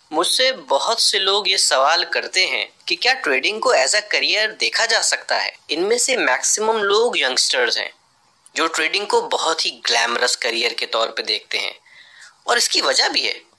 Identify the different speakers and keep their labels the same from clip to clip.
Speaker 1: मुझसे बहुत से लोग ये सवाल करते हैं कि क्या ट्रेडिंग को एज अ करियर देखा जा सकता है। इनमें से मैक्सिमम लोग यंगस्टर्स हैं जो ट्रेडिंग को बहुत ही ग्लैमरस करियर के तौर पे देखते हैं, और इसकी वजह भी है।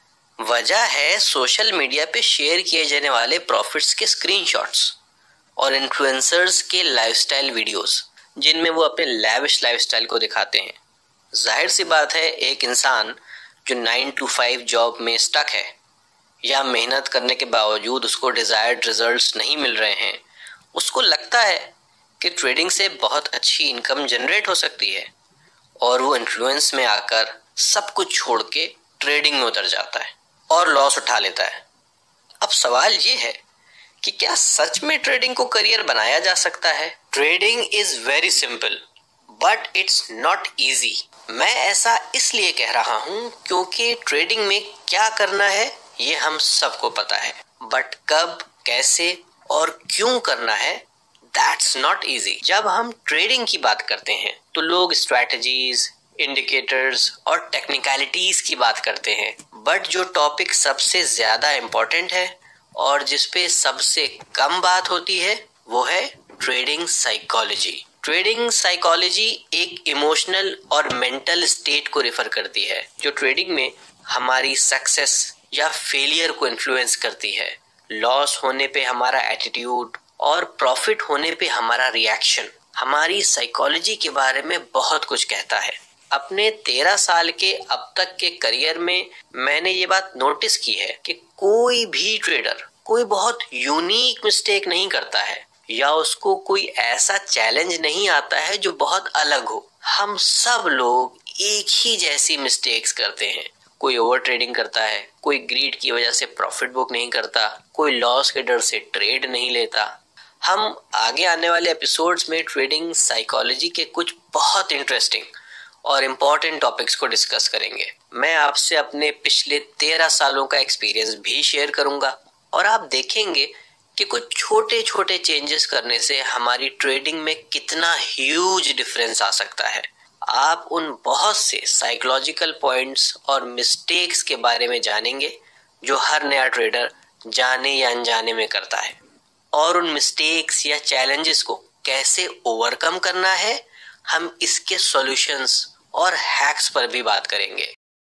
Speaker 1: वजह है सोशल मीडिया पे शेयर किए जाने वाले प्रॉफिट्स के स्क्रीनशॉट्स और इन्फ्लुएंसर्स के लाइफस्टाइल वीडियोस, जिनमें वो अपने लैविश लाइफस्टाइल को दिखाते हैं। जाहिर सी बात है, एक इंसान जो 9 to 5 जॉब में स्टक है या मेहनत करने के बावजूद उसको डिजायर्ड रिजल्ट्स नहीं मिल रहे हैं, उसको लगता है कि ट्रेडिंग से बहुत अच्छी इनकम जनरेट हो सकती है, और वो इन्फ्लुएंस में आकर सब कुछ छोड़ के ट्रेडिंग में उतर जाता है और लॉस उठा लेता है। अब सवाल ये है कि क्या सच में ट्रेडिंग को करियर बनाया जा सकता है? Trading is very simple but it's not easy. मैं ऐसा इसलिए कह रहा हूँ क्योंकि ट्रेडिंग में क्या करना है ये हम सबको पता है, बट कब, कैसे और क्यों करना है, दैट्स नॉट इजी। जब हम ट्रेडिंग की बात करते हैं तो लोग स्ट्रैटेजीज, इंडिकेटर्स और टेक्निकलिटीज की बात करते हैं, बट जो टॉपिक सबसे ज्यादा इम्पोर्टेंट है और जिसपे सबसे कम बात होती है वो है ट्रेडिंग साइकोलॉजी। ट्रेडिंग साइकोलॉजी एक इमोशनल और मेंटल स्टेट को रेफर करती है जो ट्रेडिंग में हमारी सक्सेस या फेलियर को इन्फ्लुएंस करती है। लॉस होने पे हमारा एटीट्यूड और प्रॉफिट होने पे हमारा रिएक्शन हमारी साइकोलॉजी के बारे में बहुत कुछ कहता है। अपने 13 साल के अब तक के करियर में मैंने ये बात नोटिस की है कि कोई भी ट्रेडर कोई बहुत यूनिक मिस्टेक नहीं करता है या उसको कोई ऐसा चैलेंज नहीं आता है जो बहुत अलग हो। हम सब लोग एक ही जैसी मिस्टेक्स करते हैं। कोई ओवर ट्रेडिंग करता है, कोई ग्रीड की वजह से प्रॉफिट बुक नहीं करता, कोई लॉस के डर से ट्रेड नहीं लेता। हम आगे आने वाले एपिसोड्स में ट्रेडिंग साइकोलॉजी के कुछ बहुत इंटरेस्टिंग और इम्पोर्टेंट टॉपिक्स को डिस्कस करेंगे। मैं आपसे अपने पिछले 13 सालों का एक्सपीरियंस भी शेयर करूंगा और आप देखेंगे कि कुछ छोटे छोटे चेंजेस करने से हमारी ट्रेडिंग में कितना ह्यूज डिफरेंस आ सकता है। आप उन बहुत से साइकोलॉजिकल पॉइंट्स और मिस्टेक्स के बारे में जानेंगे जो हर नया ट्रेडर जाने या अनजाने में करता है, और उन मिस्टेक्स या चैलेंजेस को कैसे ओवरकम करना है, हम इसके सॉल्यूशंस और हैक्स पर भी बात करेंगे।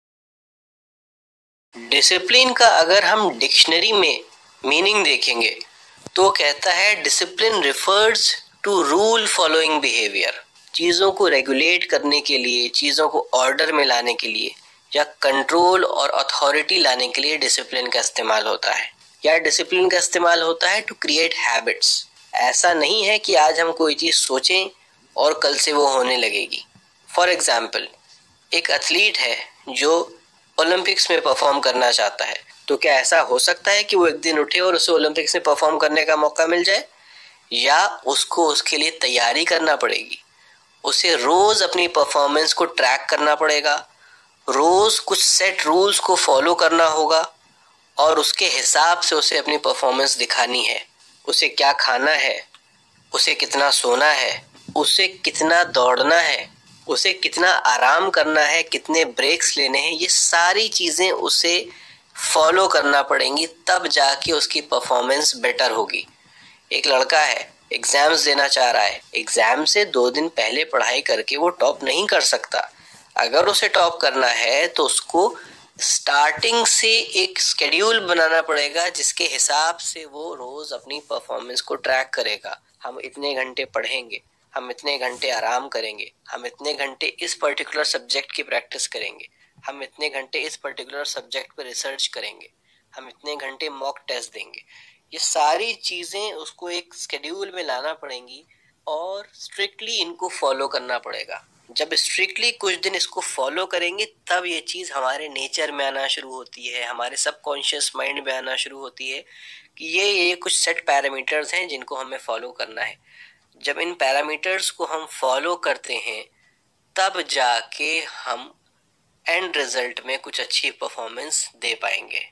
Speaker 1: डिसिप्लिन का अगर हम डिक्शनरी में मीनिंग देखेंगे तो कहता है discipline refers to rule following behaviour. चीज़ों को रेगुलेट करने के लिए, चीज़ों को ऑर्डर में लाने के लिए या कंट्रोल और अथॉरिटी लाने के लिए डिसिप्लिन का इस्तेमाल होता है, या डिसिप्लिन का इस्तेमाल होता है टू क्रिएट हैबिट्स। ऐसा नहीं है कि आज हम कोई चीज़ सोचें और कल से वो होने लगेगी। फॉर एग्जाम्पल, एक एथलीट है जो ओलंपिक्स में परफॉर्म करना चाहता है, तो क्या ऐसा हो सकता है कि वो एक दिन उठे और उसे ओलंपिक्स में परफॉर्म करने का मौका मिल जाए? या उसको उसके लिए तैयारी करना पड़ेगी। उसे रोज अपनी परफॉर्मेंस को ट्रैक करना पड़ेगा, रोज कुछ सेट रूल्स को फॉलो करना होगा और उसके हिसाब से उसे अपनी परफॉर्मेंस दिखानी है। उसे क्या खाना है, उसे कितना सोना है, उसे कितना दौड़ना है, उसे कितना आराम करना है, कितने ब्रेक्स लेने हैं, ये सारी चीजें उसे फॉलो करना पड़ेंगी, तब जाके उसकी परफॉर्मेंस बेटर होगी। एक लड़का है, एग्जाम्स देना चाह रहा है, एग्जाम से 2 दिन पहले पढ़ाई करके वो टॉप नहीं कर सकता। अगर उसे टॉप करना है तो उसको स्टार्टिंग से एक स्केड्यूल बनाना पड़ेगा जिसके हिसाब से वो रोज अपनी परफॉर्मेंस को ट्रैक करेगा। हम इतने घंटे पढ़ेंगे, हम इतने घंटे आराम करेंगे, हम इतने घंटे इस पर्टिकुलर सब्जेक्ट की प्रैक्टिस करेंगे, हम इतने घंटे इस पर्टिकुलर सब्जेक्ट पर रिसर्च करेंगे, हम इतने घंटे मॉक टेस्ट देंगे। ये सारी चीजें उसको एक स्केड्यूल में लाना पड़ेंगी और स्ट्रिक्टली इनको फॉलो करना पड़ेगा। जब स्ट्रिक्टली कुछ दिन इसको फॉलो करेंगे तब ये चीज हमारे नेचर में आना शुरू होती है, हमारे सबकॉन्शियस माइंड में आना शुरू होती है कि ये कुछ सेट पैरामीटर्स हैं जिनको हमें फॉलो करना है। जब इन पैरामीटर्स को हम फॉलो करते हैं तब जाके हम एंड रिजल्ट में कुछ अच्छी परफॉर्मेंस दे पाएंगे।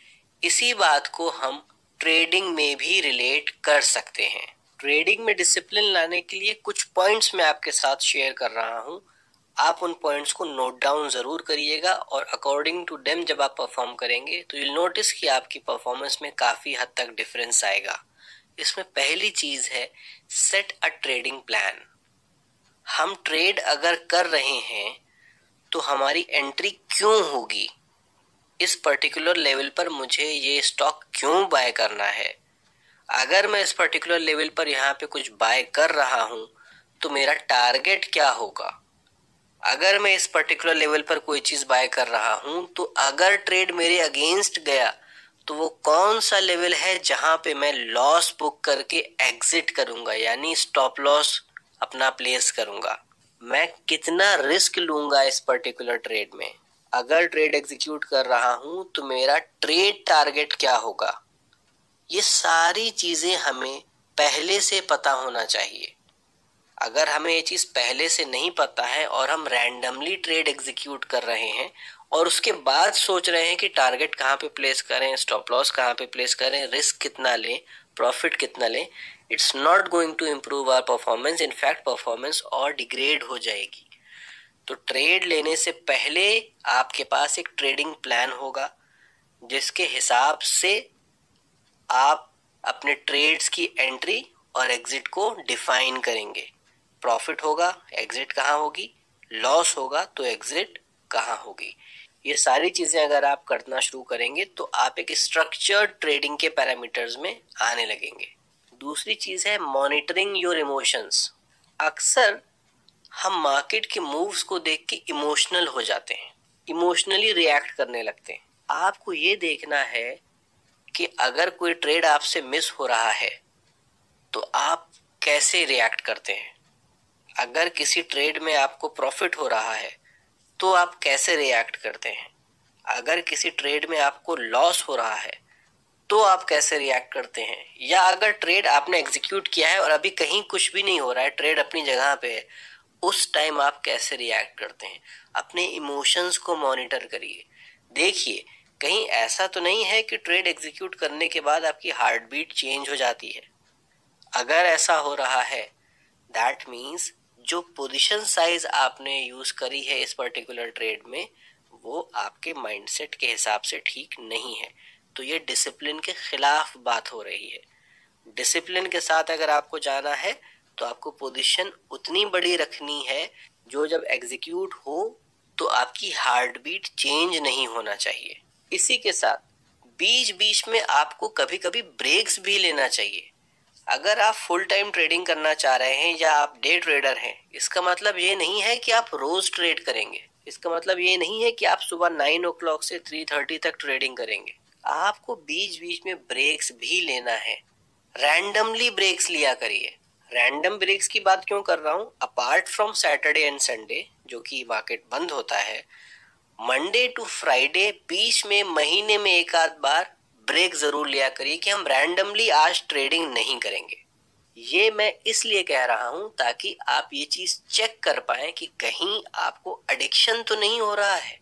Speaker 1: इसी बात को हम ट्रेडिंग में भी रिलेट कर सकते हैं। ट्रेडिंग में डिसिप्लिन लाने के लिए कुछ पॉइंट्स मैं आपके साथ शेयर कर रहा हूं। आप उन पॉइंट्स को नोट डाउन जरूर करिएगा और अकॉर्डिंग टू देम जब आप परफॉर्म करेंगे तो you'll नोटिस कि आपकी परफॉर्मेंस में काफी हद तक डिफरेंस आएगा। इसमें पहली चीज है सेट अ ट्रेडिंग प्लान। हम ट्रेड अगर कर रहे हैं तो हमारी एंट्री क्यों होगी, इस पर्टिकुलर लेवल पर मुझे ये स्टॉक क्यों बाय करना है। अगर मैं इस पर्टिकुलर लेवल पर यहाँ पे कुछ बाय कर रहा हूं तो मेरा टारगेट क्या होगा। अगर मैं इस पर्टिकुलर लेवल पर कोई चीज बाय कर रहा हूं तो अगर ट्रेड मेरे अगेंस्ट गया तो वो कौन सा लेवल है जहां पे मैं लॉस बुक करके एग्जिट करूंगा, यानी स्टॉप लॉस अपना प्लेस करूंगा। मैं कितना रिस्क लूंगा इस पर्टिकुलर ट्रेड में। अगर ट्रेड एग्जीक्यूट कर रहा हूं तो मेरा ट्रेड टारगेट क्या होगा। ये सारी चीजें हमें पहले से पता होना चाहिए। अगर हमें ये चीज पहले से नहीं पता है और हम रैंडमली ट्रेड एग्जीक्यूट कर रहे हैं और उसके बाद सोच रहे हैं कि टारगेट कहाँ पे प्लेस करें, स्टॉप लॉस कहाँ पे प्लेस करें, रिस्क कितना लें, प्रॉफिट कितना लें, it's not going to improve our performance. In fact performance और डिग्रेड हो जाएगी। तो ट्रेड लेने से पहले आपके पास एक ट्रेडिंग प्लान होगा जिसके हिसाब से आप अपने ट्रेड्स की एंट्री और एग्जिट को डिफाइन करेंगे। प्रॉफिट होगा, एग्जिट कहाँ होगी, लॉस होगा तो एग्जिट कहाँ होगी। ये सारी चीजें अगर आप करना शुरू करेंगे तो आप एक स्ट्रक्चर्ड ट्रेडिंग के पैरामीटर्स में आने लगेंगे। दूसरी चीज है मॉनिटरिंग योर इमोशंस। अक्सर हम मार्केट के मूव्स को देख के इमोशनल हो जाते हैं, इमोशनली रिएक्ट करने लगते हैं। आपको ये देखना है कि अगर कोई ट्रेड आपसे मिस हो रहा है तो आप कैसे रिएक्ट करते हैं। अगर किसी ट्रेड में आपको प्रॉफिट हो रहा है तो आप कैसे रिएक्ट करते हैं। अगर किसी ट्रेड में आपको लॉस हो रहा है तो आप कैसे रिएक्ट करते हैं। या अगर ट्रेड आपने एग्जीक्यूट किया है और अभी कहीं कुछ भी नहीं हो रहा है, ट्रेड अपनी जगह पे है, उस टाइम आप कैसे रिएक्ट करते हैं। अपने इमोशंस को मॉनिटर करिए। देखिए कहीं ऐसा तो नहीं है कि ट्रेड एग्जीक्यूट करने के बाद आपकी हार्ट बीट चेंज हो जाती है। अगर ऐसा हो रहा है दैट मीन्स जो पोजीशन साइज आपने यूज करी है इस पर्टिकुलर ट्रेड में वो आपके माइंडसेट के हिसाब से ठीक नहीं है। तो ये डिसिप्लिन के खिलाफ बात हो रही है। डिसिप्लिन के साथ अगर आपको जाना है तो आपको पोजीशन उतनी बड़ी रखनी है जो जब एग्जीक्यूट हो तो आपकी हार्ट बीट चेंज नहीं होना चाहिए। इसी के साथ बीच बीच में आपको कभी कभी ब्रेक्स भी लेना चाहिए। अगर आप फुल टाइम ट्रेडिंग करना चाह रहे हैं या आप डे ट्रेडर हैं, इसका मतलब ये नहीं है कि आप रोज ट्रेड करेंगे। इसका मतलब ये नहीं है कि आप सुबह 9 o'clock से 3:30 तक ट्रेडिंग करेंगे। आपको बीच बीच में ब्रेक्स भी लेना है। रैंडमली ब्रेक्स लिया करिए। रैंडम ब्रेक्स की बात क्यों कर रहा हूँ, apart from Saturday and Sunday जो कि मार्केट बंद होता है, मंडे टू फ्राइडे बीच में महीने में एक आध बार ब्रेक जरूर लिया करिए कि हम रैंडमली आज ट्रेडिंग नहीं करेंगे। ये मैं इसलिए कह रहा हूं ताकि आप ये चीज चेक कर पाए कि कहीं आपको एडिक्शन तो नहीं हो रहा है।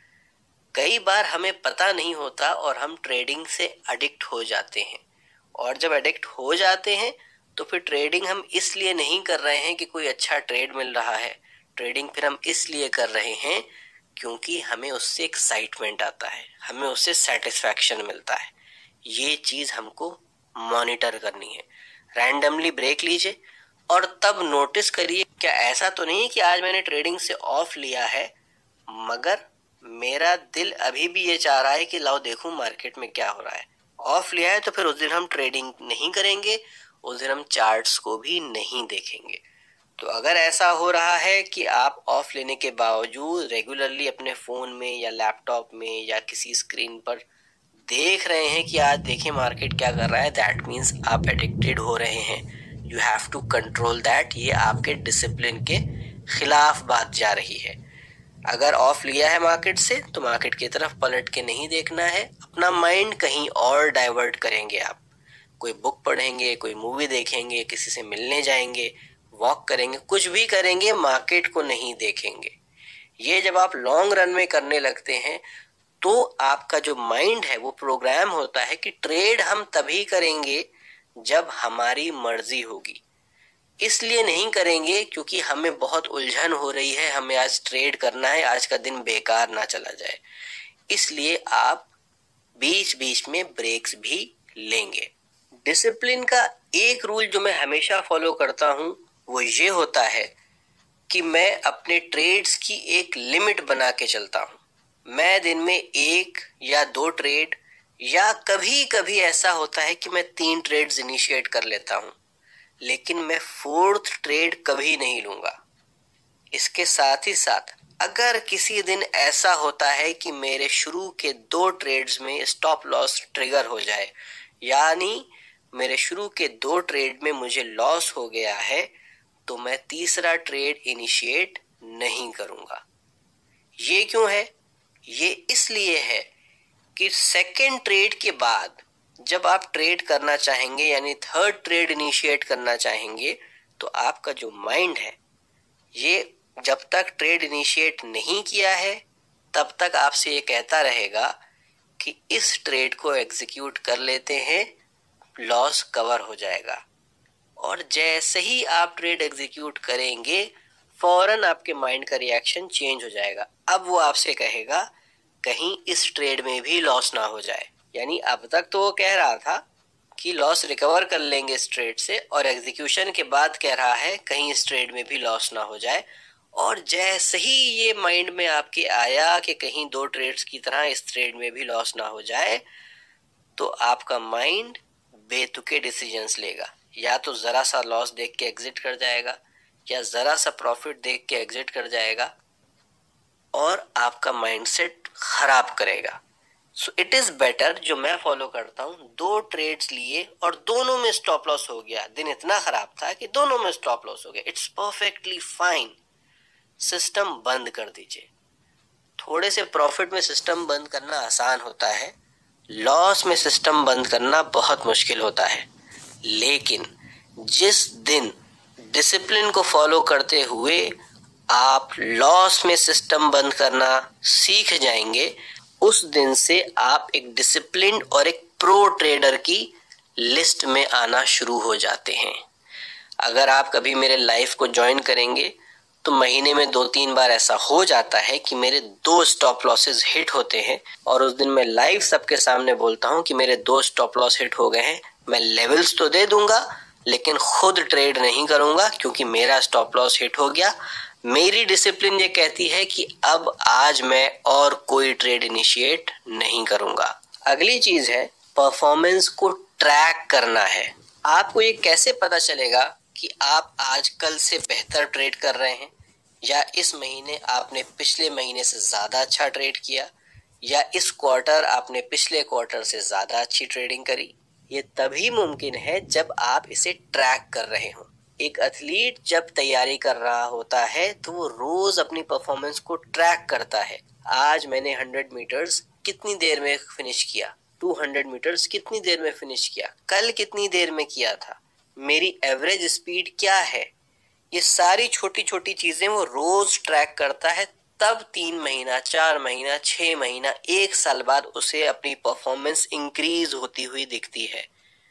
Speaker 1: कई बार हमें पता नहीं होता और हम ट्रेडिंग से एडिक्ट हो जाते हैं, और जब एडिक्ट हो जाते हैं तो फिर ट्रेडिंग हम इसलिए नहीं कर रहे हैं कि कोई अच्छा ट्रेड मिल रहा है। ट्रेडिंग फिर हम इसलिए कर रहे हैं क्योंकि हमें उससे एक्साइटमेंट आता है, हमें उससे सेटिस्फैक्शन मिलता है। ये चीज हमको मॉनिटर करनी है। रैंडमली ब्रेक लीजिए और तब नोटिस करिए क्या ऐसा तो नहीं कि आज मैंने ट्रेडिंग से ऑफ लिया है मगर मेरा दिल अभी भी ये चाह रहा है कि लाओ देखूं मार्केट में क्या हो रहा है। ऑफ लिया है तो फिर उस दिन हम ट्रेडिंग नहीं करेंगे, उस दिन हम चार्ट्स को भी नहीं देखेंगे। तो अगर ऐसा हो रहा है कि आप ऑफ लेने के बावजूद रेगुलरली अपने फोन में या लैपटॉप में या किसी स्क्रीन पर देख रहे हैं कि आज देखें मार्केट क्या कर रहा है, दैट मीन्स आप एडिक्टेड हो रहे हैं। You have to control that. ये आपके डिसिप्लिन के खिलाफ बात जा रही है। अगर ऑफ लिया है मार्केट से तो मार्केट की तरफ पलट के नहीं देखना है, अपना माइंड कहीं और डाइवर्ट करेंगे आप। कोई बुक पढ़ेंगे, कोई मूवी देखेंगे, किसी से मिलने जाएंगे, वॉक करेंगे, कुछ भी करेंगे, मार्केट को नहीं देखेंगे। ये जब आप लॉन्ग रन में करने लगते हैं तो आपका जो माइंड है वो प्रोग्राम होता है कि ट्रेड हम तभी करेंगे जब हमारी मर्जी होगी। इसलिए नहीं करेंगे क्योंकि हमें बहुत उलझन हो रही है, हमें आज ट्रेड करना है, आज का दिन बेकार ना चला जाए। इसलिए आप बीच बीच में ब्रेक्स भी लेंगे। डिसिप्लिन का एक रूल जो मैं हमेशा फॉलो करता हूं वो ये होता है कि मैं अपने ट्रेड्स की एक लिमिट बना के चलता हूं। मैं दिन में 1 या 2 ट्रेड, या कभी कभी ऐसा होता है कि मैं 3 ट्रेड्स इनिशिएट कर लेता हूं, लेकिन मैं 4th ट्रेड कभी नहीं लूंगा। इसके साथ ही साथ अगर किसी दिन ऐसा होता है कि मेरे शुरू के 2 ट्रेड्स में स्टॉप लॉस ट्रिगर हो जाए, यानी मेरे शुरू के 2 ट्रेड में मुझे लॉस हो गया है, तो मैं तीसरा ट्रेड इनिशिएट नहीं करूंगा। ये क्यों है? ये इसलिए है कि सेकेंड ट्रेड के बाद जब आप ट्रेड करना चाहेंगे, यानी 3rd ट्रेड इनिशिएट करना चाहेंगे, तो आपका जो माइंड है ये जब तक ट्रेड इनिशिएट नहीं किया है तब तक आपसे ये कहता रहेगा कि इस ट्रेड को एग्जीक्यूट कर लेते हैं, लॉस कवर हो जाएगा। और जैसे ही आप ट्रेड एग्जीक्यूट करेंगे फौरन आपके माइंड का रिएक्शन चेंज हो जाएगा। अब वो आपसे कहेगा कहीं इस ट्रेड में भी लॉस ना हो जाए। यानी अब तक तो वो कह रहा था कि लॉस रिकवर कर लेंगे इस ट्रेड से, और एग्जीक्यूशन के बाद कह रहा है कहीं इस ट्रेड में भी लॉस ना हो जाए। और जैसे ही ये माइंड में आपके आया कि कहीं 2 ट्रेड्स की तरह इस ट्रेड में भी लॉस ना हो जाए, तो आपका माइंड बेतुके डिसीजंस लेगा। या तो जरा सा लॉस देख के एग्जिट कर जाएगा, या जरा सा प्रॉफिट देख के एग्जिट कर जाएगा, और आपका माइंडसेट खराब करेगा। सो इट इज बेटर, जो मैं फॉलो करता हूं, 2 ट्रेड्स लिए और दोनों में स्टॉप लॉस हो गया। दिन इतना खराब था कि दोनों में स्टॉप लॉस हो गया, इट्स परफेक्टली फाइन। सिस्टम बंद कर दीजिए। थोड़े से प्रॉफिट में सिस्टम बंद करना आसान होता है, लॉस में सिस्टम बंद करना बहुत मुश्किल होता है। लेकिन जिस दिन डिसिप्लिन को फॉलो करते हुए आप लॉस में सिस्टम बंद करना सीख जाएंगे, उस दिन से आप एक डिसिप्लिन और एक प्रो ट्रेडर की लिस्ट में आना शुरू हो जाते हैं। अगर आप कभी मेरे लाइफ को ज्वाइन करेंगे तो महीने में 2-3 बार ऐसा हो जाता है कि मेरे 2 स्टॉप लॉसेस हिट होते हैं, और उस दिन मैं लाइव सबके सामने बोलता हूं कि मेरे 2 स्टॉप लॉस हिट हो गए हैं। मैं लेवल्स तो दे दूंगा लेकिन खुद ट्रेड नहीं करूंगा क्योंकि मेरा स्टॉप लॉस हिट हो गया। मेरी डिसिप्लिन ये कहती है कि अब आज मैं और कोई ट्रेड इनिशिएट नहीं करूंगा। अगली चीज है परफॉर्मेंस को ट्रैक करना है। आपको ये कैसे पता चलेगा कि आप आज कल से बेहतर ट्रेड कर रहे हैं, या इस महीने आपने पिछले महीने से ज्यादा अच्छा ट्रेड किया, या इस क्वार्टर आपने पिछले क्वार्टर से ज्यादा अच्छी ट्रेडिंग करी? ये तभी मुमकिन है जब आप इसे ट्रैक कर रहे हो। एक एथलीट जब तैयारी कर रहा होता है तो वो रोज अपनी परफॉर्मेंस को ट्रैक करता है। आज मैंने 100 मीटर्स कितनी देर में फिनिश किया, 200 मीटर्स कितनी देर में फिनिश किया, कल कितनी देर में किया था, मेरी एवरेज स्पीड क्या है। ये सारी छोटी छोटी चीजें वो रोज ट्रैक करता है। तब 3 महीना, 4 महीना, 6 महीना, 1 साल बाद उसे अपनी परफॉर्मेंस इंक्रीज होती हुई दिखती है।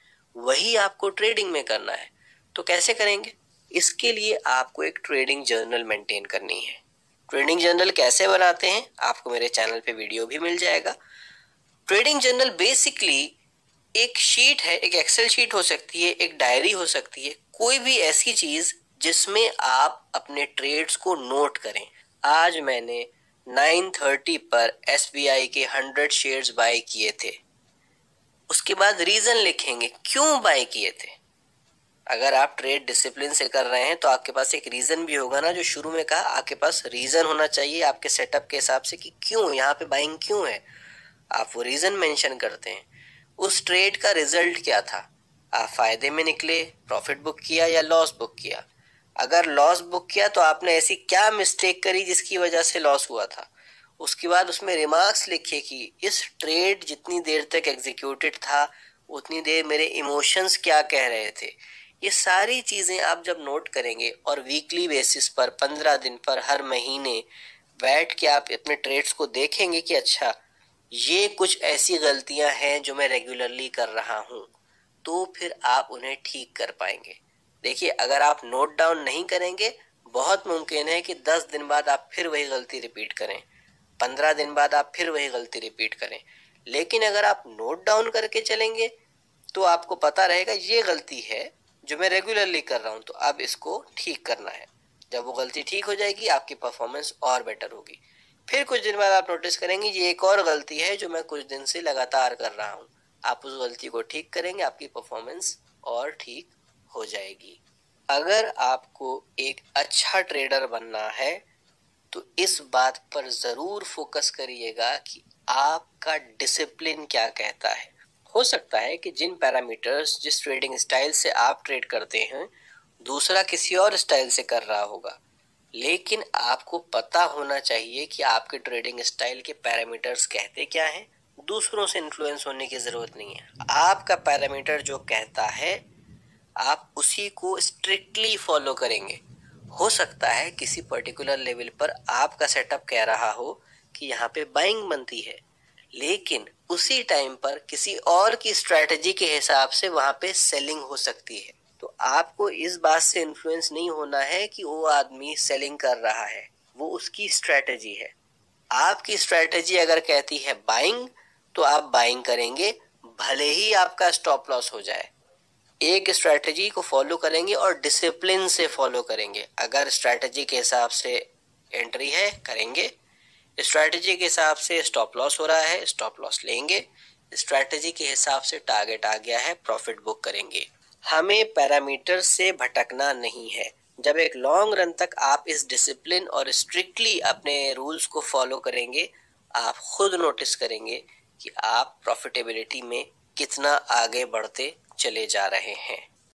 Speaker 1: वही आपको ट्रेडिंग में करना है। तो कैसे करेंगे? इसके लिए आपको एक ट्रेडिंग जर्नल मेंटेन करनी है। ट्रेडिंग जर्नल कैसे बनाते हैं आपको मेरे चैनल पे वीडियो भी मिल जाएगा। ट्रेडिंग जर्नल बेसिकली एक शीट है, एक एक्सेल शीट हो सकती है, एक डायरी हो सकती है, कोई भी ऐसी चीज जिसमें आप अपने ट्रेड्स को नोट करें। आज मैंने 9:30 पर SBI के 100 शेयर्स बाय किए थे। उसके बाद रीजन लिखेंगे क्यों बाय किए थे। अगर आप ट्रेड डिसिप्लिन से कर रहे हैं तो आपके पास एक रीजन भी होगा ना, जो शुरू में कहा, आपके पास रीजन होना चाहिए आपके सेटअप के हिसाब से कि क्यों यहाँ पे बाइंग क्यों है। आप वो रीजन मेंशन करते हैं। उस ट्रेड का रिजल्ट क्या था, आप फायदे में निकले, प्रॉफिट बुक किया या लॉस बुक किया। अगर लॉस बुक किया तो आपने ऐसी क्या मिस्टेक करी जिसकी वजह से लॉस हुआ था। उसके बाद उसमें रिमार्क्स लिखिए कि इस ट्रेड जितनी देर तक एग्जीक्यूटेड था उतनी देर मेरे इमोशंस क्या कह रहे थे। ये सारी चीजें आप जब नोट करेंगे और वीकली बेसिस पर, 15 दिन पर, हर महीने बैठ के आप अपने ट्रेड्स को देखेंगे कि अच्छा ये कुछ ऐसी गलतियां हैं जो मैं रेगुलरली कर रहा हूं, तो फिर आप उन्हें ठीक कर पाएंगे। देखिए, अगर आप नोट डाउन नहीं करेंगे, बहुत मुमकिन है कि 10 दिन बाद आप फिर वही गलती रिपीट करें, 15 दिन बाद आप फिर वही गलती रिपीट करें। लेकिन अगर आप नोट डाउन करके चलेंगे तो आपको पता रहेगा ये गलती है जो मैं रेगुलरली कर रहा हूँ, तो अब इसको ठीक करना है। जब वो गलती ठीक हो जाएगी, आपकी परफॉर्मेंस और बेटर होगी। फिर कुछ दिन बाद आप नोटिस करेंगे ये एक और गलती है जो मैं कुछ दिन से लगातार कर रहा हूँ। आप उस गलती को ठीक करेंगे, आपकी परफॉर्मेंस और ठीक हो जाएगी। अगर आपको एक अच्छा ट्रेडर बनना है तो इस बात पर जरूर फोकस करिएगा कि आपका डिसिप्लिन क्या कहता है। हो सकता है कि जिन पैरामीटर्स, जिस ट्रेडिंग स्टाइल से आप ट्रेड करते हैं, दूसरा किसी और स्टाइल से कर रहा होगा, लेकिन आपको पता होना चाहिए कि आपके ट्रेडिंग स्टाइल के पैरामीटर्स कहते क्या हैं। दूसरों से इन्फ्लुएंस होने की जरूरत नहीं है। आपका पैरामीटर जो कहता है आप उसी को स्ट्रिक्टली फॉलो करेंगे। हो सकता है किसी पर्टिकुलर लेवल पर आपका सेटअप कह रहा हो कि यहाँ पे बाइंग बनती है, लेकिन उसी टाइम पर किसी और की स्ट्रेटजी के हिसाब से वहां पे सेलिंग हो सकती है। तो आपको इस बात से इन्फ्लुएंस नहीं होना है कि वो आदमी सेलिंग कर रहा है, वो उसकी स्ट्रेटजी है। आपकी स्ट्रेटजी अगर कहती है बाइंग, तो आप बाइंग करेंगे, भले ही आपका स्टॉप लॉस हो जाए। एक स्ट्रेटजी को फॉलो करेंगे और डिसिप्लिन से फॉलो करेंगे। अगर स्ट्रेटजी के हिसाब से एंट्री है, करेंगे। स्ट्रेटजी के हिसाब से स्टॉप लॉस हो रहा है, स्टॉप लॉस लेंगे। स्ट्रेटजी के हिसाब से टारगेट आ गया है, प्रॉफिट बुक करेंगे। हमें पैरामीटर से भटकना नहीं है। जब एक लॉन्ग रन तक आप इस डिसिप्लिन और स्ट्रिक्टली अपने रूल्स को फॉलो करेंगे, आप खुद नोटिस करेंगे कि आप प्रॉफिटेबिलिटी में कितना आगे बढ़ते चले जा रहे हैं।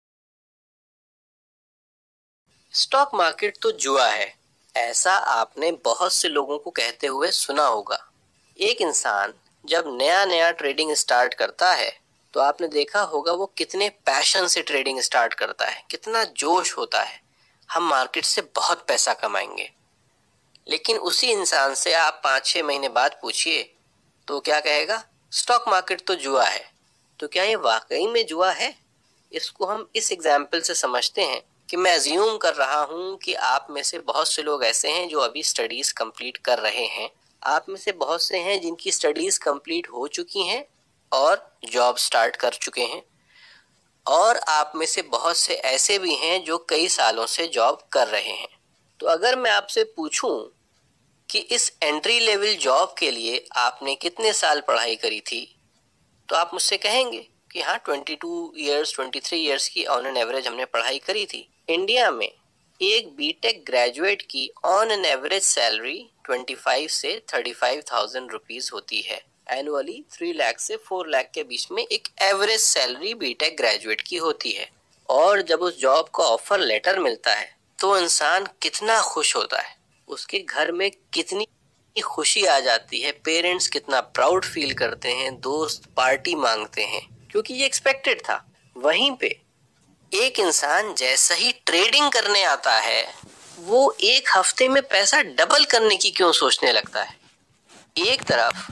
Speaker 1: स्टॉक मार्केट तो जुआ है, ऐसा आपने बहुत से लोगों को कहते हुए सुना होगा। एक इंसान जब नया नया ट्रेडिंग स्टार्ट करता है तो आपने देखा होगा वो कितने पैशन से ट्रेडिंग स्टार्ट करता है, कितना जोश होता है, हम मार्केट से बहुत पैसा कमाएंगे। लेकिन उसी इंसान से आप 5-6 महीने बाद पूछिए तो क्या कहेगा? स्टॉक मार्केट तो जुआ है। तो क्या ये वाकई में जुआ है? इसको हम इस एग्जाम्पल से समझते हैं कि मैं अज्यूम कर रहा हूं कि आप में से बहुत से लोग ऐसे हैं जो अभी स्टडीज कंप्लीट कर रहे हैं। आप में से बहुत से हैं जिनकी स्टडीज कंप्लीट हो चुकी हैं और जॉब स्टार्ट कर चुके हैं, और आप में से बहुत से ऐसे भी हैं जो कई सालों से जॉब कर रहे हैं। तो अगर मैं आपसे पूछूं कि इस एंट्री लेवल जॉब के लिए आपने कितने साल पढ़ाई करी थी, तो आप मुझसे कहेंगे कि हाँ 22 ईयर्स 23 ईयर्स की ऑन एन एवरेज हमने पढ़ाई करी थी। इंडिया में एक बीटेक ग्रेजुएट की ऑन एन एवरेज सैलरी 25 से 35,000 रुपीज होती है। एनुअली 3 लाख से 4 लाख के बीच में एक एवरेज सैलरी बीटेक ग्रेजुएट की होती है। और जब उस जॉब का ऑफर लेटर मिलता है तो इंसान कितना खुश होता है, उसके घर में कितनी खुशी आ जाती है, पेरेंट्स कितना प्राउड फील करते हैं, दोस्त पार्टी मांगते हैं, क्योंकि ये एक्सपेक्टेड था। वहीं पे एक इंसान जैसा ही ट्रेडिंग करने आता है वो एक हफ्ते में पैसा डबल करने की क्यों सोचने लगता है। एक तरफ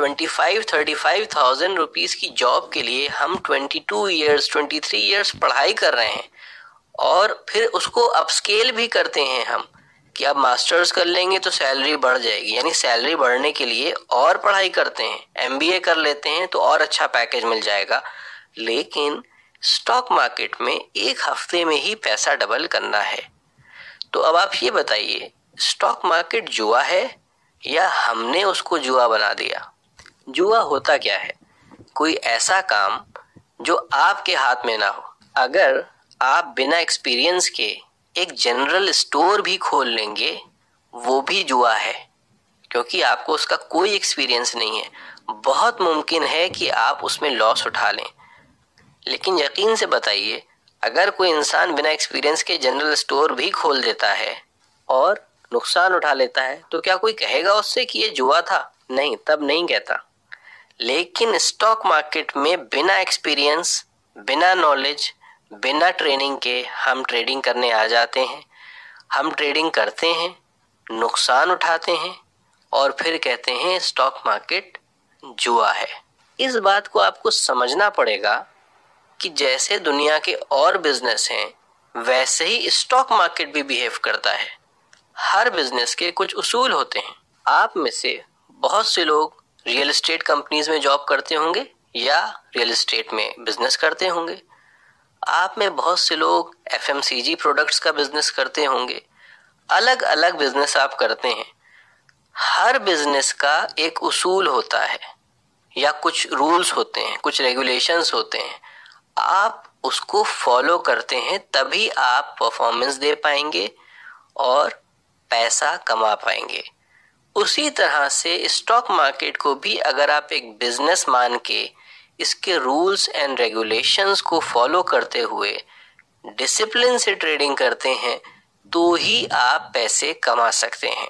Speaker 1: 25-35,000 रुपीज की जॉब के लिए हम 22 ईयर्स 23 ईयर्स पढ़ाई कर रहे हैं, और फिर उसको अपस्केल भी करते हैं हम कि अब मास्टर्स कर लेंगे तो सैलरी बढ़ जाएगी, यानी सैलरी बढ़ने के लिए और पढ़ाई करते हैं, एमबीए कर लेते हैं तो और अच्छा पैकेज मिल जाएगा। लेकिन स्टॉक मार्केट में एक हफ्ते में ही पैसा डबल करना है। तो अब आप ये बताइए, स्टॉक मार्केट जुआ है या हमने उसको जुआ बना दिया? जुआ होता क्या है? कोई ऐसा काम जो आपके हाथ में ना हो। अगर आप बिना एक्सपीरियंस के एक जनरल स्टोर भी खोल लेंगे, वो भी जुआ है, क्योंकि आपको उसका कोई एक्सपीरियंस नहीं है। बहुत मुमकिन है कि आप उसमें लॉस उठा लें। लेकिन यकीन से बताइए, अगर कोई इंसान बिना एक्सपीरियंस के जनरल स्टोर भी खोल देता है और नुकसान उठा लेता है, तो क्या कोई कहेगा उससे कि ये जुआ था? नहीं, तब नहीं कहता। लेकिन स्टॉक मार्केट में बिना एक्सपीरियंस, बिना नॉलेज, बिना ट्रेनिंग के हम ट्रेडिंग करने आ जाते हैं। हम ट्रेडिंग करते हैं, नुकसान उठाते हैं और फिर कहते हैं स्टॉक मार्केट जुआ है। इस बात को आपको समझना पड़ेगा कि जैसे दुनिया के और बिजनेस हैं, वैसे ही स्टॉक मार्केट भी बिहेव करता है। हर बिजनेस के कुछ उसूल होते हैं। आप में से बहुत से लोग रियल एस्टेट कंपनीज में जॉब करते होंगे या रियल एस्टेट में बिजनेस करते होंगे। आप में बहुत से लोग एफएमसीजी प्रोडक्ट्स का बिजनेस करते होंगे। अलग अलग बिजनेस आप करते हैं। हर बिजनेस का एक उसूल होता है या कुछ रूल्स होते हैं, कुछ रेगुलेशंस होते हैं। आप उसको फॉलो करते हैं तभी आप परफॉर्मेंस दे पाएंगे और पैसा कमा पाएंगे। उसी तरह से स्टॉक मार्केट को भी अगर आप एक बिजनेस मान के इसके रूल्स एंड रेगुलेशंस को फॉलो करते हुए डिसिप्लिन से ट्रेडिंग करते हैं तो ही आप पैसे कमा सकते हैं।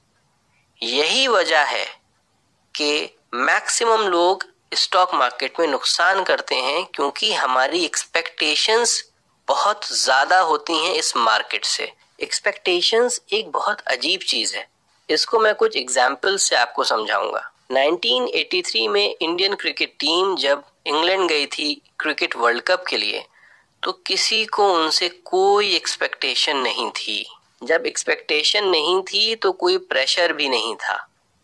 Speaker 1: यही वजह है कि मैक्सिमम लोग स्टॉक मार्केट में नुकसान करते हैं, क्योंकि हमारी एक्सपेक्टेशंस बहुत ज्यादा होती हैं इस मार्केट से। एक्सपेक्टेशंस एक बहुत अजीब चीज है। इसको मैं कुछ एग्जाम्पल से आपको समझाऊंगा। 1983 में इंडियन क्रिकेट टीम जब इंग्लैंड गई थी क्रिकेट वर्ल्ड कप के लिए, तो किसी को उनसे कोई एक्सपेक्टेशन नहीं थी। जब एक्सपेक्टेशन नहीं थी तो कोई प्रेशर भी नहीं था।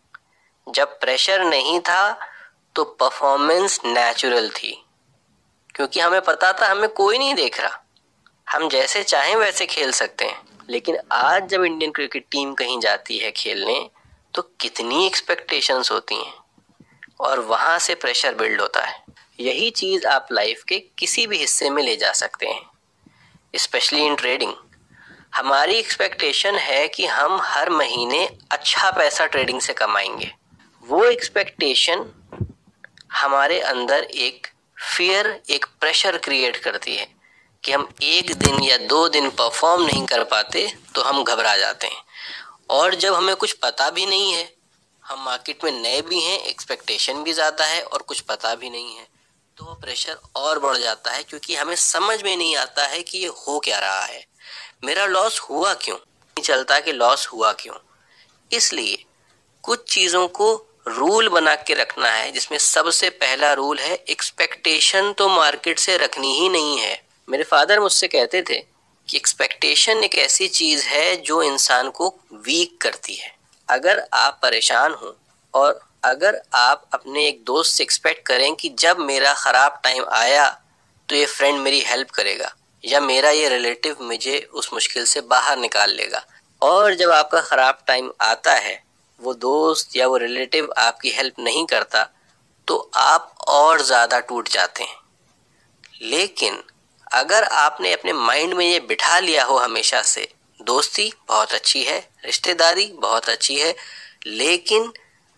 Speaker 1: जब प्रेशर नहीं था तो परफॉर्मेंस नेचुरल थी, क्योंकि हमें पता था हमें कोई नहीं देख रहा, हम जैसे चाहें वैसे खेल सकते हैं। लेकिन आज जब इंडियन क्रिकेट टीम कहीं जाती है खेलने तो कितनी एक्सपेक्टेशंस होती हैं और वहां से प्रेशर बिल्ड होता है। यही चीज आप लाइफ के किसी भी हिस्से में ले जा सकते हैं, स्पेशली इन ट्रेडिंग। हमारी एक्सपेक्टेशन है कि हम हर महीने अच्छा पैसा ट्रेडिंग से कमाएंगे। वो एक्सपेक्टेशन हमारे अंदर एक फियर, एक प्रेशर क्रिएट करती है कि हम एक दिन या 2 दिन परफॉर्म नहीं कर पाते तो हम घबरा जाते हैं। और जब हमें कुछ पता भी नहीं है, हम मार्केट में नए भी हैं, एक्सपेक्टेशन भी ज़्यादा है और कुछ पता भी नहीं है, तो वो प्रेशर और बढ़ जाता है, क्योंकि हमें समझ में नहीं आता है कि ये हो क्या रहा है, मेरा लॉस हुआ क्यों, नहीं चलता कि लॉस हुआ क्यों। इसलिए कुछ चीज़ों को रूल बना के रखना है, जिसमें सबसे पहला रूल है एक्सपेक्टेशन तो मार्केट से रखनी ही नहीं है। मेरे फादर मुझसे कहते थे कि एक्सपेक्टेशन एक ऐसी चीज है जो इंसान को वीक करती है। अगर आप परेशान हो और अगर आप अपने एक दोस्त से एक्सपेक्ट करें कि जब मेरा खराब टाइम आया तो ये फ्रेंड मेरी हेल्प करेगा या मेरा ये रिलेटिव मुझे उस मुश्किल से बाहर निकाल लेगा, और जब आपका खराब टाइम आता है वो दोस्त या वो रिलेटिव आपकी हेल्प नहीं करता, तो आप और ज्यादा टूट जाते हैं। लेकिन अगर आपने अपने माइंड में ये बिठा लिया हो हमेशा से, दोस्ती बहुत अच्छी है, रिश्तेदारी बहुत अच्छी है, लेकिन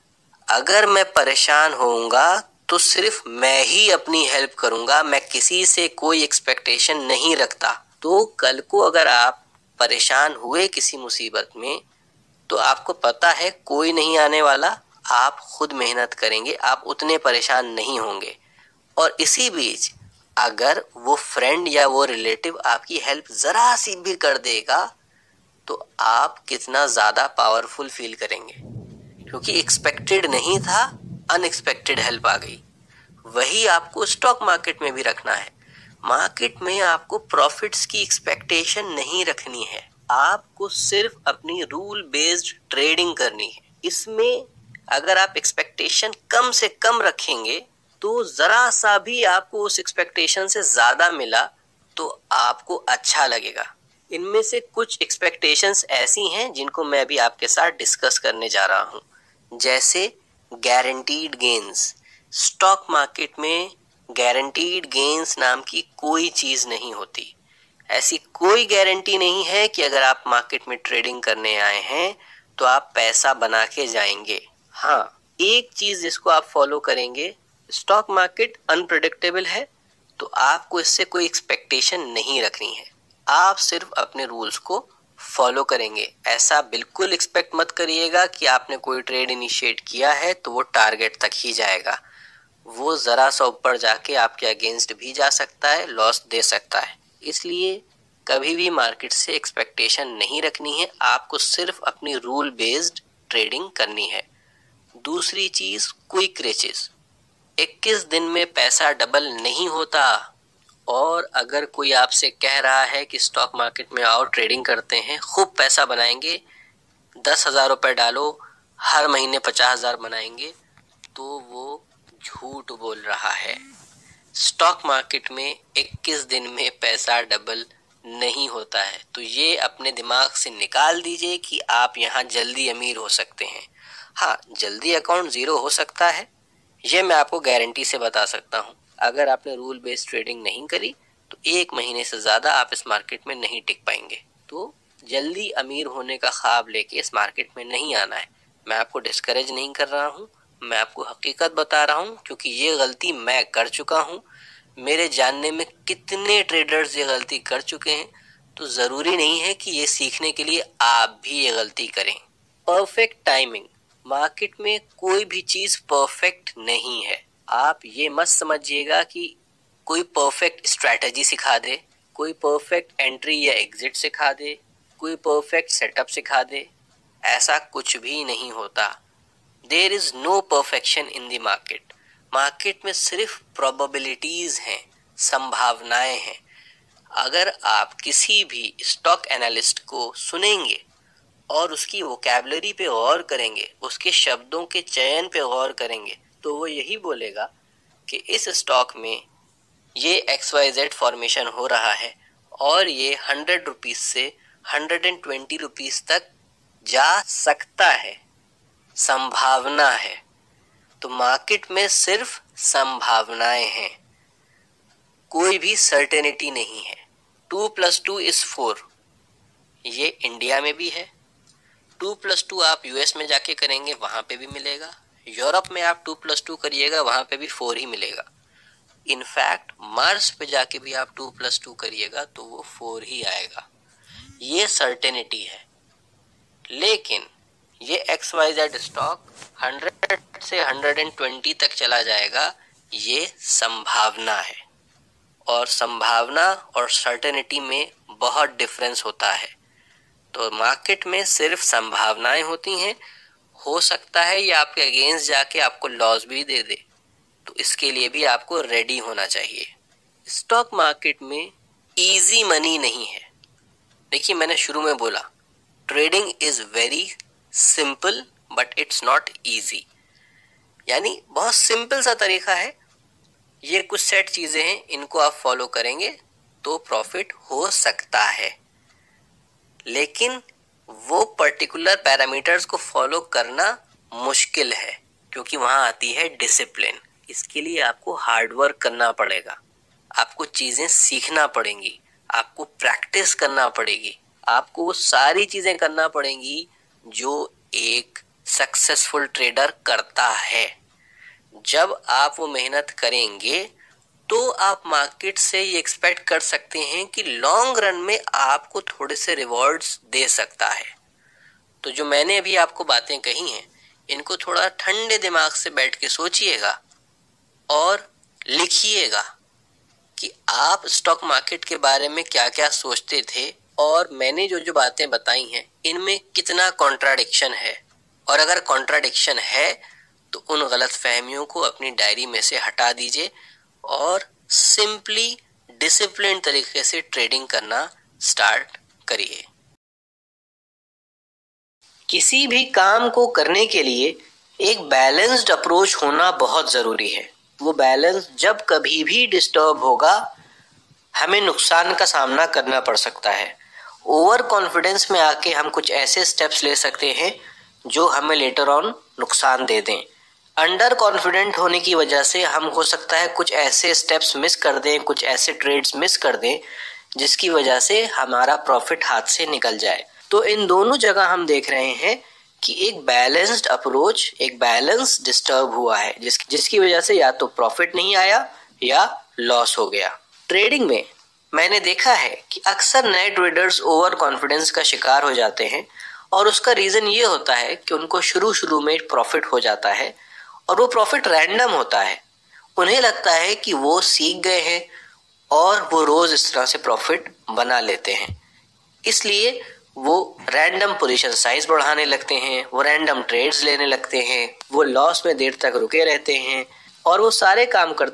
Speaker 1: अगर मैं परेशान होऊंगा तो सिर्फ मैं ही अपनी हेल्प करूंगा, मैं किसी से कोई एक्सपेक्टेशन नहीं रखता। तो कल को अगर आप परेशान हुए किसी मुसीबत में, तो आपको पता है कोई नहीं आने वाला, आप खुद मेहनत करेंगे, आप उतने परेशान नहीं होंगे। और इसी बीच अगर वो फ्रेंड या वो रिलेटिव आपकी हेल्प जरा सी भी कर देगा तो आप कितना ज्यादा पावरफुल फील करेंगे, क्योंकि एक्सपेक्टेड नहीं था, अनएक्सपेक्टेड हेल्प आ गई। वही आपको स्टॉक मार्केट में भी रखना है। मार्केट में आपको प्रॉफिट्स की एक्सपेक्टेशन नहीं रखनी है, आपको सिर्फ अपनी रूल बेस्ड ट्रेडिंग करनी है। इसमें अगर आप एक्सपेक्टेशन कम से कम रखेंगे तो जरा सा भी आपको उस एक्सपेक्टेशन से ज्यादा मिला तो आपको अच्छा लगेगा। इनमें से कुछ एक्सपेक्टेशंस ऐसी हैं जिनको मैं भी आपके साथ डिस्कस करने जा रहा हूं, जैसे गारंटीड गेन्स। स्टॉक मार्केट में गारंटीड गेन्स नाम की कोई चीज नहीं होती। ऐसी कोई गारंटी नहीं है कि अगर आप मार्केट में ट्रेडिंग करने आए हैं तो आप पैसा बना के जाएंगे। हाँ, एक चीज जिसको आप फॉलो करेंगे, स्टॉक मार्केट अनप्रेडिक्टेबल है, तो आपको इससे कोई एक्सपेक्टेशन नहीं रखनी है। आप सिर्फ अपने रूल्स को फॉलो करेंगे। ऐसा बिल्कुल एक्सपेक्ट मत करिएगा कि आपने कोई ट्रेड इनिशिएट किया है तो वो टारगेट तक ही जाएगा। वो जरा सा ऊपर जाके आपके अगेंस्ट भी जा सकता है, लॉस दे सकता है। इसलिए कभी भी मार्केट से एक्सपेक्टेशन नहीं रखनी है, आपको सिर्फ अपनी रूल बेस्ड ट्रेडिंग करनी है। दूसरी चीज, क्विक रिचेस। 21 दिन में पैसा डबल नहीं होता, और अगर कोई आपसे कह रहा है कि स्टॉक मार्केट में आओ ट्रेडिंग करते हैं, खूब पैसा बनाएंगे, 10,000 रुपये डालो, हर महीने 50,000 बनाएंगे, तो वो झूठ बोल रहा है। स्टॉक मार्केट में 21 दिन में पैसा डबल नहीं होता है। तो ये अपने दिमाग से निकाल दीजिए कि आप यहाँ जल्दी अमीर हो सकते हैं। हाँ, जल्दी अकाउंट जीरो हो सकता है, ये मैं आपको गारंटी से बता सकता हूँ। अगर आपने रूल बेस्ड ट्रेडिंग नहीं करी तो 1 महीने से ज़्यादा आप इस मार्केट में नहीं टिक पाएंगे। तो जल्दी अमीर होने का ख्वाब लेके इस मार्केट में नहीं आना है। मैं आपको डिस्करेज नहीं कर रहा हूँ, मैं आपको हकीकत बता रहा हूँ, क्योंकि ये गलती मैं कर चुका हूँ। मेरे जानने में कितने ट्रेडर्स ये गलती कर चुके हैं, तो ज़रूरी नहीं है कि ये सीखने के लिए आप भी ये गलती करें। परफेक्ट टाइमिंग, मार्केट में कोई भी चीज़ परफेक्ट नहीं है। आप ये मत समझिएगा कि कोई परफेक्ट स्ट्रैटेजी सिखा दे, कोई परफेक्ट एंट्री या एग्जिट सिखा दे, कोई परफेक्ट सेटअप सिखा दे। ऐसा कुछ भी नहीं होता। There is no perfection in the market. Market में सिर्फ प्रोबेबिलिटीज हैं, संभावनाएं हैं। अगर आप किसी भी स्टॉक एनालिस्ट को सुनेंगे और उसकी वोकैबुलरी पे गौर करेंगे, उसके शब्दों के चयन पे गौर करेंगे, तो वो यही बोलेगा कि इस स्टॉक में ये XYZ फॉर्मेशन हो रहा है और ये 100 रुपीज से 120 रुपीज तक जा सकता है, संभावना है। तो मार्केट में सिर्फ संभावनाएं हैं, कोई भी सर्टेनिटी नहीं है। 2 + 2 = 4, ये इंडिया में भी है। 2 + 2 आप US में जाके करेंगे, वहां पे भी मिलेगा। यूरोप में आप 2 + 2 करिएगा, वहां पे भी 4 ही मिलेगा। इनफैक्ट मार्स पे जाके भी आप 2 + 2 करिएगा तो वो 4 ही आएगा। ये सर्टेनिटी है। लेकिन ये XYZ स्टॉक 100 से 120 तक चला जाएगा, ये संभावना है। और संभावना और सर्टेनिटी में बहुत डिफरेंस होता है। तो मार्केट में सिर्फ संभावनाएं होती हैं। हो सकता है ये आपके अगेंस्ट जाके आपको लॉस भी दे दे, तो इसके लिए भी आपको रेडी होना चाहिए। स्टॉक मार्केट में इजी मनी नहीं है। देखिए, मैंने शुरू में बोला trading is very simple but it's not easy. यानी बहुत सिंपल सा तरीका है, ये कुछ सेट चीजें हैं, इनको आप फॉलो करेंगे तो प्रॉफिट हो सकता है। लेकिन वो पर्टिकुलर पैरामीटर्स को फॉलो करना मुश्किल है, क्योंकि वहां आती है डिसिप्लिन। इसके लिए आपको हार्डवर्क करना पड़ेगा, आपको चीजें सीखना पड़ेंगी, आपको प्रैक्टिस करना पड़ेगी, आपको वो सारी चीजें करना पड़ेंगी जो एक सक्सेसफुल ट्रेडर करता है। जब आप वो मेहनत करेंगे तो आप मार्केट से ये एक्सपेक्ट कर सकते हैं कि लॉन्ग रन में आपको थोड़े से रिवॉर्ड्स दे सकता है। तो जो मैंने अभी आपको बातें कही हैं, इनको थोड़ा ठंडे दिमाग से बैठ के सोचिएगा और लिखिएगा कि आप स्टॉक मार्केट के बारे में क्या क्या सोचते थे और मैंने जो जो बातें बताई हैं इनमें कितना कॉन्ट्राडिक्शन है। और अगर कॉन्ट्राडिक्शन है तो उन गलत फहमियों को अपनी डायरी में से हटा दीजिए और सिंपली डिसिप्लिन तरीके से ट्रेडिंग करना स्टार्ट करिए। किसी भी काम को करने के लिए एक बैलेंस्ड अप्रोच होना बहुत जरूरी है। वो बैलेंस जब कभी भी डिस्टर्ब होगा, हमें नुकसान का सामना करना पड़ सकता है। ओवर कॉन्फिडेंस में आके हम कुछ ऐसे स्टेप्स ले सकते हैं जो हमें लेटर ऑन नुकसान दे दें। अंडर कॉन्फिडेंट होने की वजह से हम हो सकता है कुछ ऐसे स्टेप्स मिस कर दें, कुछ ऐसे ट्रेड्स मिस कर दें जिसकी वजह से हमारा प्रॉफिट हाथ से निकल जाए। तो इन दोनों जगह हम देख रहे हैं कि एक बैलेंस्ड अप्रोच, एक बैलेंस डिस्टर्ब हुआ है जिसकी वजह से या तो प्रॉफिट नहीं आया या लॉस हो गया। ट्रेडिंग में मैंने देखा है कि अक्सर नए ट्रेडर्स ओवर कॉन्फिडेंस का शिकार हो जाते हैं और उसका रीजन ये होता है कि उनको शुरू में प्रॉफिट हो जाता है और वो प्रॉफिट रैंडम होता है। उन्हें लगता है कि वो सीख गए हैं और वो रोज इस तरह से प्रॉफिट बना लेते हैं, इसलिए वो रैंडम पोजीशन साइज बढ़ाने लगते हैं, वो रैंडम ट्रेड्स लेने लगते हैं, वो लॉस में देर तक रुके रहते हैं और वो सारे काम करते हैं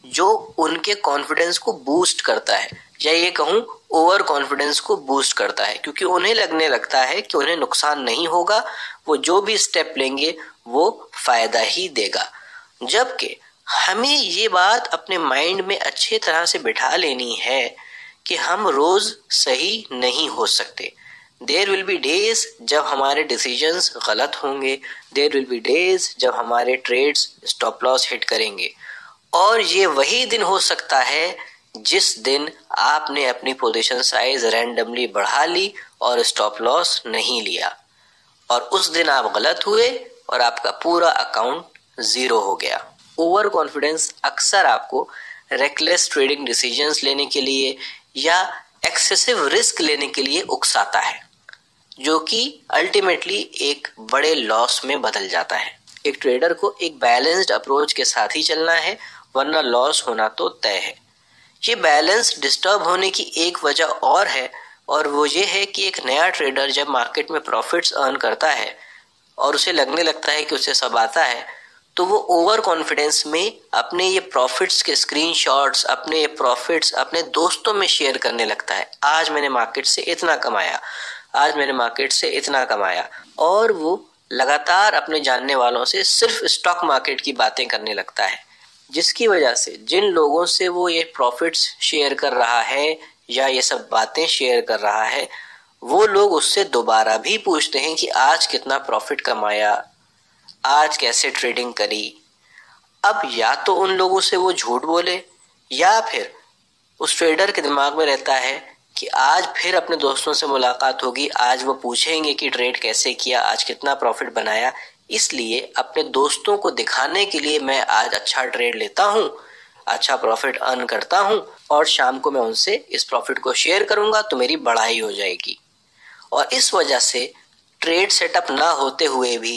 Speaker 1: जो उनके कॉन्फिडेंस को बूस्ट करता है, या ये कहूँ ओवर कॉन्फिडेंस को बूस्ट करता है, क्योंकि उन्हें लगने लगता है कि उन्हें नुकसान नहीं होगा, वो जो भी स्टेप लेंगे वो फायदा ही देगा। जबकि हमें ये बात अपने माइंड में अच्छी तरह से बिठा लेनी है कि हम रोज सही नहीं हो सकते। देयर विल बी डेज जब हमारे डिसीजंस गलत होंगे, देयर विल बी डेज जब हमारे ट्रेड्स स्टॉप लॉस हिट करेंगे, और ये वही दिन हो सकता है जिस दिन आपने अपनी पोजीशन साइज रैंडमली बढ़ा ली और स्टॉप लॉस नहीं लिया, और उस दिन आप गलत हुए और आपका पूरा अकाउंट जीरो हो गया। ओवर कॉन्फिडेंस अक्सर आपको रेकलेस ट्रेडिंग डिसीजंस लेने के लिए या एक्सेसिव रिस्क लेने के लिए उकसाता है, जो कि अल्टीमेटली एक बड़े लॉस में बदल जाता है। एक ट्रेडर को एक बैलेंस्ड अप्रोच के साथ ही चलना है, वरना लॉस होना तो तय है। ये बैलेंस डिस्टर्ब होने की एक वजह और है, और वो ये है कि एक नया ट्रेडर जब मार्केट में प्रॉफिट्स अर्न करता है और उसे लगने लगता है कि उसे सब आता है, तो वो ओवर कॉन्फिडेंस में अपने ये प्रॉफिट्स के स्क्रीनशॉट्स, अपने ये प्रॉफिट्स अपने दोस्तों में शेयर करने लगता है। आज मैंने मार्केट से इतना कमाया, आज मैंने मार्केट से इतना कमाया, और वो लगातार अपने जानने वालों से सिर्फ स्टॉक मार्केट की बातें करने लगता है, जिसकी वजह से जिन लोगों से वो ये प्रॉफिट्स शेयर कर रहा है या ये सब बातें शेयर कर रहा है, वो लोग उससे दोबारा भी पूछते हैं कि आज कितना प्रॉफिट कमाया, आज कैसे ट्रेडिंग करी। अब या तो उन लोगों से वो झूठ बोले, या फिर उस ट्रेडर के दिमाग में रहता है कि आज फिर अपने दोस्तों से मुलाकात होगी, आज वो पूछेंगे कि ट्रेड कैसे किया, आज कितना प्रॉफिट बनाया, इसलिए अपने दोस्तों को दिखाने के लिए मैं आज अच्छा ट्रेड लेता हूँ, अच्छा प्रॉफिट अर्न करता हूँ, और शाम को मैं उनसे इस प्रॉफिट को शेयर करूंगा तो मेरी बढ़ाई हो जाएगी। और इस वजह से ट्रेड सेटअप ना होते हुए भी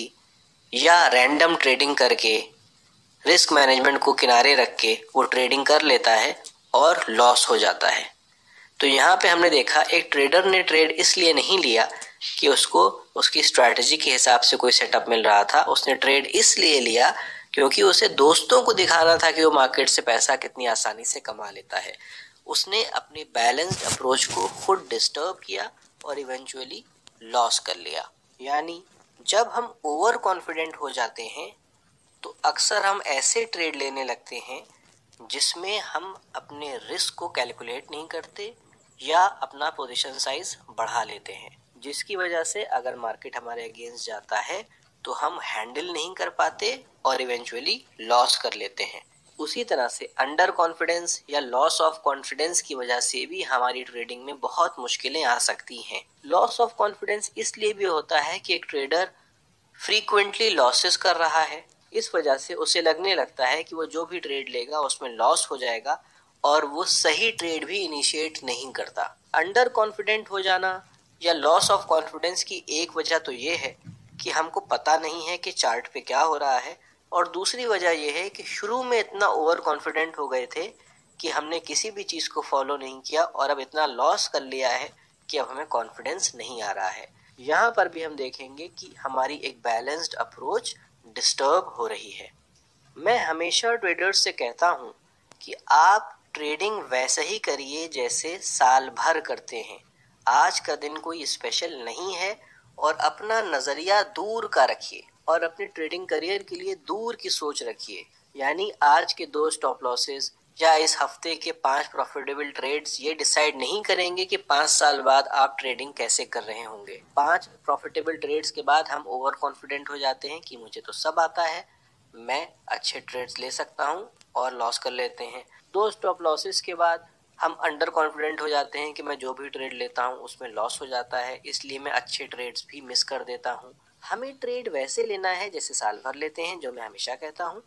Speaker 1: या रैंडम ट्रेडिंग करके रिस्क मैनेजमेंट को किनारे रख के वो ट्रेडिंग कर लेता है और लॉस हो जाता है। तो यहाँ पे हमने देखा एक ट्रेडर ने ट्रेड इसलिए नहीं लिया कि उसको उसकी स्ट्रैटेजी के हिसाब से कोई सेटअप मिल रहा था, उसने ट्रेड इसलिए लिया क्योंकि उसे दोस्तों को दिखाना था कि वो मार्केट से पैसा कितनी आसानी से कमा लेता है। उसने अपने बैलेंस्ड अप्रोच को खुद डिस्टर्ब किया और इवेंचुअली लॉस कर लिया। यानी जब हम ओवर कॉन्फिडेंट हो जाते हैं तो अक्सर हम ऐसे ट्रेड लेने लगते हैं जिसमें हम अपने रिस्क को कैलकुलेट नहीं करते या अपना पोजीशन साइज बढ़ा लेते हैं, जिसकी वजह से अगर मार्केट हमारे अगेंस्ट जाता है तो हम हैंडल नहीं कर पाते और इवेंचुअली लॉस कर लेते हैं। उसी तरह से अंडर कॉन्फिडेंस या लॉस ऑफ कॉन्फिडेंस की वजह से भी हमारी ट्रेडिंग में बहुत मुश्किलें आ सकती हैं। लॉस ऑफ कॉन्फिडेंस इसलिए भी होता है कि एक ट्रेडर फ्रीक्वेंटली लॉसेस कर रहा है, इस वजह से उसे लगने लगता है कि वो जो भी ट्रेड लेगा उसमें लॉस हो जाएगा और वो सही ट्रेड भी इनिशिएट नहीं करता। अंडर कॉन्फिडेंट हो जाना या लॉस ऑफ कॉन्फिडेंस की एक वजह तो ये है कि हमको पता नहीं है कि चार्ट पे क्या हो रहा है, और दूसरी वजह यह है कि शुरू में इतना ओवर कॉन्फिडेंट हो गए थे कि हमने किसी भी चीज़ को फॉलो नहीं किया और अब इतना लॉस कर लिया है कि अब हमें कॉन्फिडेंस नहीं आ रहा है। यहाँ पर भी हम देखेंगे कि हमारी एक बैलेंस्ड अप्रोच डिस्टर्ब हो रही है। मैं हमेशा ट्रेडर्स से कहता हूँ कि आप ट्रेडिंग वैसे ही करिए जैसे साल भर करते हैं। आज का दिन कोई स्पेशल नहीं है, और अपना नज़रिया दूर का रखिए और अपने ट्रेडिंग करियर के लिए दूर की सोच रखिए। यानी आज के 2 स्टॉप लॉसेस या इस हफ्ते के 5 प्रॉफिटेबल ट्रेड्स ये डिसाइड नहीं करेंगे कि 5 साल बाद आप ट्रेडिंग कैसे कर रहे होंगे। 5 प्रॉफिटेबल ट्रेड्स के बाद हम ओवर कॉन्फिडेंट हो जाते हैं कि मुझे तो सब आता है, मैं अच्छे ट्रेड्स ले सकता हूं, और लॉस कर लेते हैं। 2 स्टॉप लॉसेस के बाद हम अंडर कॉन्फिडेंट हो जाते हैं कि मैं जो भी ट्रेड लेता हूं उसमें लॉस हो जाता है, इसलिए मैं अच्छे ट्रेड्स भी मिस कर देता हूं। हमें ट्रेड वैसे लेना है जैसे साल भर लेते हैं, जो मैं हमेशा कहता हूं।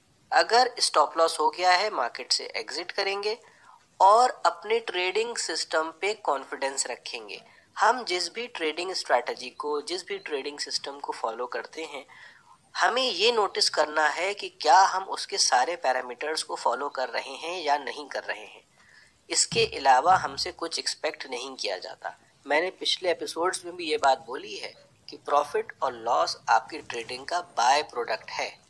Speaker 1: अगर स्टॉप लॉस हो गया है मार्केट से एग्जिट करेंगे और अपने ट्रेडिंग सिस्टम पे कॉन्फिडेंस रखेंगे। हम जिस भी ट्रेडिंग स्ट्रैटेजी को, जिस भी ट्रेडिंग सिस्टम को फॉलो करते हैं, हमें ये नोटिस करना है कि क्या हम उसके सारे पैरामीटर्स को फॉलो कर रहे हैं या नहीं कर रहे हैं। इसके अलावा हमसे कुछ एक्सपेक्ट नहीं किया जाता। मैंने पिछले एपिसोड्स में भी ये बात बोली है कि प्रॉफिट और लॉस आपकी ट्रेडिंग का बाय प्रोडक्ट है।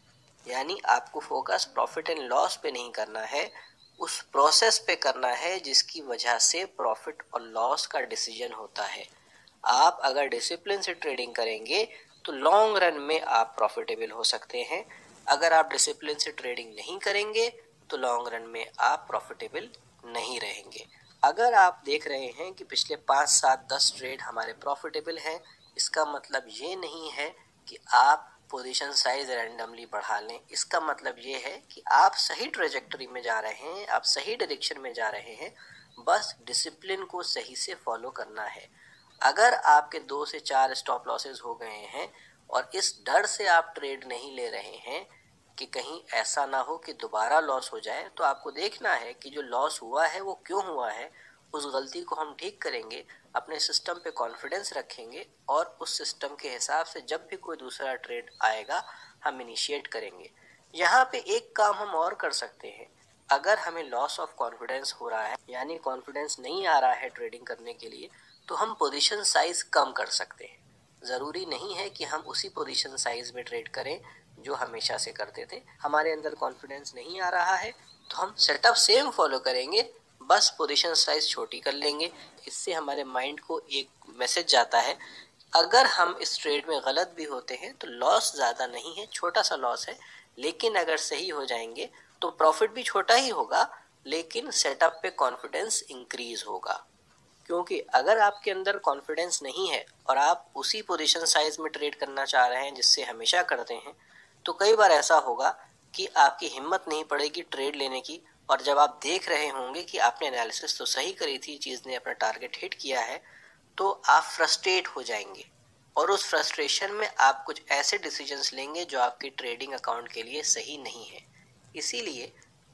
Speaker 1: यानी आपको फोकस प्रॉफिट एंड लॉस पे नहीं करना है, उस प्रोसेस पे करना है जिसकी वजह से प्रॉफिट और लॉस का डिसीजन होता है। आप अगर डिसिप्लिन से ट्रेडिंग करेंगे तो लॉन्ग रन में आप प्रॉफिटेबल हो सकते हैं। अगर आप डिसिप्लिन से ट्रेडिंग नहीं करेंगे तो लॉन्ग रन में आप प्रॉफिटेबल नहीं रहेंगे। अगर आप देख रहे हैं कि पिछले 5, 7, 10 ट्रेड हमारे प्रॉफिटेबल हैं, इसका मतलब ये नहीं है कि आप पोजीशन साइज रैंडमली बढ़ा लें। इसका मतलब ये है कि आप सही ट्रेजेक्टरी में जा रहे हैं, आप सही डायरेक्शन में जा रहे हैं, बस डिसिप्लिन को सही से फॉलो करना है। अगर आपके 2 से 4 स्टॉप लॉसेस हो गए हैं और इस डर से आप ट्रेड नहीं ले रहे हैं कि कहीं ऐसा ना हो कि दोबारा लॉस हो जाए, तो आपको देखना है कि जो लॉस हुआ है वो क्यों हुआ है। उस गलती को हम ठीक करेंगे, अपने सिस्टम पे कॉन्फिडेंस रखेंगे और उस सिस्टम के हिसाब से जब भी कोई दूसरा ट्रेड आएगा हम इनिशिएट करेंगे। यहाँ पे एक काम हम और कर सकते हैं। अगर हमें लॉस ऑफ कॉन्फिडेंस हो रहा है, यानी कॉन्फिडेंस नहीं आ रहा है ट्रेडिंग करने के लिए, तो हम पोजीशन साइज कम कर सकते हैं। ज़रूरी नहीं है कि हम उसी पोजीशन साइज में ट्रेड करें जो हमेशा से करते थे। हमारे अंदर कॉन्फिडेंस नहीं आ रहा है तो हम सेटअप सेम फॉलो करेंगे, बस पोजीशन साइज छोटी कर लेंगे। इससे हमारे माइंड को एक मैसेज जाता है, अगर हम इस ट्रेड में गलत भी होते हैं तो लॉस ज़्यादा नहीं है, छोटा सा लॉस है, लेकिन अगर सही हो जाएंगे तो प्रॉफिट भी छोटा ही होगा, लेकिन सेटअप पे कॉन्फिडेंस इंक्रीज होगा। क्योंकि अगर आपके अंदर कॉन्फिडेंस नहीं है और आप उसी पोजीशन साइज में ट्रेड करना चाह रहे हैं जिससे हमेशा करते हैं, तो कई बार ऐसा होगा कि आपकी हिम्मत नहीं पड़ेगी ट्रेड लेने की, और जब आप देख रहे होंगे कि आपने एनालिसिस तो सही करी थी, चीज़ ने अपना टारगेट हिट किया है, तो आप फ्रस्ट्रेट हो जाएंगे और उस फ्रस्ट्रेशन में आप कुछ ऐसे डिसीजंस लेंगे जो आपकी ट्रेडिंग अकाउंट के लिए सही नहीं है। इसीलिए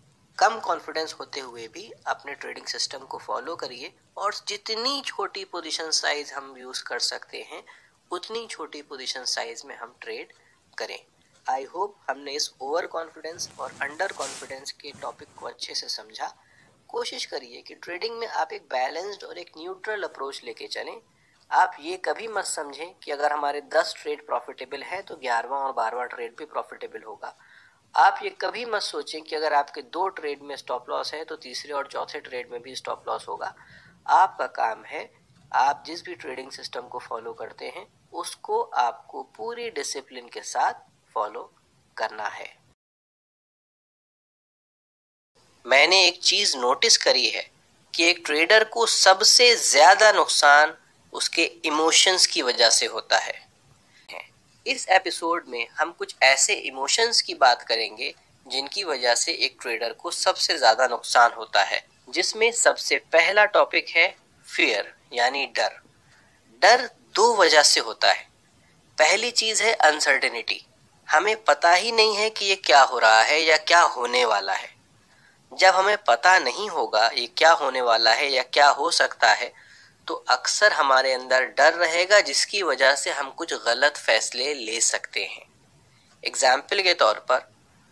Speaker 1: कम कॉन्फिडेंस होते हुए भी अपने ट्रेडिंग सिस्टम को फॉलो करिए और जितनी छोटी पोजीशन साइज हम यूज़ कर सकते हैं उतनी छोटी पोजीशन साइज में हम ट्रेड करें। आई होप हमने इस ओवर कॉन्फिडेंस और अंडर कॉन्फिडेंस के टॉपिक को अच्छे से समझा। कोशिश करिए कि ट्रेडिंग में आप एक बैलेंस्ड और एक न्यूट्रल अप्रोच लेके चलें। आप ये कभी मत समझें कि अगर हमारे 10 ट्रेड प्रॉफिटेबल है तो 11वां और 12वां ट्रेड भी प्रॉफिटेबल होगा। आप ये कभी मत सोचें कि अगर आपके 2 ट्रेड में स्टॉप लॉस है तो तीसरे और चौथे ट्रेड में भी स्टॉप लॉस होगा। आपका काम है, आप जिस भी ट्रेडिंग सिस्टम को फॉलो करते हैं उसको आपको पूरी डिसिप्लिन के साथ फॉलो करना है। मैंने एक चीज नोटिस करी है कि एक ट्रेडर को सबसे ज्यादा नुकसान उसके इमोशंस की वजह से होता है। इस एपिसोड में हम कुछ ऐसे इमोशंस की बात करेंगे जिनकी वजह से एक ट्रेडर को सबसे ज्यादा नुकसान होता है, जिसमें सबसे पहला टॉपिक है फियर, यानी डर। डर 2 वजह से होता है। पहली चीज है अनसर्टेनिटी, हमें पता ही नहीं है कि ये क्या हो रहा है या क्या होने वाला है। जब हमें पता नहीं होगा ये क्या होने वाला है या क्या हो सकता है तो अक्सर हमारे अंदर डर रहेगा, जिसकी वजह से हम कुछ गलत फैसले ले सकते हैं। एग्जाम्पल के तौर पर,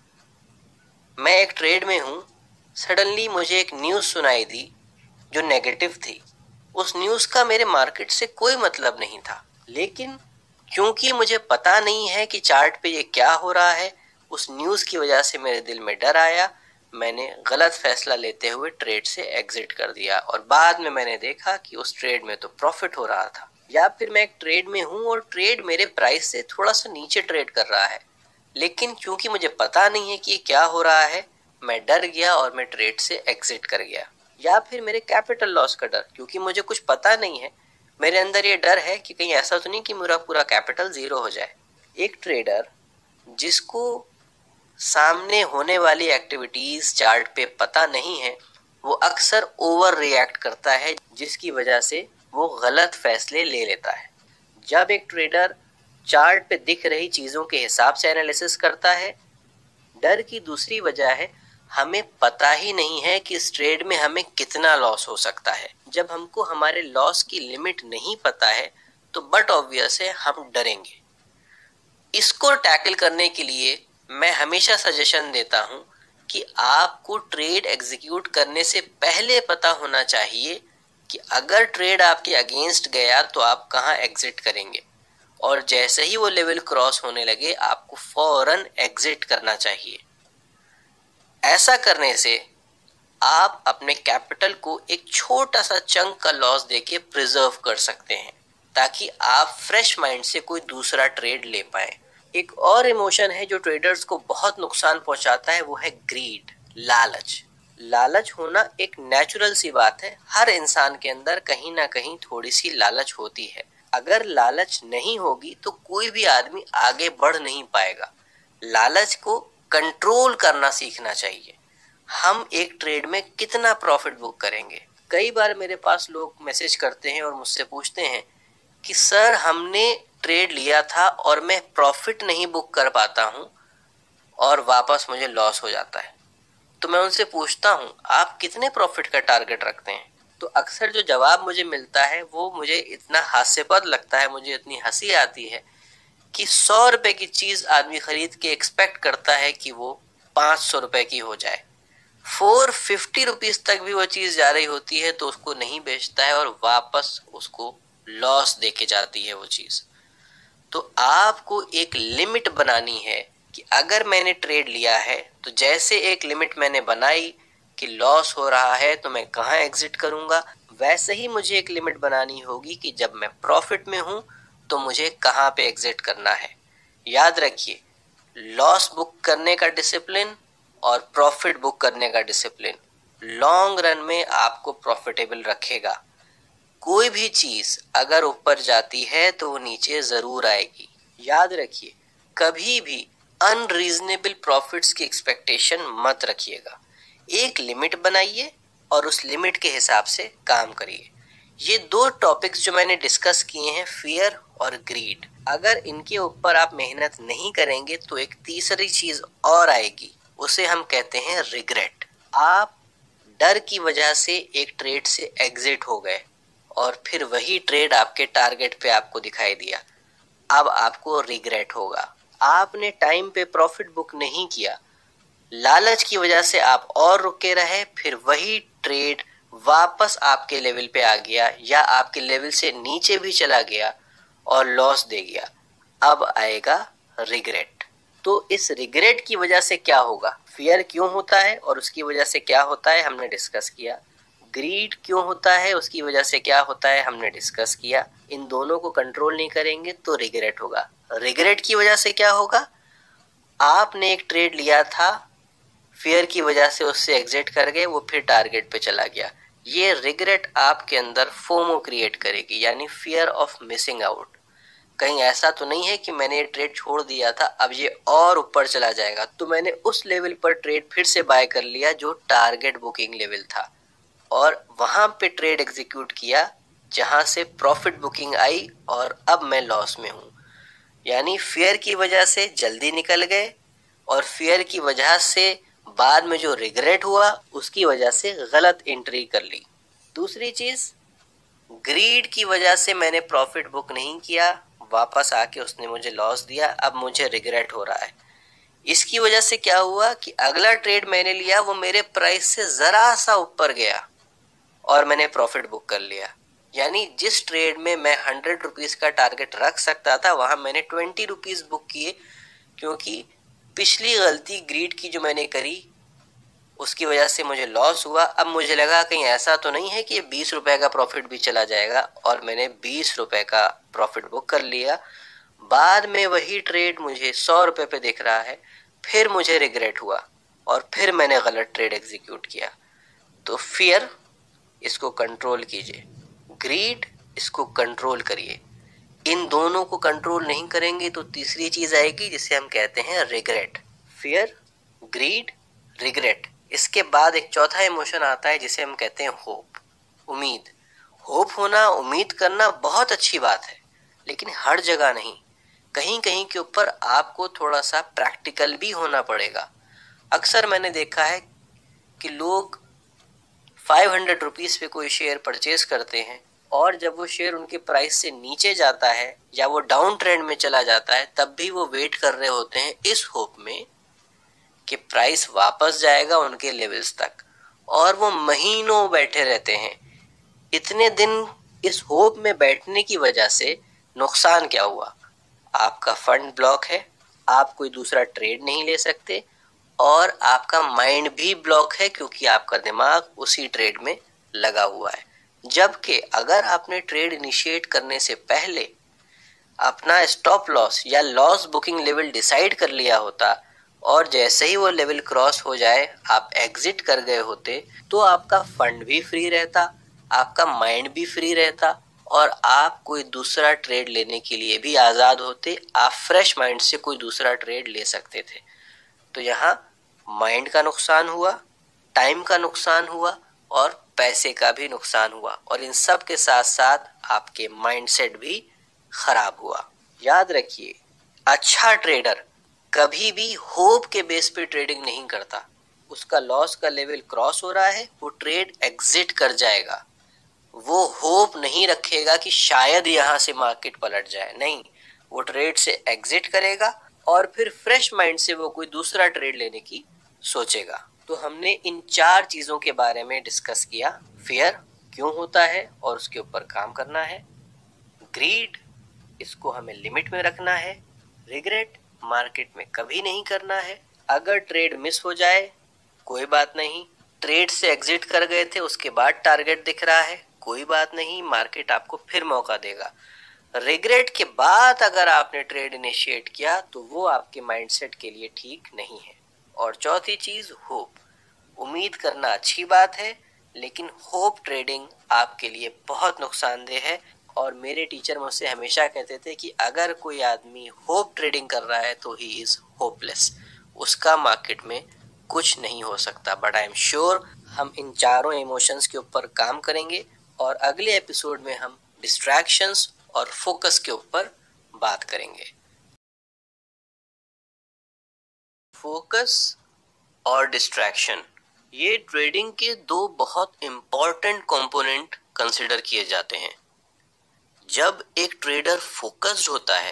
Speaker 1: मैं एक ट्रेड में हूँ, सडनली मुझे एक न्यूज़ सुनाई दी जो नेगेटिव थी। उस न्यूज़ का मेरे मार्केट से कोई मतलब नहीं था, लेकिन क्योंकि मुझे पता नहीं है कि चार्ट पे ये क्या हो रहा है, उस न्यूज़ की वजह से मेरे दिल में डर आया, मैंने गलत फैसला लेते हुए ट्रेड से एग्जिट कर दिया और बाद में मैंने देखा कि उस ट्रेड में तो प्रॉफिट हो रहा था। या फिर मैं एक ट्रेड में हूँ और ट्रेड मेरे प्राइस से थोड़ा सा नीचे ट्रेड कर रहा है, लेकिन क्योंकि मुझे पता नहीं है कि ये क्या हो रहा है, मैं डर गया और मैं ट्रेड से एग्जिट कर गया। या फिर मेरे कैपिटल लॉस का डर, क्योंकि मुझे कुछ पता नहीं है, मेरे अंदर ये डर है कि कहीं ऐसा तो नहीं कि मेरा पूरा कैपिटल जीरो हो जाए। एक ट्रेडर जिसको सामने होने वाली एक्टिविटीज चार्ट पे पता नहीं है, वो अक्सर ओवर रिएक्ट करता है, जिसकी वजह से वो गलत फैसले ले लेता है। जब एक ट्रेडर चार्ट पे दिख रही चीजों के हिसाब से एनालिसिस करता है, डर की दूसरी वजह है हमें पता ही नहीं है कि इस ट्रेड में हमें कितना लॉस हो सकता है। जब हमको हमारे लॉस की लिमिट नहीं पता है तो बट ऑब्वियस है हम डरेंगे। इसको टैकल करने के लिए मैं हमेशा सजेशन देता हूं कि आपको ट्रेड एग्जीक्यूट करने से पहले पता होना चाहिए कि अगर ट्रेड आपके अगेंस्ट गया तो आप कहां एग्जिट करेंगे। और जैसे ही वो लेवल क्रॉस होने लगे आपको फौरन एग्जिट करना चाहिए। ऐसा करने से आप अपने कैपिटल को एक छोटा सा चंक का लॉस देके प्रिजर्व कर सकते हैं, ताकि आप फ्रेश माइंड से कोई दूसरा ट्रेड ले पाए। एक और इमोशन है जो ट्रेडर्स को बहुत नुकसान पहुंचाता है, वो है ग्रीड, लालच। लालच होना एक नेचुरल सी बात है, हर इंसान के अंदर कहीं ना कहीं थोड़ी सी लालच होती है। अगर लालच नहीं होगी तो कोई भी आदमी आगे बढ़ नहीं पाएगा। लालच को कंट्रोल करना सीखना चाहिए। हम एक ट्रेड में कितना प्रॉफिट बुक करेंगे? कई बार मेरे पास लोग मैसेज करते हैं और मुझसे पूछते हैं कि सर हमने ट्रेड लिया था और मैं प्रॉफिट नहीं बुक कर पाता हूं और वापस मुझे लॉस हो जाता है। तो मैं उनसे पूछता हूं आप कितने प्रॉफिट का टारगेट रखते हैं? तो अक्सर जो जवाब मुझे मिलता है वो मुझे इतना हास्यास्पद लगता है, मुझे इतनी हंसी आती है कि 100 रुपए की चीज आदमी खरीद के एक्सपेक्ट करता है कि वो 500 रुपए की हो जाए। 450 रुपीज तक भी वो चीज जा रही होती है तो उसको नहीं बेचता है और वापस उसको लॉस देके जाती है वो चीज। तो आपको एक लिमिट बनानी है कि अगर मैंने ट्रेड लिया है तो जैसे एक लिमिट मैंने बनाई कि लॉस हो रहा है तो मैं कहाँ एग्जिट करूंगा, वैसे ही मुझे एक लिमिट बनानी होगी कि जब मैं प्रॉफिट में हूं तो मुझे कहाँ पे एग्जिट करना है। याद रखिए, लॉस बुक करने का डिसिप्लिन और प्रॉफिट बुक करने का डिसिप्लिन लॉन्ग रन में आपको प्रॉफिटेबल रखेगा। कोई भी चीज अगर ऊपर जाती है तो वो नीचे जरूर आएगी। याद रखिए, कभी भी अनरीजनेबल प्रॉफिट्स की एक्सपेक्टेशन मत रखिएगा। एक लिमिट बनाइए और उस लिमिट के हिसाब से काम करिए। ये दो टॉपिक्स जो मैंने डिस्कस किए हैं, फियर और ग्रीड, अगर इनके ऊपर आप मेहनत नहीं करेंगे तो एक तीसरी चीज और आएगी, उसे हम कहते हैं रिग्रेट। आप डर की वजह से एक ट्रेड से एग्जिट हो गए और फिर वही ट्रेड आपके टारगेट पे आपको दिखाई दिया। अब आपको रिग्रेट होगा, आपने टाइम पे प्रॉफिट बुक नहीं किया, लालच की वजह से आप और रुके रहे, फिर वही ट्रेड वापस आपके लेवल पे आ गया या आपके लेवल से नीचे भी चला गया और लॉस दे गया। अब आएगा रिग्रेट। तो इस रिग्रेट की वजह से क्या होगा, फियर क्यों होता है और उसकी वजह से क्या होता है हमने डिस्कस किया। ग्रीड क्यों होता है, उसकी वजह से क्या होता है हमने डिस्कस किया। इन दोनों को कंट्रोल नहीं करेंगे तो रिग्रेट होगा। रिग्रेट की वजह से क्या होगा, आपने एक ट्रेड लिया था, फियर की वजह से उससे एग्जिट कर गए, वो फिर टारगेट पे चला गया। ये रिग्रेट आपके अंदर फोमो क्रिएट करेगी, यानी फियर ऑफ मिसिंग आउट। कहीं ऐसा तो नहीं है कि मैंने ये ट्रेड छोड़ दिया था अब ये और ऊपर चला जाएगा तो मैंने उस लेवल पर ट्रेड फिर से बाय कर लिया जो टारगेट बुकिंग लेवल था और वहां पे ट्रेड एग्जीक्यूट किया जहां से प्रॉफिट बुकिंग आई और अब मैं लॉस में हूं। यानी फियर की वजह से जल्दी निकल गए और फियर की वजह से बाद में जो रिग्रेट हुआ उसकी वजह से गलत एंट्री कर ली। दूसरी चीज, ग्रीड की वजह से मैंने प्रॉफिट बुक नहीं किया, वापस आके उसने मुझे लॉस दिया, अब मुझे रिग्रेट हो रहा है। इसकी वजह से क्या हुआ कि अगला ट्रेड मैंने लिया वो मेरे प्राइस से जरा सा ऊपर गया और मैंने प्रॉफिट बुक कर लिया। यानी जिस ट्रेड में मैं 100 रुपीज का टारगेट रख सकता था वहां मैंने 20 रुपीज बुक किए, क्योंकि पिछली गलती ग्रीड की जो मैंने करी उसकी वजह से मुझे लॉस हुआ। अब मुझे लगा कहीं ऐसा तो नहीं है कि 20 रुपए का प्रॉफिट भी चला जाएगा और मैंने 20 रुपए का प्रॉफिट बुक कर लिया। बाद में वही ट्रेड मुझे 100 रुपए पे दिख रहा है, फिर मुझे रिग्रेट हुआ और फिर मैंने गलत ट्रेड एग्जीक्यूट किया। तो फियर, इसको कंट्रोल कीजिए, ग्रीड, इसको कंट्रोल करिए। इन दोनों को कंट्रोल नहीं करेंगे तो तीसरी चीज आएगी जिसे हम कहते हैं रिग्रेट। Fear, grid, regret. इसके बाद एक चौथा इमोशन आता है जिसे हम कहते हैं होप, उम्मीद। होप होना, उम्मीद करना बहुत अच्छी बात है, लेकिन हर जगह नहीं। कहीं कहीं के ऊपर आपको थोड़ा सा प्रैक्टिकल भी होना पड़ेगा। अक्सर मैंने देखा है कि लोग 500 रुपीज पे कोई शेयर परचेज करते हैं और जब वो शेयर उनके प्राइस से नीचे जाता है या वो डाउन ट्रेंड में चला जाता है तब भी वो वेट कर रहे होते हैं इस होप में कि प्राइस वापस जाएगा उनके लेवल्स तक, और वो महीनों बैठे रहते हैं। इतने दिन इस होप में बैठने की वजह से नुकसान क्या हुआ, आपका फंड ब्लॉक है, आप कोई दूसरा ट्रेड नहीं ले सकते और आपका माइंड भी ब्लॉक है क्योंकि आपका दिमाग उसी ट्रेड में लगा हुआ है। जबकि अगर आपने ट्रेड इनिशिएट करने से पहले अपना स्टॉप लॉस या लॉस बुकिंग लेवल डिसाइड कर लिया होता और जैसे ही वो लेवल क्रॉस हो जाए आप एग्जिट कर गए होते, तो आपका फंड भी फ्री रहता, आपका माइंड भी फ्री रहता और आप कोई दूसरा ट्रेड लेने के लिए भी आजाद होते। आप फ्रेश माइंड से कोई दूसरा ट्रेड ले सकते थे। तो यहाँ माइंड का नुकसान हुआ, टाइम का नुकसान हुआ और पैसे का भी नुकसान हुआ और इन सब के साथ साथ आपके माइंडसेट भी खराब हुआ। याद रखिए, अच्छा ट्रेडर कभी भी होप के बेस पे ट्रेडिंग नहीं करता। उसका लॉस का लेवल क्रॉस हो रहा है, वो ट्रेड एग्जिट कर जाएगा। वो होप नहीं रखेगा कि शायद यहाँ से मार्केट पलट जाए, नहीं, वो ट्रेड से एग्जिट करेगा और फिर फ्रेश माइंड से वो कोई दूसरा ट्रेड लेने की सोचेगा। तो हमने इन 4 चीजों के बारे में डिस्कस किया। फियर क्यों होता है और उसके ऊपर काम करना है, ग्रीड, इसको हमें लिमिट में रखना है, रिग्रेट, मार्केट में कभी नहीं करना है, अगर ट्रेड मिस हो जाए कोई बात नहीं, ट्रेड से एग्जिट कर गए थे उसके बाद टारगेट दिख रहा है कोई बात नहीं, मार्केट आपको फिर मौका देगा। रिग्रेट के बाद अगर आपने ट्रेड इनिशिएट किया तो वो आपके माइंडसेट के लिए ठीक नहीं है। और चौथी चीज, होप। उम्मीद करना अच्छी बात है लेकिन होप ट्रेडिंग आपके लिए बहुत नुकसानदेह है। और मेरे टीचर मुझसे हमेशा कहते थे कि अगर कोई आदमी होप ट्रेडिंग कर रहा है तो ही इज होपलेस, उसका मार्केट में कुछ नहीं हो सकता। बट आई एम श्योर हम इन चारों इमोशंस के ऊपर काम करेंगे और अगले एपिसोड में हम डिस्ट्रैक्शंस और फोकस के ऊपर बात करेंगे। फोकस और डिस्ट्रैक्शन, ये ट्रेडिंग के 2 बहुत इंपॉर्टेंट कंपोनेंट कंसिडर किए जाते हैं। जब एक ट्रेडर फोकस्ड होता है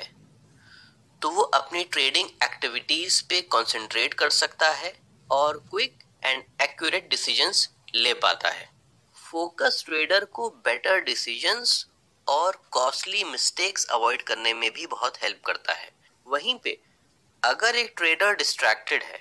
Speaker 1: तो वो अपनी ट्रेडिंग एक्टिविटीज पे कंसंट्रेट कर सकता है और क्विक एंड एक्यूरेट डिसीजंस ले पाता है। फोकस ट्रेडर को बेटर डिसीजंस और कॉस्टली मिस्टेक्स अवॉइड करने में भी बहुत हेल्प करता है। वहीं पे अगर एक ट्रेडर डिस्ट्रैक्टेड है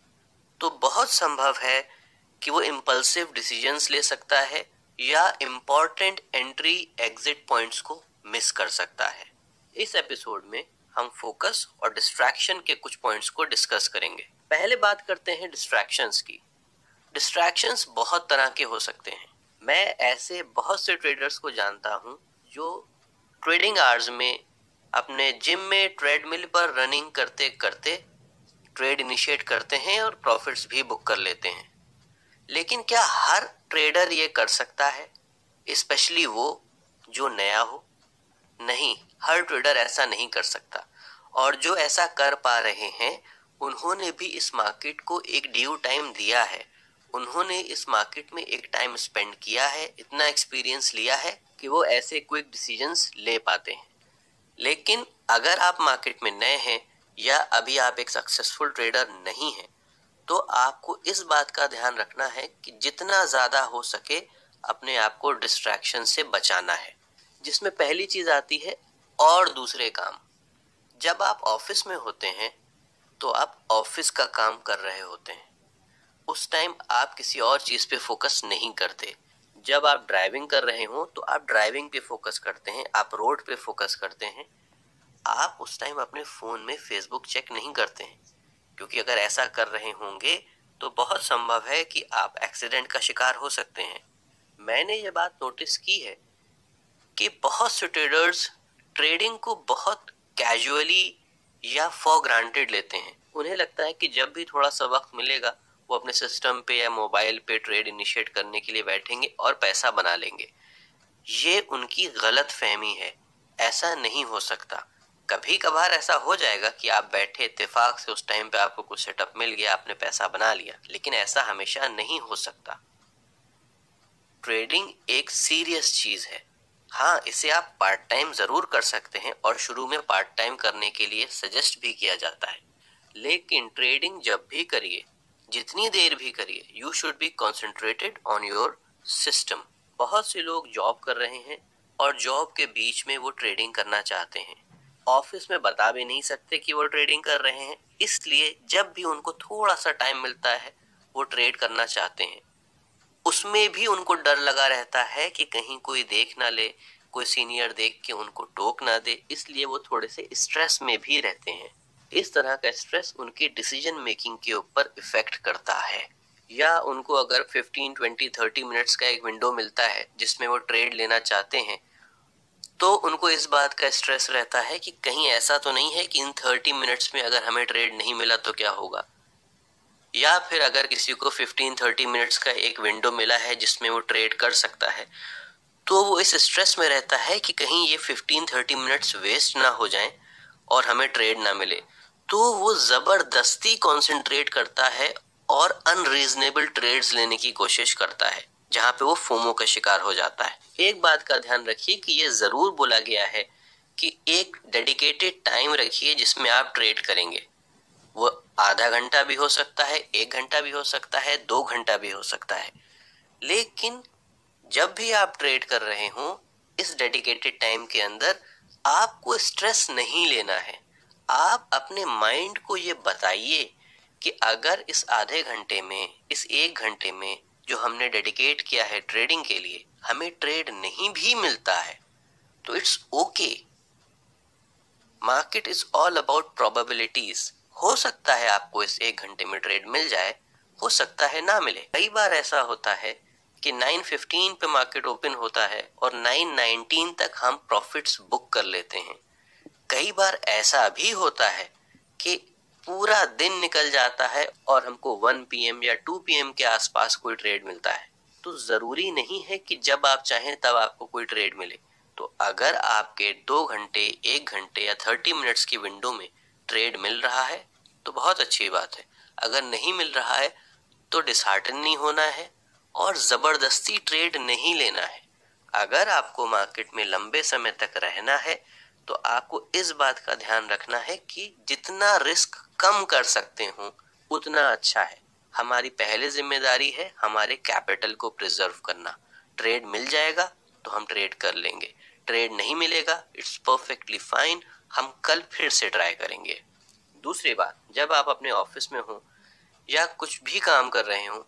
Speaker 1: तो बहुत संभव है कि वो इम्पल्सिव डिसीजंस ले सकता है या इम्पोर्टेंट एंट्री एग्जिट पॉइंट्स को मिस कर सकता है। इस एपिसोड में हम फोकस और डिस्ट्रैक्शन के कुछ पॉइंट्स को डिस्कस करेंगे। पहले बात करते हैं डिस्ट्रैक्शंस की। डिस्ट्रैक्शंस बहुत तरह के हो सकते हैं। मैं ऐसे बहुत से ट्रेडर्स को जानता हूं जो ट्रेडिंग आवर्स में अपने जिम में ट्रेडमिल पर रनिंग करते करते ट्रेड इनिशिएट करते हैं और प्रॉफिट्स भी बुक कर लेते हैं। लेकिन क्या हर ट्रेडर ये कर सकता है, स्पेशली वो जो नया हो? नहीं, हर ट्रेडर ऐसा नहीं कर सकता और जो ऐसा कर पा रहे हैं उन्होंने भी इस मार्केट को एक ड्यू टाइम दिया है, उन्होंने इस मार्केट में एक टाइम स्पेंड किया है, इतना एक्सपीरियंस लिया है कि वो ऐसे क्विक डिसीजंस ले पाते हैं। लेकिन अगर आप मार्केट में नए हैं या अभी आप एक सक्सेसफुल ट्रेडर नहीं हैं, तो आपको इस बात का ध्यान रखना है कि जितना ज्यादा हो सके अपने आप को डिस्ट्रैक्शन से बचाना है, जिसमें पहली चीज आती है और दूसरे काम। जब आप ऑफिस में होते हैं तो आप ऑफिस का काम कर रहे होते हैं, उस टाइम आप किसी और चीज पे फोकस नहीं करते। जब आप ड्राइविंग कर रहे हो तो आप ड्राइविंग पे फोकस करते हैं, आप रोड पे फोकस करते हैं, आप उस टाइम अपने फोन में फेसबुक चेक नहीं करते हैं, क्योंकि अगर ऐसा कर रहे होंगे तो बहुत संभव है कि आप एक्सीडेंट का शिकार हो सकते हैं। मैंने ये बात नोटिस की है कि बहुत से ट्रेडर्स ट्रेडिंग को बहुत कैजुअली या फॉर ग्रांटेड लेते हैं। उन्हें लगता है कि जब भी थोड़ा सा वक्त मिलेगा वो अपने सिस्टम पे या मोबाइल पे ट्रेड इनिशिएट करने के लिए बैठेंगे और पैसा बना लेंगे। ये उनकी गलत फहमी है, ऐसा नहीं हो सकता। कभी कभार ऐसा हो जाएगा कि आप बैठे इत्तेफाक से उस टाइम पे आपको कुछ सेटअप मिल गया, आपने पैसा बना लिया, लेकिन ऐसा हमेशा नहीं हो सकता। ट्रेडिंग एक सीरियस चीज है। हाँ, इसे आप पार्ट टाइम जरूर कर सकते हैं और शुरू में पार्ट टाइम करने के लिए सजेस्ट भी किया जाता है, लेकिन ट्रेडिंग जब भी करिए, जितनी देर भी करिए, you should be concentrated on your system. बहुत से लोग जॉब कर रहे हैं और जॉब के बीच में वो ट्रेडिंग करना चाहते हैं, ऑफिस में बता भी नहीं सकते कि वो ट्रेडिंग कर रहे हैं, इसलिए जब भी उनको थोड़ा सा टाइम मिलता है वो ट्रेड करना चाहते हैं। उसमें भी उनको डर लगा रहता है कि कहीं कोई देख ना ले, कोई सीनियर देख के उनको टोक ना दे, इसलिए वो थोड़े से स्ट्रेस में भी रहते हैं। इस तरह का स्ट्रेस उनकी डिसीजन मेकिंग के ऊपर इफेक्ट करता है। या उनको अगर 15, 20, 30 मिनट्स का एक विंडो मिलता है जिसमें वो ट्रेड लेना चाहते हैं, तो उनको इस बात का स्ट्रेस रहता है कि कहीं ऐसा तो नहीं है कि इन 30 मिनट्स में अगर हमें ट्रेड नहीं मिला तो क्या होगा। या फिर अगर किसी को 15-30 मिनट्स का एक विंडो मिला है जिसमें वो ट्रेड कर सकता है, तो वो इस स्ट्रेस में रहता है कि कहीं ये 15-30 मिनट्स वेस्ट ना हो जाएं और हमें ट्रेड ना मिले। तो वो जबरदस्ती कंसंट्रेट करता है और अनरीजनेबल ट्रेड्स लेने की कोशिश करता है, जहां पे वो फोमो का शिकार हो जाता है। एक बात का ध्यान रखिए कि ये जरूर बोला गया है कि एक डेडिकेटेड टाइम रखिए जिसमें आप ट्रेड करेंगे। वो आधा घंटा भी हो सकता है, 1 घंटा भी हो सकता है, 2 घंटा भी हो सकता है। लेकिन जब भी आप ट्रेड कर रहे हो, इस डेडिकेटेड टाइम के अंदर आपको स्ट्रेस नहीं लेना है। आप अपने माइंड को ये बताइए कि अगर इस आधे घंटे में, इस 1 घंटे में जो हमने डेडिकेट किया है ट्रेडिंग के लिए, हमें ट्रेड नहीं भी मिलता है तो it's okay. Market is all about probabilities. हो सकता है आपको इस 1 घंटे में ट्रेड मिल जाए, हो सकता है ना मिले। कई बार ऐसा होता है कि 9:15 पे मार्केट ओपन होता है और 9:19 तक हम प्रॉफिट्स बुक कर लेते हैं। कई बार ऐसा भी होता है कि पूरा दिन निकल जाता है और हमको 1 PM या 2 PM के आसपास कोई ट्रेड मिलता है। तो जरूरी नहीं है कि जब आप चाहें तब आपको कोई ट्रेड मिले। तो अगर आपके 2 घंटे, 1 घंटे या 30 मिनट्स की विंडो में ट्रेड मिल रहा है तो बहुत अच्छी बात है। अगर नहीं मिल रहा है तो डिसहार्टन नहीं होना है और जबरदस्ती ट्रेड नहीं लेना है। अगर आपको मार्केट में लंबे समय तक रहना है तो आपको इस बात का ध्यान रखना है कि जितना रिस्क कम कर सकते हो उतना अच्छा है। हमारी पहले जिम्मेदारी है हमारे कैपिटल को प्रिजर्व करना। ट्रेड मिल जाएगा तो हम ट्रेड कर लेंगे, ट्रेड नहीं मिलेगा इट्स परफेक्टली फाइन, हम कल फिर से ट्राई करेंगे। दूसरी बात, जब आप अपने ऑफिस में हो या कुछ भी काम कर रहे हो,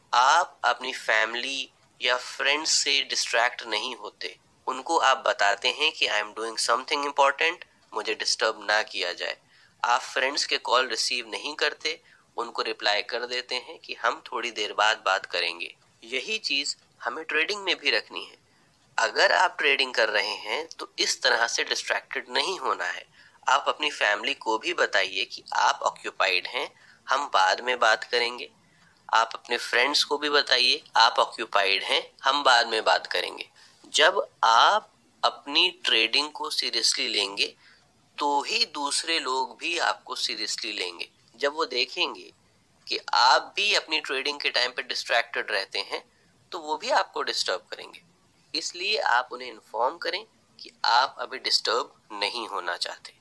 Speaker 1: आप अपनी फैमिली या फ्रेंड्स से डिस्ट्रैक्ट नहीं होते। उनको आप बताते हैं कि I am doing something important, मुझे डिस्टर्ब ना किया जाए। आप फ्रेंड्स के कॉल रिसीव नहीं करते, उनको रिप्लाई कर देते हैं कि हम थोड़ी देर बाद बात करेंगे। यही चीज हमें ट्रेडिंग में भी रखनी है। अगर आप ट्रेडिंग कर रहे हैं तो इस तरह से डिस्ट्रैक्टेड नहीं होना है। आप अपनी फैमिली को भी बताइए कि आप ऑक्यूपाइड हैं, हम बाद में बात करेंगे। आप अपने फ्रेंड्स को भी बताइए आप ऑक्यूपाइड हैं, हम बाद में बात करेंगे। जब आप अपनी ट्रेडिंग को सीरियसली लेंगे तो ही दूसरे लोग भी आपको सीरियसली लेंगे। जब वो देखेंगे कि आप भी अपनी ट्रेडिंग के टाइम पे डिस्ट्रैक्टेड रहते हैं तो वो भी आपको डिस्टर्ब करेंगे। इसलिए आप उन्हें इन्फॉर्म करें कि आप अभी डिस्टर्ब नहीं होना चाहते।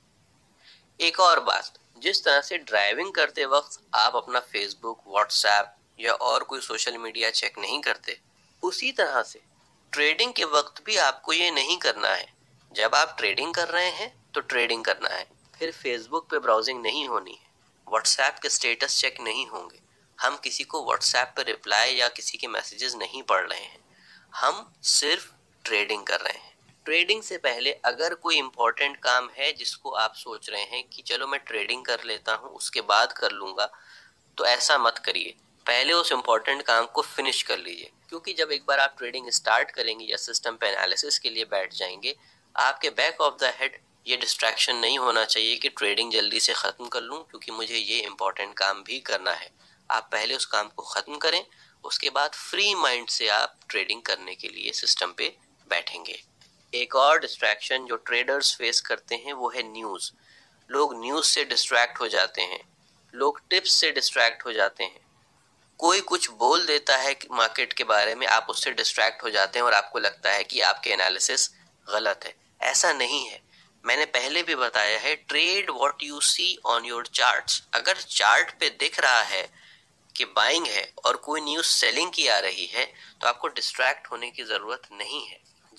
Speaker 1: एक और बात, जिस तरह से ड्राइविंग करते वक्त आप अपना फेसबुक, व्हाट्सएप या और कोई सोशल मीडिया चेक नहीं करते, उसी तरह से ट्रेडिंग के वक्त भी आपको ये नहीं करना है। जब आप ट्रेडिंग कर रहे हैं तो ट्रेडिंग करना है, फिर फेसबुक पे ब्राउजिंग नहीं होनी है, व्हाट्सएप के स्टेटस चेक नहीं होंगे। हम किसी को व्हाट्सएप पे रिप्लाई या किसी के मैसेजेस नहीं पढ़ रहे हैं, हम सिर्फ ट्रेडिंग कर रहे हैं। ट्रेडिंग से पहले अगर कोई इंपॉर्टेंट काम है जिसको आप सोच रहे हैं कि चलो मैं ट्रेडिंग कर लेता हूँ उसके बाद कर लूंगा, तो ऐसा मत करिए। पहले उस इम्पोर्टेंट काम को फिनिश कर लीजिए, क्योंकि जब एक बार आप ट्रेडिंग स्टार्ट करेंगे या सिस्टम पे एनालिसिस के लिए बैठ जाएंगे, आपके बैक ऑफ द हेड ये डिस्ट्रैक्शन नहीं होना चाहिए कि ट्रेडिंग जल्दी से खत्म कर लूं क्योंकि मुझे ये इम्पोर्टेंट काम भी करना है। आप पहले उस काम को खत्म करें, उसके बाद फ्री माइंड से आप ट्रेडिंग करने के लिए सिस्टम पे बैठेंगे। एक और डिस्ट्रैक्शन जो ट्रेडर्स फेस करते हैं वो है न्यूज़। लोग न्यूज़ से डिस्ट्रैक्ट हो जाते हैं, लोग टिप्स से डिस्ट्रैक्ट हो जाते हैं। कोई कुछ बोल देता है मार्केट के बारे में, आप उससे डिस्ट्रैक्ट हो जाते हैं और आपको लगता है कि आपके एनालिसिस गलत है। ऐसा नहीं है, मैंने पहले भी बताया है, trade what you see on your charts. अगर चार्ट पे दिख रहा है कि बाइंग है और कोई न्यूज़ सेलिंग की आ रही है तो आपको डिस्ट्रैक्ट होने की ज़रूरत नहीं है।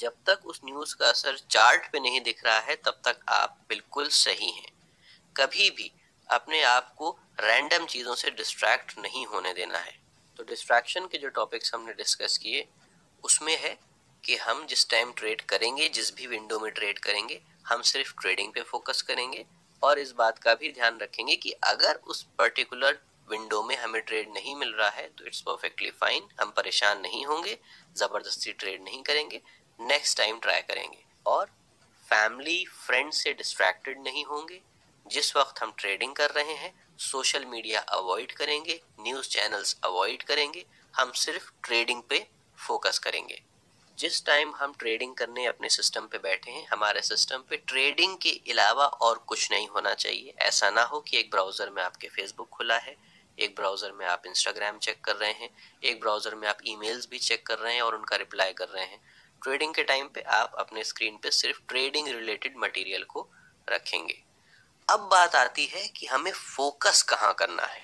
Speaker 1: जब तक उस न्यूज़ का असर चार्ट पे नहीं दिख रहा है तब तक आप बिल्कुल सही हैं। कभी भी अपने आप को रैंडम चीज़ों से डिस्ट्रैक्ट नहीं होने देना है। तो डिस्ट्रैक्शन के जो टॉपिक्स हमने डिस्कस किए उसमें है कि हम जिस टाइम ट्रेड करेंगे, जिस भी विंडो में ट्रेड करेंगे, हम सिर्फ ट्रेडिंग पे फोकस करेंगे और इस बात का भी ध्यान रखेंगे कि अगर उस पर्टिकुलर विंडो में हमें ट्रेड नहीं मिल रहा है तो इट्स परफेक्टली फाइन, हम परेशान नहीं होंगे, जबरदस्ती ट्रेड नहीं करेंगे, नेक्स्ट टाइम ट्राई करेंगे। और फैमिली फ्रेंड से डिस्ट्रैक्टेड नहीं होंगे। जिस वक्त हम ट्रेडिंग कर रहे हैं सोशल मीडिया अवॉइड करेंगे, न्यूज़ चैनल्स अवॉइड करेंगे, हम सिर्फ ट्रेडिंग पे फोकस करेंगे। जिस टाइम हम ट्रेडिंग करने अपने सिस्टम पे बैठे हैं, हमारे सिस्टम पे ट्रेडिंग के अलावा और कुछ नहीं होना चाहिए। ऐसा ना हो कि एक ब्राउजर में आपके फेसबुक खुला है, एक ब्राउजर में आप इंस्टाग्राम चेक कर रहे हैं, एक ब्राउजर में आप ईमेल्स भी चेक कर रहे हैं और उनका रिप्लाई कर रहे हैं। ट्रेडिंग के टाइम पे आप अपने स्क्रीन पे सिर्फ ट्रेडिंग रिलेटेड मटेरियल को रखेंगे। अब बात आती है कि हमें फोकस कहाँ करना है।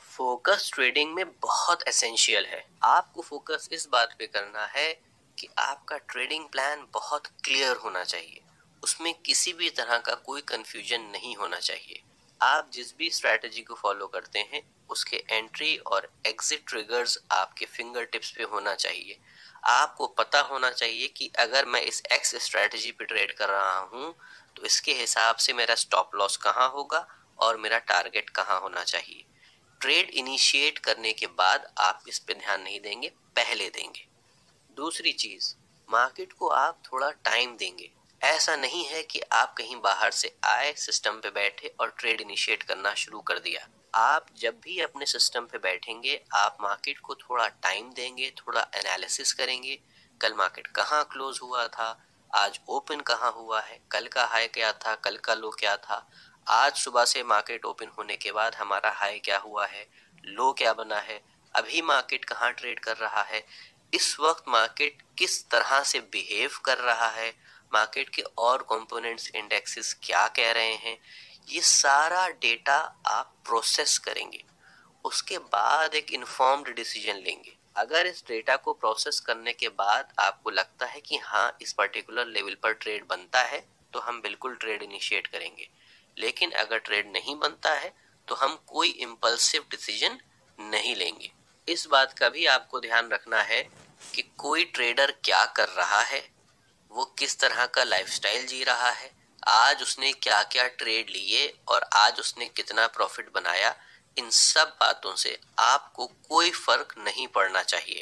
Speaker 1: फोकस ट्रेडिंग में बहुत एसेंशियल है। आपको फोकस इस बात पे करना है कि आपका ट्रेडिंग प्लान बहुत क्लियर होना चाहिए, उसमें किसी भी तरह का कोई कंफ्यूजन नहीं होना चाहिए। आप जिस भी स्ट्रैटेजी को फॉलो करते हैं उसके एंट्री और एग्जिट ट्रिगर्स आपके फिंगर टिप्स पे होना चाहिए। आपको पता होना चाहिए कि अगर मैं इस एक्स स्ट्रैटेजी पे ट्रेड कर रहा हूँ तो इसके हिसाब से मेरा स्टॉप लॉस कहाँ होगा और मेरा टारगेट कहाँ होना चाहिए। ट्रेड इनिशिएट करने के बाद आप इस पे ध्यान नहीं देंगे, पहले देंगे। दूसरी चीज, मार्केट को आप थोड़ा टाइम देंगे। ऐसा नहीं है कि आप कहीं बाहर से आए, सिस्टम पे बैठे और ट्रेड इनिशिएट करना शुरू कर दिया। आप जब भी अपने सिस्टम पे बैठेंगे आप मार्केट को थोड़ा टाइम देंगे, थोड़ा एनालिसिस करेंगे। कल मार्केट कहाँ क्लोज हुआ था, आज ओपन कहाँ हुआ है, कल का हाई क्या था, कल का लो क्या था, आज सुबह से मार्केट ओपन होने के बाद हमारा हाई क्या हुआ है, लो क्या बना है, अभी मार्केट कहाँ ट्रेड कर रहा है, इस वक्त मार्केट किस तरह से बिहेव कर रहा है, मार्केट के और कंपोनेंट्स इंडेक्सेस क्या कह रहे हैं, ये सारा डेटा आप प्रोसेस करेंगे। उसके बाद एक इन्फॉर्म्ड डिसीजन लेंगे। अगर इस डेटा को प्रोसेस करने के बाद आपको लगता है कि हाँ इस पर्टिकुलर लेवल पर ट्रेड बनता है तो हम बिल्कुल ट्रेड इनिशिएट करेंगे। लेकिन अगर ट्रेड नहीं बनता है तो हम कोई इम्पल्सिव डिसीजन नहीं लेंगे। इस बात का भी आपको ध्यान रखना है कि कोई ट्रेडर क्या कर रहा है, वो किस तरह का लाइफस्टाइल जी रहा है, आज उसने क्या क्या ट्रेड लिए और आज उसने कितना प्रॉफिट बनाया। इन सब बातों से आपको कोई फर्क नहीं पड़ना चाहिए।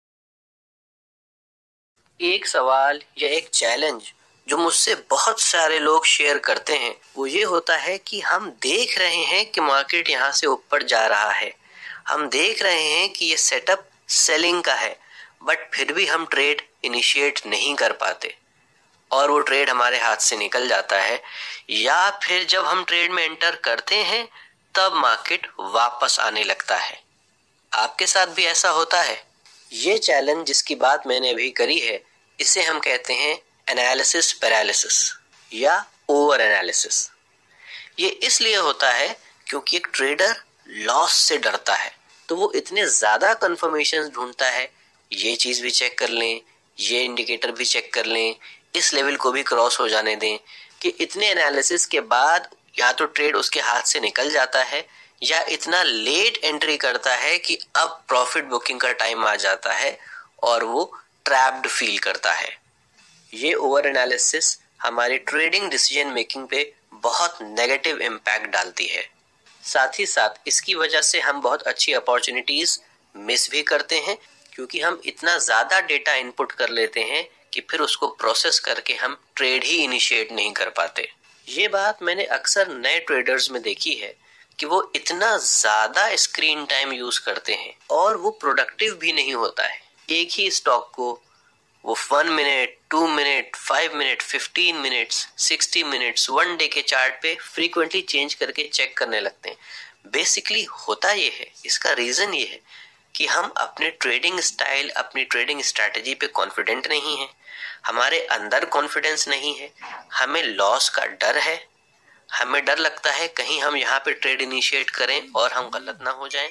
Speaker 1: एक सवाल या एक चैलेंज जो मुझसे बहुत सारे लोग शेयर करते हैं वो ये होता है कि हम देख रहे हैं कि मार्केट यहाँ से ऊपर जा रहा है, हम देख रहे हैं कि ये सेटअप सेलिंग का है, बट फिर भी हम ट्रेड इनिशिएट नहीं कर पाते और वो ट्रेड हमारे हाथ से निकल जाता है। या फिर जब हम ट्रेड में एंटर करते हैं तब मार्केट वापस आने लगता है। आपके साथ भी ऐसा होता है? ये चैलेंज जिसकी बात मैंने अभी करी है इसे हम कहते हैं एनालिसिस पैरालिसिस या ओवर एनालिसिस। ये इसलिए होता है क्योंकि एक ट्रेडर लॉस से डरता है तो वो इतने ज्यादा कंफर्मेशन ढूंढता है, ये चीज भी चेक कर लें, ये इंडिकेटर भी चेक कर लें, इस लेवल को भी क्रॉस हो जाने दें, कि इतने एनालिसिस के बाद या तो ट्रेड उसके हाथ से निकल जाता है या इतना लेट एंट्री करता है कि अब प्रॉफिट बुकिंग का टाइम आ जाता है और वो ट्रैप्ड फील करता है। ये ओवर एनालिसिस हमारी ट्रेडिंग डिसीजन मेकिंग पे बहुत नेगेटिव इम्पैक्ट डालती है। साथ ही साथ इसकी वजह से हम बहुत अच्छी अपॉर्चुनिटीज मिस भी करते हैं क्योंकि हम इतना ज्यादा डेटा इनपुट कर लेते हैं कि फिर उसको प्रोसेस करके हम ट्रेड ही इनिशिएट नहीं कर पाते। ये बात मैंने अक्सर नए ट्रेडर्स में देखी है कि वो इतना ज्यादा स्क्रीन टाइम यूज करते हैं और वो प्रोडक्टिव भी नहीं होता है। एक ही स्टॉक को वो 1 minute, 2 minute, 5 minute, 15 minutes, 60 minutes, 1 day के चार्ट पे फ्रीक्वेंटली चेंज करके चेक करने लगते हैं। बेसिकली होता ये है, इसका रीजन ये है कि हम अपने ट्रेडिंग स्टाइल, अपनी ट्रेडिंग स्ट्रैटेजी पे कॉन्फिडेंट नहीं है, हमारे अंदर कॉन्फिडेंस नहीं है, हमें लॉस का डर है, हमें डर लगता है कहीं हम यहाँ पे ट्रेड इनिशिएट करें और हम गलत ना हो जाएं,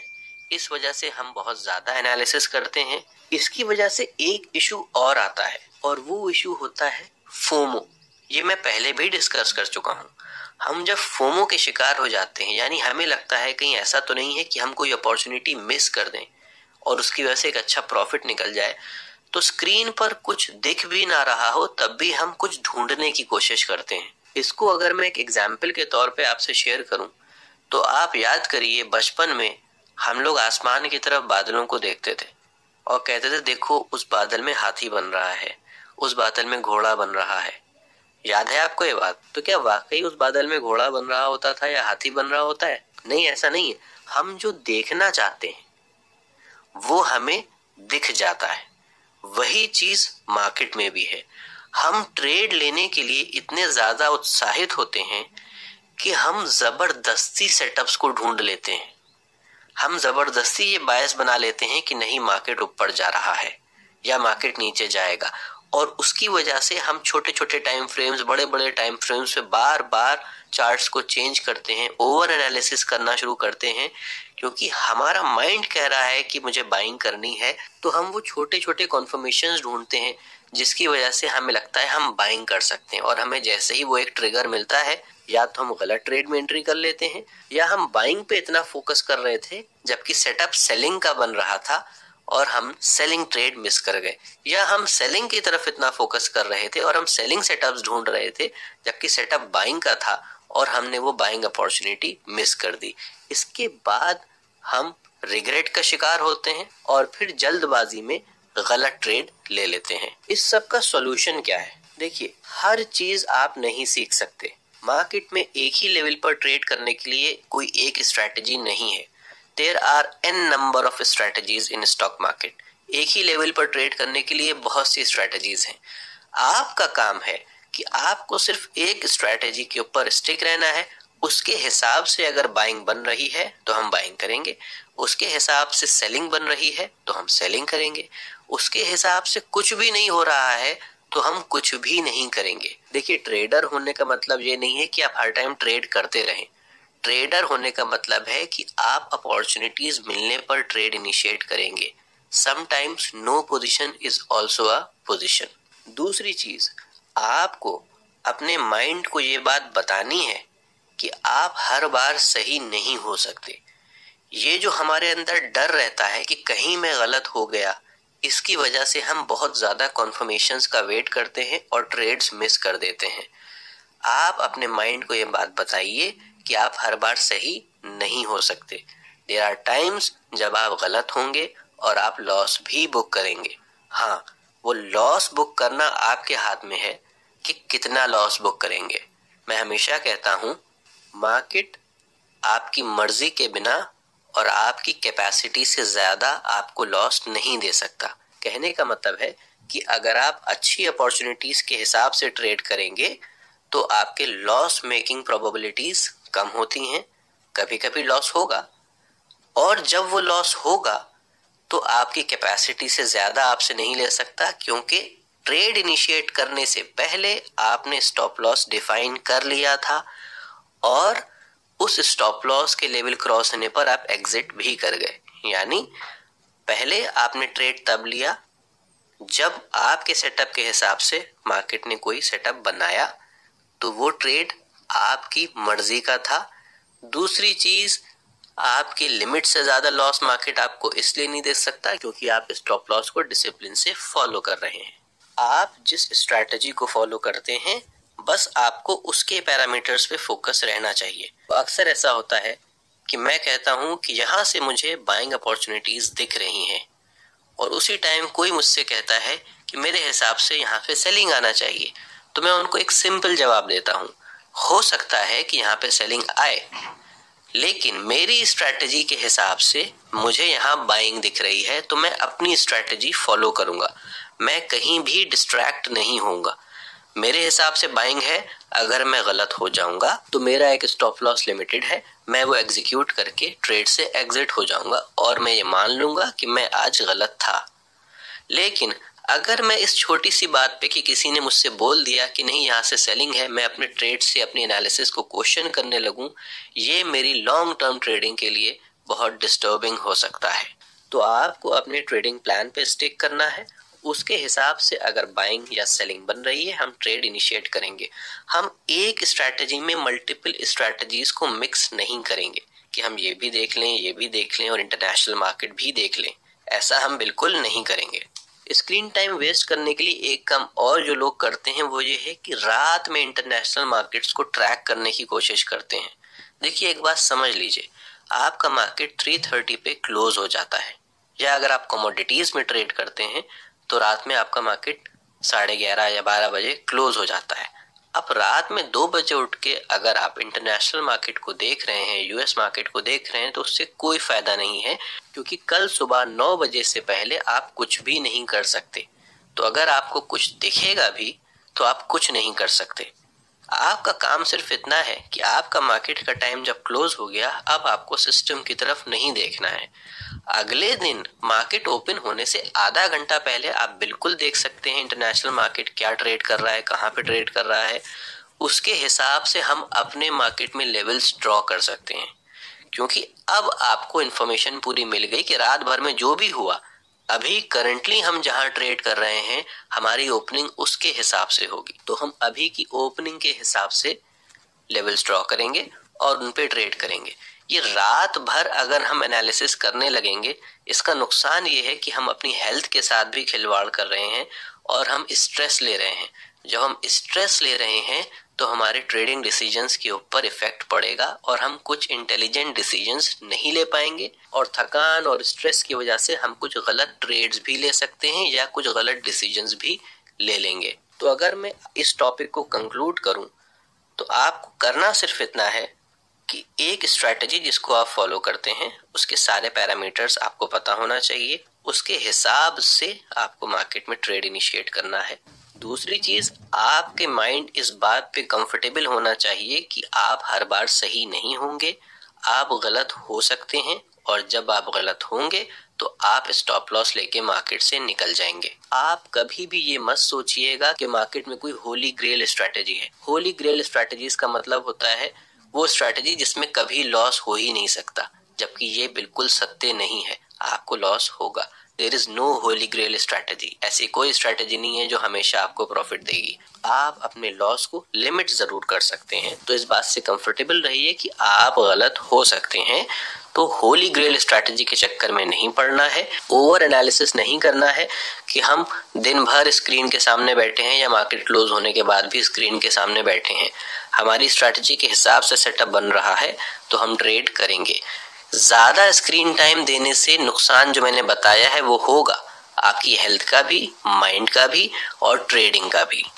Speaker 1: इस वजह से हम बहुत ज्यादा एनालिसिस करते हैं। इसकी वजह से एक इशू और आता है और वो इशू होता है फोमो। ये मैं पहले भी डिस्कस कर चुका हूँ। हम जब फोमो के शिकार हो जाते हैं, यानी हमें लगता है कहीं ऐसा तो नहीं है कि हम कोई अपॉर्चुनिटी मिस कर दें और उसकी वजह से एक अच्छा प्रॉफिट निकल जाए, तो स्क्रीन पर कुछ दिख भी ना रहा हो तब भी हम कुछ ढूंढने की कोशिश करते हैं। इसको अगर मैं एक एग्जाम्पल के तौर पे आपसे शेयर करूं, तो आप याद करिए बचपन में हम लोग आसमान की तरफ बादलों को देखते थे और कहते थे देखो उस बादल में हाथी बन रहा है, उस बादल में घोड़ा बन रहा है। याद है आपको ये बात? तो क्या वाकई उस बादल में घोड़ा बन रहा होता था या हाथी बन रहा होता है? नहीं, ऐसा नहीं है। हम जो देखना चाहते हैं वो हमें दिख जाता है। वही चीज मार्केट में भी है। हम ट्रेड लेने के लिए इतने ज्यादा उत्साहित होते हैं कि हम जबरदस्ती सेटअप्स को ढूंढ लेते हैं। हम जबरदस्ती ये बायस बना लेते हैं कि नहीं, मार्केट ऊपर जा रहा है या मार्केट नीचे जाएगा, और उसकी वजह से हम छोटे छोटे टाइम फ्रेम्स, बड़े बड़े टाइम फ्रेम्स पे बार बार चार्ट्स को चेंज करते हैं, ओवर एनालिसिस करना शुरू करते हैं, क्योंकि हमारा माइंड कह रहा है कि मुझे बाइंग करनी है। तो हम वो छोटे छोटे कॉन्फर्मेशंस ढूंढते हैं जिसकी वजह से हमें लगता है हम बाइंग कर सकते हैं, और हमें जैसे ही वो एक ट्रिगर मिलता है, या तो हम गलत ट्रेड में एंट्री कर लेते हैं, या हम बाइंग पे इतना फोकस कर रहे थे जबकि सेटअप सेलिंग का बन रहा था और हम सेलिंग ट्रेड मिस कर गए, या हम सेलिंग की तरफ इतना फोकस कर रहे थे और हम सेलिंग सेटअप्स ढूंढ रहे थे जबकि सेटअप बाइंग का था और हमने वो बाइंग अपॉर्चुनिटी मिस कर दी। इसके बाद हम रिग्रेट का शिकार होते हैं और फिर जल्दबाजी में गलत ट्रेड ले लेते हैं। इस सब का सॉल्यूशन क्या है? देखिए, हर चीज आप नहीं सीख सकते। मार्केट में एक ही लेवल पर ट्रेड करने के लिए कोई एक स्ट्रैटेजी नहीं है। There are an number of strategies in stock market. एक ही लेवल पर ट्रेड करने के लिए बहुत सी स्ट्रैटेजीज हैं। आपका काम है कि आपको सिर्फ एक स्ट्रैटेजी के ऊपर स्टिक रहना है। उसके हिसाब से अगर बाइंग बन रही है तो हम बाइंग करेंगे, उसके हिसाब से सेलिंग बन रही है तो हम सेलिंग करेंगे, उसके हिसाब से कुछ भी नहीं हो रहा है तो हम कुछ भी नहीं करेंगे। देखिए, ट्रेडर होने का मतलब ये नहीं है कि आप हर टाइम ट्रेड करते रहें। ट्रेडर होने का मतलब है कि आप अपॉर्चुनिटीज मिलने पर ट्रेड इनिशिएट करेंगे। Sometimes no position is also a position. दूसरी चीज, आपको अपने माइंड को ये बात बतानी है कि आप हर बार सही नहीं हो सकते। ये जो हमारे अंदर डर रहता है कि कहीं मैं गलत हो गया, इसकी वजह से हम बहुत ज्यादा कॉन्फर्मेशंस का वेट करते हैं और ट्रेड्स मिस कर देते हैं। आप अपने माइंड को ये बात बताइए कि आप हर बार सही नहीं हो सकते। देयर आर टाइम्स जब आप गलत होंगे और आप लॉस भी बुक करेंगे। हाँ, वो लॉस बुक करना आपके हाथ में है कि कितना लॉस बुक करेंगे। मैं हमेशा कहता हूँ, मार्केट आपकी मर्जी के बिना और आपकी कैपेसिटी से ज्यादा आपको लॉस नहीं दे सकता। कहने का मतलब है कि अगर आप अच्छी अपॉर्चुनिटीज के हिसाब से ट्रेड करेंगे तो आपके लॉस मेकिंग प्रोबेबिलिटीज कम होती हैं। कभी कभी लॉस होगा, और जब वो लॉस होगा तो आपकी कैपेसिटी से ज्यादा आपसे नहीं ले सकता, क्योंकि ट्रेड इनिशिएट करने से पहले आपने स्टॉप लॉस डिफाइन कर लिया था और उस स्टॉप लॉस के लेवल क्रॉस होने पर आप एग्जिट भी कर गए। यानी पहले आपने ट्रेड तब लिया जब आपके सेटअप के हिसाब से मार्केट ने कोई सेटअप बनाया, तो वो ट्रेड आपकी मर्जी का था। दूसरी चीज, आपकी लिमिट से ज्यादा लॉस मार्केट आपको इसलिए नहीं दे सकता क्योंकि आप स्टॉप लॉस को डिसिप्लिन से फॉलो कर रहे हैं। आप जिस स्ट्रैटेजी को फॉलो करते हैं, बस आपको उसके पैरामीटर्स पे फोकस रहना चाहिए। तो अक्सर ऐसा होता है कि मैं कहता हूं कि यहाँ से मुझे बाइंग अपॉर्चुनिटीज दिख रही हैं, और उसी टाइम कोई मुझसे कहता है कि मेरे हिसाब से यहाँ पे सेलिंग आना चाहिए, तो मैं उनको एक सिंपल जवाब देता हूँ, हो सकता है कि यहाँ पे सेलिंग आए, लेकिन मेरी स्ट्रैटेजी के हिसाब से मुझे यहाँ बाइंग दिख रही है, तो मैं अपनी स्ट्रैटेजी फॉलो करूंगा। मैं कहीं भी डिस्ट्रैक्ट नहीं होऊंगा। मेरे हिसाब से बाइंग है, अगर मैं गलत हो जाऊंगा तो मेरा एक स्टॉप लॉस लिमिटेड है, मैं वो एग्जीक्यूट करके ट्रेड से एग्जिट हो जाऊंगा और मैं ये मान लूंगा कि मैं आज गलत था। लेकिन अगर मैं इस छोटी सी बात पे कि किसी ने मुझसे बोल दिया कि नहीं यहाँ से सेलिंग है, मैं अपने ट्रेड से अपनी एनालिसिस को क्वेश्चन करने लगूं, ये मेरी लॉन्ग टर्म ट्रेडिंग के लिए बहुत डिस्टर्बिंग हो सकता है। तो आपको अपने ट्रेडिंग प्लान पे स्टिक करना है। उसके हिसाब से अगर बाइंग या सेलिंग बन रही है, हम ट्रेड इनिशिएट करेंगे। हम एक स्ट्रैटेजी में मल्टीपल स्ट्रैटेजीज को मिक्स नहीं करेंगे कि हम ये भी देख लें, ये भी देख लें और इंटरनेशनल मार्केट भी देख लें। ऐसा हम बिल्कुल नहीं करेंगे। स्क्रीन टाइम वेस्ट करने के लिए एक काम और जो लोग करते हैं वो ये है कि रात में इंटरनेशनल मार्केट्स को ट्रैक करने की कोशिश करते हैं। देखिए, एक बात समझ लीजिए, आपका मार्केट 3:30 पे क्लोज हो जाता है, या अगर आप कमोडिटीज में ट्रेड करते हैं तो रात में आपका मार्केट 11:30 या 12 बजे क्लोज हो जाता है। अब रात में 2 बजे उठ के अगर आप इंटरनेशनल मार्केट को देख रहे हैं, यूएस मार्केट को देख रहे हैं, तो उससे कोई फायदा नहीं है, क्योंकि कल सुबह 9 बजे से पहले आप कुछ भी नहीं कर सकते। तो अगर आपको कुछ दिखेगा भी तो आप कुछ नहीं कर सकते। आपका काम सिर्फ इतना है कि आपका मार्केट का टाइम जब क्लोज हो गया, अब आपको सिस्टम की तरफ नहीं देखना है। अगले दिन मार्केट ओपन होने से आधा घंटा पहले आप बिल्कुल देख सकते हैं इंटरनेशनल मार्केट क्या ट्रेड कर रहा है, कहाँ पे ट्रेड कर रहा है। उसके हिसाब से हम अपने मार्केट में लेवल्स ड्रॉ कर सकते हैं, क्योंकि अब आपको इन्फॉर्मेशन पूरी मिल गई कि रात भर में जो भी हुआ, अभी करंटली हम जहां ट्रेड कर रहे हैं हमारी ओपनिंग उसके हिसाब से होगी। तो हम अभी की ओपनिंग के हिसाब से लेवल्स ड्रॉ करेंगे और उन पे ट्रेड करेंगे। ये रात भर अगर हम एनालिसिस करने लगेंगे, इसका नुकसान ये है कि हम अपनी हेल्थ के साथ भी खिलवाड़ कर रहे हैं और हम स्ट्रेस ले रहे हैं। जब हम स्ट्रेस ले रहे हैं तो हमारे ट्रेडिंग डिसीजंस के ऊपर इफेक्ट पड़ेगा और हम कुछ इंटेलिजेंट डिसीजंस नहीं ले पाएंगे, और थकान और स्ट्रेस की वजह से हम कुछ गलत ट्रेड्स भी ले सकते हैं या कुछ गलत डिसीजंस भी ले लेंगे। तो अगर मैं इस टॉपिक को कंक्लूड करूं तो आपको करना सिर्फ इतना है कि एक स्ट्रैटेजी जिसको आप फॉलो करते हैं उसके सारे पैरामीटर्स आपको पता होना चाहिए, उसके हिसाब से आपको मार्केट में ट्रेड इनिशिएट करना है। दूसरी चीज, आपके माइंड इस बात पे कंफर्टेबल होना चाहिए कि आप हर बार सही नहीं होंगे, आप गलत हो सकते हैं, और जब आप गलत होंगे तो आप स्टॉप लॉस लेके मार्केट से निकल जाएंगे। आप कभी भी ये मत सोचिएगा कि मार्केट में कोई होली ग्रेल स्ट्रैटेजी है। होली ग्रेल स्ट्रैटेजीज का मतलब होता है वो स्ट्रैटेजी जिसमें कभी लॉस हो ही नहीं सकता, जबकि ये बिल्कुल सत्य नहीं है, आपको लॉस होगा। There is no holy grail strategy. ऐसी कोई स्ट्रैटेजी नहीं है जो हमेशा आपको प्रॉफिट देगी। आप अपने लॉस को लिमिट जरूर कर सकते हैं, तो इस बात से कंफर्टेबल रहिए कि आप गलत हो सकते हैं। तो होली ग्रेल स्ट्रैटेजी के चक्कर में नहीं पड़ना है, ओवर एनालिसिस नहीं करना है कि हम दिन भर स्क्रीन के सामने बैठे हैं या मार्केट क्लोज होने के बाद भी स्क्रीन के सामने बैठे हैं। हमारी स्ट्रैटेजी के हिसाब से सेटअप बन रहा है तो हम ट्रेड करेंगे। ज्यादा स्क्रीन टाइम देने से नुकसान जो मैंने बताया है वो होगा, आपकी हेल्थ का भी, माइंड का भी और ट्रेडिंग का भी।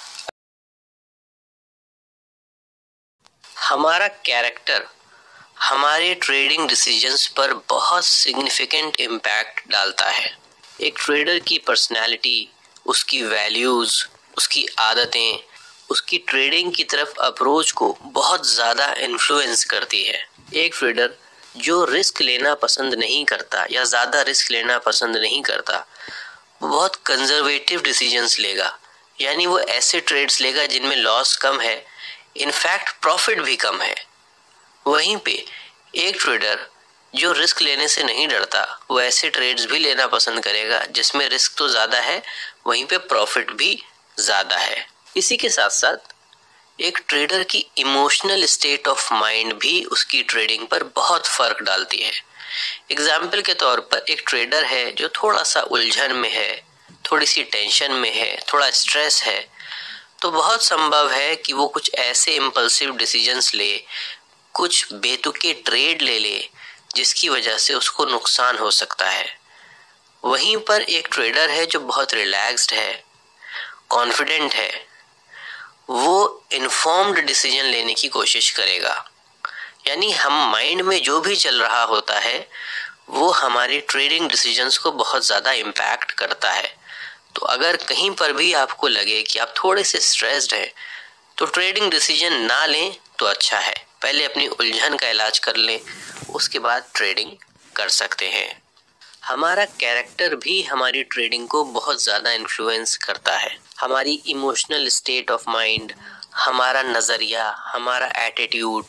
Speaker 1: हमारा कैरेक्टर हमारे ट्रेडिंग डिसीजंस पर बहुत सिग्निफिकेंट इम्पैक्ट डालता है। एक ट्रेडर की पर्सनैलिटी, उसकी वैल्यूज, उसकी आदतें, उसकी ट्रेडिंग की तरफ अप्रोच को बहुत ज़्यादा इन्फ्लुएंस करती है। एक ट्रेडर जो रिस्क लेना पसंद नहीं करता या ज़्यादा रिस्क लेना पसंद नहीं करता, वो बहुत कंजर्वेटिव डिसीजंस लेगा, यानी वो ऐसे ट्रेड्स लेगा जिनमें लॉस कम है, इनफैक्ट प्रॉफिट भी कम है। वहीं पे एक ट्रेडर जो रिस्क लेने से नहीं डरता, वो ऐसे ट्रेड्स भी लेना पसंद करेगा जिसमें रिस्क तो ज़्यादा है, वहीं पे प्रॉफिट भी ज़्यादा है। इसी के साथ साथ एक ट्रेडर की इमोशनल स्टेट ऑफ माइंड भी उसकी ट्रेडिंग पर बहुत फर्क डालती है। एग्जाम्पल के तौर पर एक ट्रेडर है जो थोड़ा सा उलझन में है, थोड़ी सी टेंशन में है, थोड़ा स्ट्रेस है, तो बहुत संभव है कि वो कुछ ऐसे इम्पल्सिव डिसीजंस ले, कुछ बेतुके ट्रेड ले ले जिसकी वजह से उसको नुकसान हो सकता है। वहीं पर एक ट्रेडर है जो बहुत रिलैक्स्ड है, कॉन्फिडेंट है, वो इन्फॉर्म्ड डिसीजन लेने की कोशिश करेगा। यानी हम माइंड में जो भी चल रहा होता है वो हमारे ट्रेडिंग डिसीजंस को बहुत ज़्यादा इम्पैक्ट करता है। तो अगर कहीं पर भी आपको लगे कि आप थोड़े से स्ट्रेस्ड हैं तो ट्रेडिंग डिसीजन ना लें तो अच्छा है। पहले अपनी उलझन का इलाज कर लें, उसके बाद ट्रेडिंग कर सकते हैं। हमारा कैरेक्टर भी हमारी ट्रेडिंग को बहुत ज़्यादा इन्फ्लुएंस करता है। हमारी इमोशनल स्टेट ऑफ माइंड, हमारा नज़रिया, हमारा एटीट्यूड,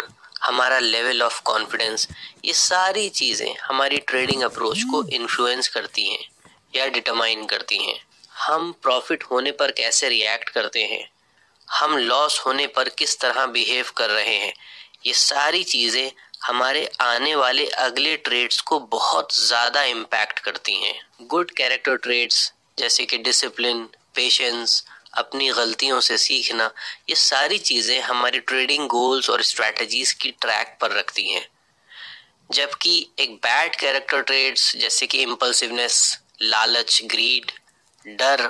Speaker 1: हमारा लेवल ऑफ कॉन्फिडेंस, ये सारी चीजें हमारी ट्रेडिंग अप्रोच को इन्फ्लुएंस करती हैं या डिटरमाइन करती हैं। हम प्रॉफिट होने पर कैसे रिएक्ट करते हैं, हम लॉस होने पर किस तरह बिहेव कर रहे हैं, ये सारी चीजें हमारे आने वाले अगले ट्रेड्स को बहुत ज्यादा इम्पैक्ट करती हैं। गुड कैरेक्टर ट्रेड्स जैसे कि डिसिप्लिन, पेशेंस, अपनी गलतियों से सीखना, ये सारी चीजें हमारे ट्रेडिंग गोल्स और स्ट्रैटेजीज की ट्रैक पर रखती हैं। जबकि एक बैड कैरेक्टर ट्रेड्स जैसे कि इम्पल्सिवनेस, लालच, ग्रीड, डर,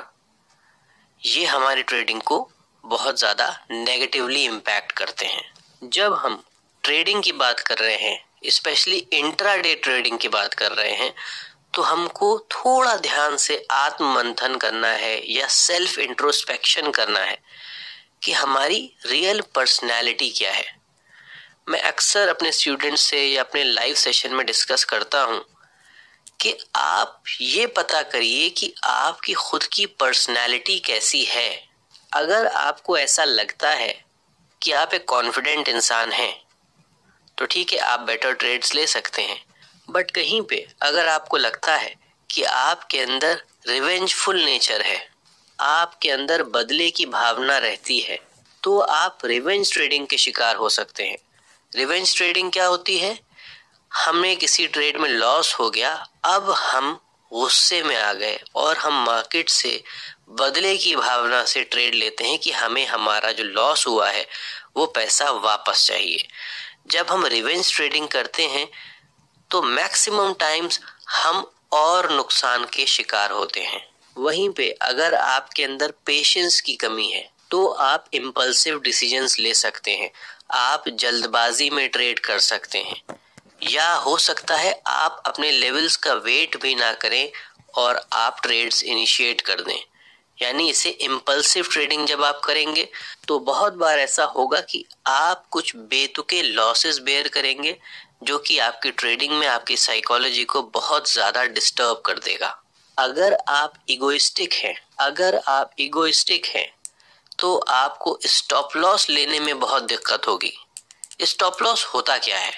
Speaker 1: ये हमारी ट्रेडिंग को बहुत ज्यादा नेगेटिवली इम्पैक्ट करते हैं। जब हम ट्रेडिंग की बात कर रहे हैं, स्पेशली इंट्राडे ट्रेडिंग की बात कर रहे हैं, तो हमको थोड़ा ध्यान से आत्ममंथन करना है या सेल्फ इंट्रोस्पेक्शन करना है कि हमारी रियल पर्सनैलिटी क्या है। मैं अक्सर अपने स्टूडेंट्स से या अपने लाइव सेशन में डिस्कस करता हूं कि आप ये पता करिए कि आपकी खुद की पर्सनैलिटी कैसी है। अगर आपको ऐसा लगता है कि आप एक कॉन्फिडेंट इंसान हैं, तो ठीक है, आप बेटर ट्रेड्स ले सकते हैं। बट कहीं पे अगर आपको लगता है कि आपके अंदर रिवेंजफुल नेचर है, आपके अंदर बदले की भावना रहती है, तो आप रिवेंज ट्रेडिंग के शिकार हो सकते हैं। रिवेंज ट्रेडिंग क्या होती है? हमें किसी ट्रेड में लॉस हो गया, अब हम गुस्से में आ गए और हम मार्केट से बदले की भावना से ट्रेड लेते हैं कि हमें हमारा जो लॉस हुआ है वो पैसा वापस चाहिए। जब हम रिवेंज ट्रेडिंग करते हैं तो मैक्सिमम टाइम्स हम और नुकसान के शिकार होते हैं। वहीं पे अगर आपके अंदर पेशेंस की कमी है तो आप इम्पल्सिव डिसीजंस ले सकते हैं, आप जल्दबाजी में ट्रेड कर सकते हैं, या हो सकता है आप अपने लेवल्स का वेट भी ना करें और आप ट्रेड्स इनिशिएट कर दें। यानी इसे इम्पल्सिव ट्रेडिंग जब आप करेंगे तो बहुत बार ऐसा होगा कि आप कुछ बेतुके लॉसेस बेयर करेंगे, जो कि आपकी ट्रेडिंग में आपकी साइकोलॉजी को बहुत ज्यादा डिस्टर्ब कर देगा। अगर आप इगोइस्टिक हैं तो आपको स्टॉप लॉस लेने में बहुत दिक्कत होगी। स्टॉप लॉस होता क्या है?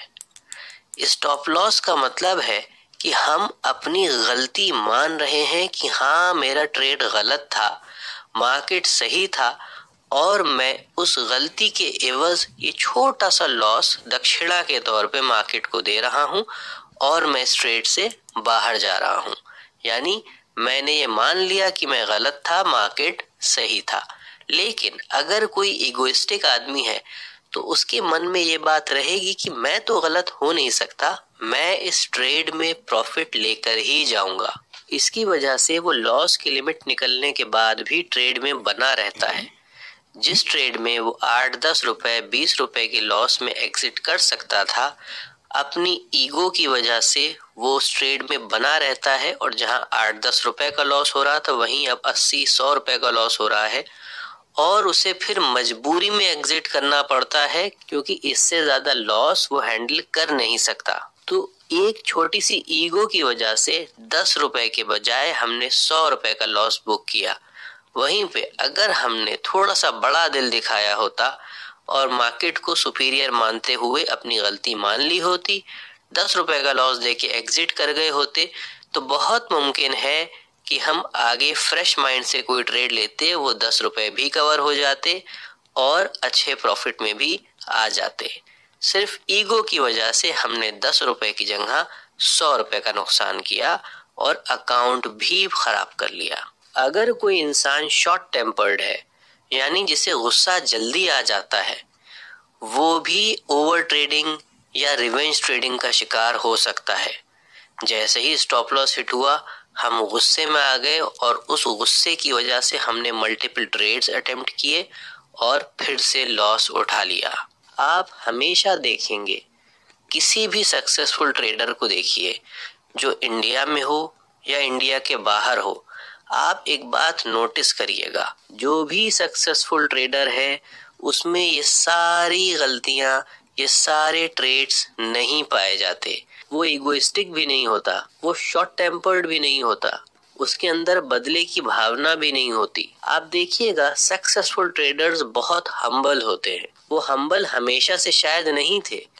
Speaker 1: स्टॉप लॉस का मतलब है कि हम अपनी गलती मान रहे हैं कि हाँ, मेरा ट्रेड गलत था, मार्केट सही था, और मैं उस गलती के एवज ये छोटा सा लॉस दक्षिणा के तौर पे मार्केट को दे रहा हूं और मैं इस ट्रेड से बाहर जा रहा हूं। यानी मैंने ये मान लिया कि मैं गलत था, मार्केट सही था। लेकिन अगर कोई इगोइस्टिक आदमी है तो उसके मन में ये बात रहेगी कि मैं तो गलत हो नहीं सकता, मैं इस ट्रेड में प्रॉफिट लेकर ही जाऊंगा। इसकी वजह से वो लॉस की लिमिट निकलने के बाद भी ट्रेड में बना रहता है। जिस ट्रेड में वो 8-10 रुपए 20 रुपए के लॉस में एग्जिट कर सकता था, अपनी ईगो की वजह से वो उस ट्रेड में बना रहता है, और जहां 8-10 रुपए का लॉस हो रहा था वहीं अब 80-100 रुपए का लॉस हो रहा है, और उसे फिर मजबूरी में एग्जिट करना पड़ता है क्योंकि इससे ज्यादा लॉस वो हैंडल कर नहीं सकता। तो एक छोटी सी ईगो की वजह से 10 रुपए के बजाय हमने 100 रुपए का लॉस बुक किया। वहीं पे अगर हमने थोड़ा सा बड़ा दिल दिखाया होता और मार्केट को सुपीरियर मानते हुए अपनी गलती मान ली होती, 10 रुपए का लॉस देके एग्जिट कर गए होते, तो बहुत मुमकिन है कि हम आगे फ्रेश माइंड से कोई ट्रेड लेते, वो 10 रुपए भी कवर हो जाते और अच्छे प्रॉफिट में भी आ जाते। सिर्फ ईगो की वजह से हमने 10 रुपए की जगह 100 रुपए का नुकसान किया और अकाउंट भी खराब कर लिया। अगर कोई इंसान शॉर्ट टेम्पर्ड है, यानी जिसे गुस्सा जल्दी आ जाता है, वो भी ओवर ट्रेडिंग या रिवेंज ट्रेडिंग का शिकार हो सकता है। जैसे ही स्टॉप लॉस हिट हुआ, हम गुस्से में आ गए और उस गुस्से की वजह से हमने मल्टीपल ट्रेड्स अटेम्प्ट किए और फिर से लॉस उठा लिया। आप हमेशा देखेंगे, किसी भी सक्सेसफुल ट्रेडर को देखिए, जो इंडिया में हो या इंडिया के बाहर हो, आप एक बात नोटिस करिएगा, जो भी सक्सेसफुल ट्रेडर है उसमें ये सारी गलतियां, ये सारे ट्रेड्स नहीं पाए जाते। वो इगोइस्टिक भी नहीं होता, वो शॉर्ट टेम्पर्ड भी नहीं होता, उसके अंदर बदले की भावना भी नहीं होती। आप देखिएगा, सक्सेसफुल ट्रेडर्स बहुत हम्बल होते हैं। वो हम्बल हमेशा से शायद नहीं थे,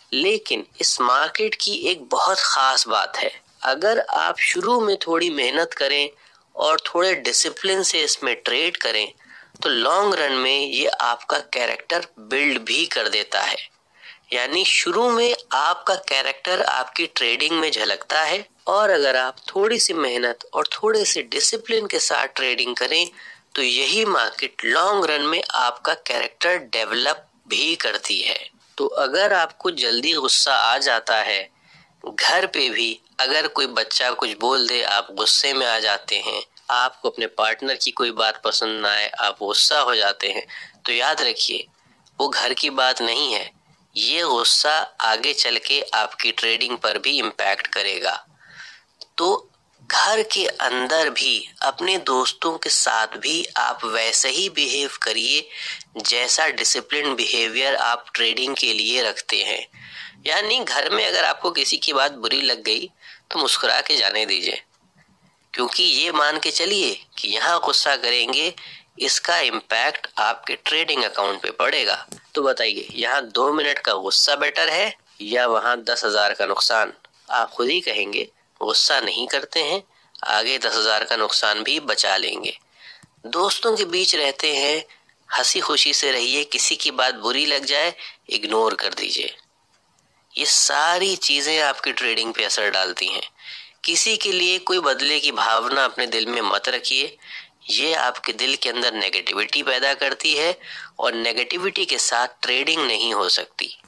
Speaker 1: लेकिन इस मार्केट की एक बहुत खास बात है, अगर आप शुरू में थोड़ी मेहनत करें और थोड़े डिसिप्लिन से इसमें ट्रेड करें तो लॉन्ग रन में ये आपका कैरेक्टर बिल्ड भी कर देता है। यानी शुरू में आपका कैरेक्टर आपकी ट्रेडिंग में झलकता है और अगर आप थोड़ी सी मेहनत और थोड़े से डिसिप्लिन के साथ ट्रेडिंग करें तो यही मार्केट लॉन्ग रन में आपका कैरेक्टर डेवलप भी करती है। तो अगर आपको जल्दी गुस्सा आ जाता है, घर पे भी अगर कोई बच्चा कुछ बोल दे आप गुस्से में आ जाते हैं, आपको अपने पार्टनर की कोई बात पसंद ना आए आप गुस्सा हो जाते हैं, तो याद रखिए वो घर की बात नहीं है, ये गुस्सा आगे चल के आपकी ट्रेडिंग पर भी इम्पैक्ट करेगा। तो घर के अंदर भी अपने दोस्तों के साथ भी आप वैसे ही बिहेव करिए जैसा डिसिप्लिन बिहेवियर आप ट्रेडिंग के लिए रखते हैं। यानी घर में अगर आपको किसी की बात बुरी लग गई तो मुस्कुरा के जाने दीजिए, क्योंकि ये मान के चलिए कि यहाँ गुस्सा करेंगे इसका इम्पैक्ट आपके ट्रेडिंग अकाउंट पे पड़ेगा। तो बताइए यहाँ 2 मिनट का गुस्सा बेटर है या वहाँ 10,000 का नुकसान? आप खुद ही कहेंगे गुस्सा नहीं करते हैं, आगे 10,000 का नुकसान भी बचा लेंगे। दोस्तों के बीच रहते हैं, हंसी खुशी से रहिए, किसी की बात बुरी लग जाए इग्नोर कर दीजिए। ये सारी चीजें आपकी ट्रेडिंग पे असर डालती हैं। किसी के लिए कोई बदले की भावना अपने दिल में मत रखिए, ये आपके दिल के अंदर नेगेटिविटी पैदा करती है और नेगेटिविटी के साथ ट्रेडिंग नहीं हो सकती।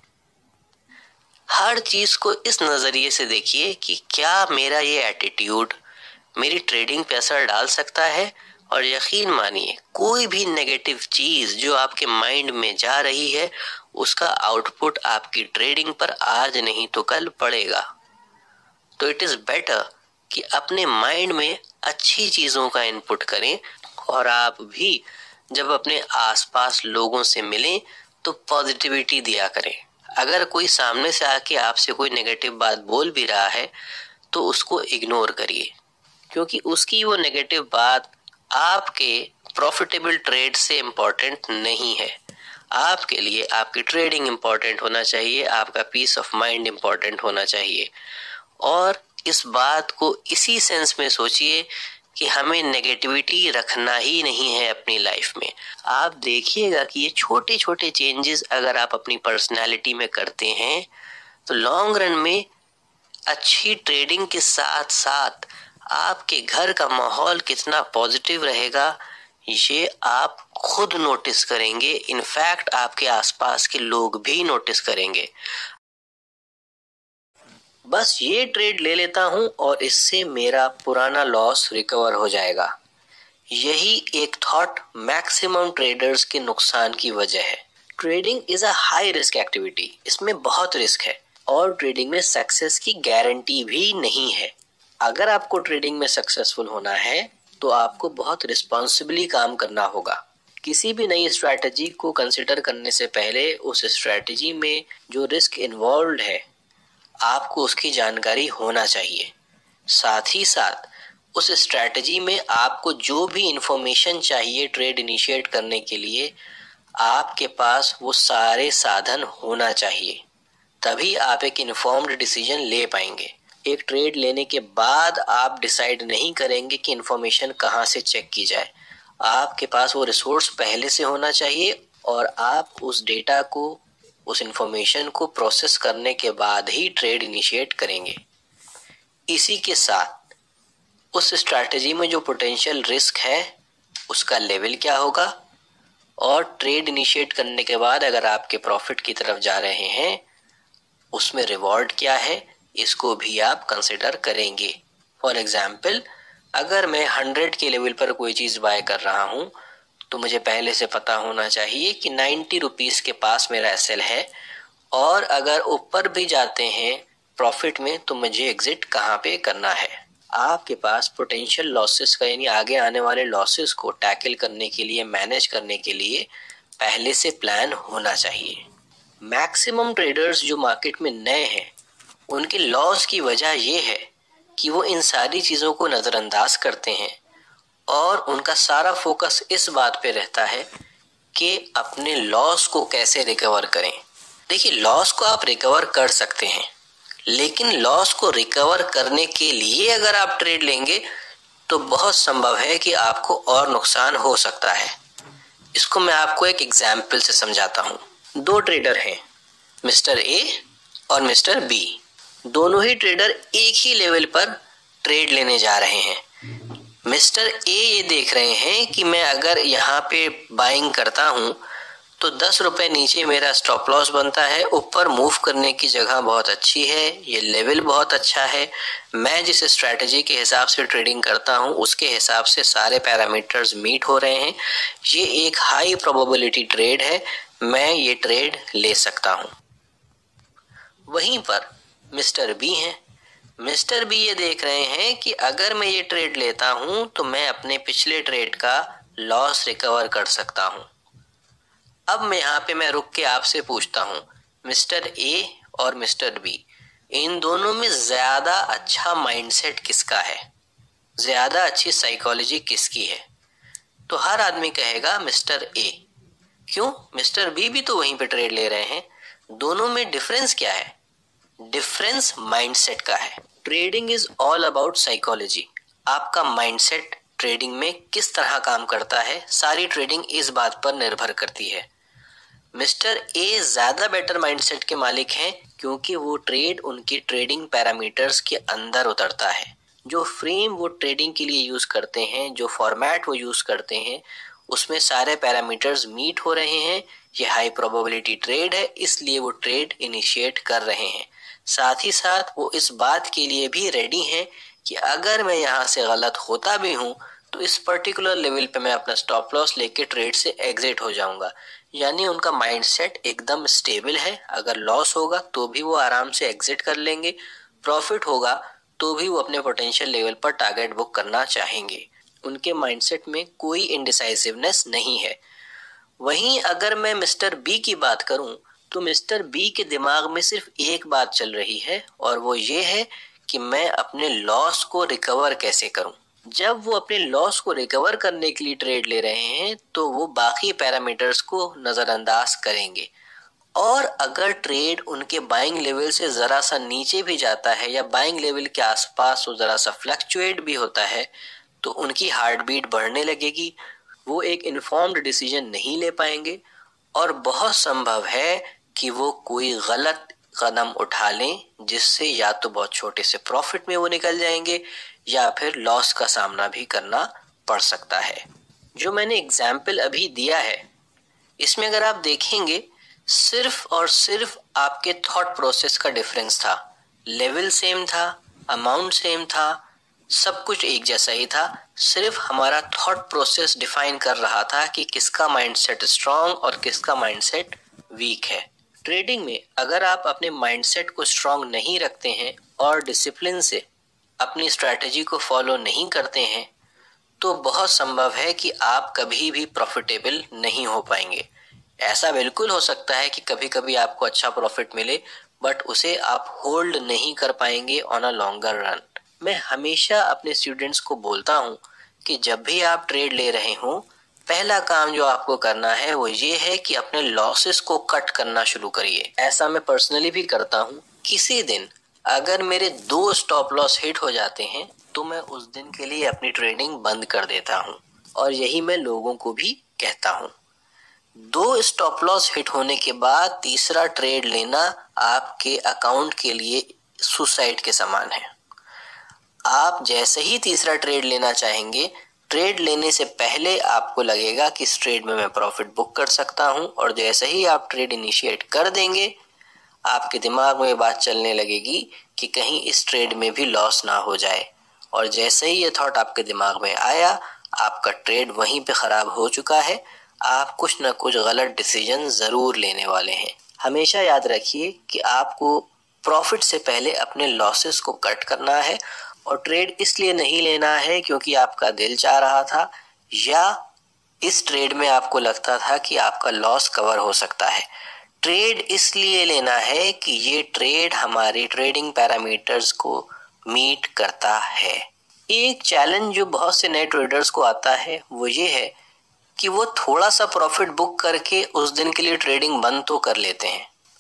Speaker 1: हर चीज को इस नजरिए से देखिए कि क्या मेरा ये एटीट्यूड मेरी ट्रेडिंग पे असर डाल सकता है, और यकीन मानिए कोई भी नेगेटिव चीज जो आपके माइंड में जा रही है उसका आउटपुट आपकी ट्रेडिंग पर आज नहीं तो कल पड़ेगा। तो इट इज बेटर कि अपने माइंड में अच्छी चीजों का इनपुट करें और आप भी जब अपने आसपास लोगों से मिलें तो पॉजिटिविटी दिया करें। अगर कोई सामने से आके आपसे कोई नेगेटिव बात बोल भी रहा है तो उसको इग्नोर करिए, क्योंकि उसकी वो नेगेटिव बात आपके प्रॉफिटेबल ट्रेड से इम्पोर्टेंट नहीं है। आपके लिए आपकी ट्रेडिंग इम्पोर्टेंट होना चाहिए, आपका पीस ऑफ माइंड इम्पोर्टेंट होना चाहिए। और इस बात को इसी सेंस में सोचिए कि हमें नेगेटिविटी रखना ही नहीं है अपनी लाइफ में। आप देखिएगा कि ये छोटे छोटे चेंजेस अगर आप अपनी पर्सनालिटी में करते हैं तो लॉन्ग रन में अच्छी ट्रेडिंग के साथ साथ आपके घर का माहौल कितना पॉजिटिव रहेगा ये आप खुद नोटिस करेंगे। इनफैक्ट आपके आसपास के लोग भी नोटिस करेंगे। बस ये ट्रेड ले लेता हूं और इससे मेरा पुराना लॉस रिकवर हो जाएगा, यही एक थॉट मैक्सिमम ट्रेडर्स के नुकसान की वजह है। Trading is a high risk activity, इसमें बहुत रिस्क है और ट्रेडिंग में सक्सेस की गारंटी भी नहीं है। अगर आपको ट्रेडिंग में सक्सेसफुल होना है तो आपको बहुत रिस्पॉन्सिबली काम करना होगा। किसी भी नई स्ट्रैटेजी को कंसिडर करने से पहले उस स्ट्रैटेजी में जो रिस्क इन्वॉल्व है आपको उसकी जानकारी होना चाहिए। साथ ही साथ उस स्ट्रैटेजी में आपको जो भी इंफॉर्मेशन चाहिए ट्रेड इनिशिएट करने के लिए आपके पास वो सारे साधन होना चाहिए, तभी आप एक इन्फॉर्म्ड डिसीजन ले पाएंगे। एक ट्रेड लेने के बाद आप डिसाइड नहीं करेंगे कि इंफॉर्मेशन कहाँ से चेक की जाए। आपके पास वो रिसोर्स पहले से होना चाहिए और आप उस डेटा को, उस इंफॉर्मेशन को प्रोसेस करने के बाद ही ट्रेड इनिशिएट करेंगे। इसी के साथ उस स्ट्रैटेजी में जो पोटेंशियल रिस्क है उसका लेवल क्या होगा और ट्रेड इनिशिएट करने के बाद अगर आपके प्रॉफिट की तरफ जा रहे हैं उसमें रिवॉर्ड क्या है, इसको भी आप कंसिडर करेंगे। फॉर एग्जाम्पल, अगर मैं 100 के लेवल पर कोई चीज बाय कर रहा हूं तो मुझे पहले से पता होना चाहिए कि 90 रुपीज के पास मेरा एसएल है और अगर ऊपर भी जाते हैं प्रॉफिट में तो मुझे एग्जिट कहाँ पे करना है। आपके पास पोटेंशियल लॉसेस का यानी आगे आने वाले लॉसेस को टैकल करने के लिए, मैनेज करने के लिए पहले से प्लान होना चाहिए। मैक्सिमम ट्रेडर्स जो मार्केट में नए हैं उनके लॉस की वजह यह है कि वो इन सारी चीज़ों को नज़रअंदाज करते हैं और उनका सारा फोकस इस बात पे रहता है कि अपने लॉस को कैसे रिकवर करें। देखिए, लॉस को आप रिकवर कर सकते हैं, लेकिन लॉस को रिकवर करने के लिए अगर आप ट्रेड लेंगे तो बहुत संभव है कि आपको और नुकसान हो सकता है। इसको मैं आपको एक एग्जाम्पल से समझाता हूँ। दो ट्रेडर हैं, मिस्टर ए और मिस्टर बी। दोनों ही ट्रेडर एक ही लेवल पर ट्रेड लेने जा रहे हैं। मिस्टर ए ये देख रहे हैं कि मैं अगर यहाँ पे बाइंग करता हूँ तो 10 रुपए नीचे मेरा स्टॉप लॉस बनता है, ऊपर मूव करने की जगह बहुत अच्छी है, ये लेवल बहुत अच्छा है, मैं जिस स्ट्रैटेजी के हिसाब से ट्रेडिंग करता हूँ उसके हिसाब से सारे पैरामीटर्स मीट हो रहे हैं, ये एक हाई प्रोबेबिलिटी ट्रेड है, मैं ये ट्रेड ले सकता हूँ। वहीं पर मिस्टर बी हैं। मिस्टर बी ये देख रहे हैं कि अगर मैं ये ट्रेड लेता हूं तो मैं अपने पिछले ट्रेड का लॉस रिकवर कर सकता हूं। अब मैं रुक के आपसे पूछता हूं, मिस्टर ए और मिस्टर बी, इन दोनों में ज्यादा अच्छा माइंडसेट किसका है, ज्यादा अच्छी साइकोलॉजी किसकी है? तो हर आदमी कहेगा मिस्टर ए। क्यों? मिस्टर बी भी तो वहीं पे ट्रेड ले रहे हैं। दोनों में डिफरेंस क्या है? डिफरेंस माइंडसेट का है। Trading is all about psychology. आपका माइंडसेट ट्रेडिंग में किस तरह काम करता है, सारी ट्रेडिंग इस बात पर निर्भर करती है। मिस्टर ए ज्यादा बेटर माइंडसेट के मालिक हैं क्योंकि वो ट्रेड उनकी ट्रेडिंग पैरामीटर्स के अंदर उतरता है। जो फ्रेम वो ट्रेडिंग के लिए यूज करते हैं, जो फॉर्मेट वो यूज करते हैं, उसमें सारे पैरामीटर्स मीट हो रहे हैं, ये हाई प्रोबेबिलिटी ट्रेड है, इसलिए वो ट्रेड इनिशिएट कर रहे हैं। साथ ही साथ वो इस बात के लिए भी रेडी हैं कि अगर मैं यहाँ से गलत होता भी हूँ तो इस पर्टिकुलर लेवल पे मैं अपना स्टॉप लॉस लेके ट्रेड से एग्जिट हो जाऊंगा। यानी उनका माइंडसेट एकदम स्टेबल है। अगर लॉस होगा तो भी वो आराम से एग्जिट कर लेंगे, प्रॉफिट होगा तो भी वो अपने पोटेंशियल लेवल पर टारगेट बुक करना चाहेंगे। उनके माइंडसेट में कोई इंडिसाइसिवनेस नहीं है। वहीं अगर मैं मिस्टर बी की बात करूं तो मिस्टर बी के दिमाग में सिर्फ एक बात चल रही है और वो ये है कि मैं अपने लॉस को रिकवर कैसे करूं। जब वो अपने लॉस को रिकवर करने के लिए ट्रेड ले रहे हैं तो वो बाकी पैरामीटर्स को नजरअंदाज करेंगे, और अगर ट्रेड उनके बाइंग लेवल से जरा सा नीचे भी जाता है या बाइंग लेवल के आसपास वो जरा सा फ्लक्चुएट भी होता है तो उनकी हार्ट बीट बढ़ने लगेगी, वो एक इन्फॉर्म्ड डिसीजन नहीं ले पाएंगे और बहुत संभव है कि वो कोई गलत कदम उठा लें जिससे या तो बहुत छोटे से प्रॉफिट में वो निकल जाएंगे या फिर लॉस का सामना भी करना पड़ सकता है। जो मैंने एग्जाम्पल अभी दिया है इसमें अगर आप देखेंगे सिर्फ और सिर्फ आपके थॉट प्रोसेस का डिफरेंस था, लेवल सेम था, अमाउंट सेम था, सब कुछ एक जैसा ही था, सिर्फ हमारा थॉट प्रोसेस डिफाइन कर रहा था कि किसका माइंडसेट स्ट्रांग और किसका माइंडसेट वीक है। ट्रेडिंग में अगर आप अपने माइंडसेट को स्ट्रांग नहीं रखते हैं और डिसिप्लिन से अपनी स्ट्रैटेजी को फॉलो नहीं करते हैं तो बहुत संभव है कि आप कभी भी प्रॉफिटेबल नहीं हो पाएंगे। ऐसा बिल्कुल हो सकता है कि कभी कभी आपको अच्छा प्रॉफिट मिले, बट उसे आप होल्ड नहीं कर पाएंगे ऑन अ लॉन्गर रन। मैं हमेशा अपने स्टूडेंट्स को बोलता हूँ कि जब भी आप ट्रेड ले रहे हो, पहला काम जो आपको करना है वो ये है कि अपने लॉसेस को कट करना शुरू करिए। ऐसा मैं पर्सनली भी करता हूँ। किसी दिन अगर मेरे 2 स्टॉप लॉस हिट हो जाते हैं तो मैं उस दिन के लिए अपनी ट्रेडिंग बंद कर देता हूँ, और यही मैं लोगों को भी कहता हूँ। 2 स्टॉप लॉस हिट होने के बाद तीसरा ट्रेड लेना आपके अकाउंट के लिए सुसाइड के समान है। आप जैसे ही तीसरा ट्रेड लेना चाहेंगे, ट्रेड लेने से पहले आपको लगेगा कि इस ट्रेड में मैं प्रॉफिट बुक कर सकता हूं, और जैसे ही आप ट्रेड इनिशिएट कर देंगे आपके दिमाग में ये बात चलने लगेगी कि कहीं इस ट्रेड में भी लॉस ना हो जाए, और जैसे ही ये थॉट आपके दिमाग में आया आपका ट्रेड वहीं पे खराब हो चुका है। आप कुछ ना कुछ गलत डिसीजन जरूर लेने वाले हैं। हमेशा याद रखिए कि आपको प्रॉफिट से पहले अपने लॉसेस को कट करना है, और ट्रेड इसलिए नहीं लेना है क्योंकि आपका दिल चाह रहा था या इस ट्रेड में आपको लगता था कि आपका लॉस कवर हो सकता है। ट्रेड इसलिए लेना है कि ये ट्रेड हमारे ट्रेडिंग पैरामीटर्स को मीट करता है। एक चैलेंज जो बहुत से नए ट्रेडर्स को आता है वो ये है कि वो थोड़ा सा प्रॉफिट बुक करके उस दिन के लिए ट्रेडिंग बंद तो कर लेते हैं,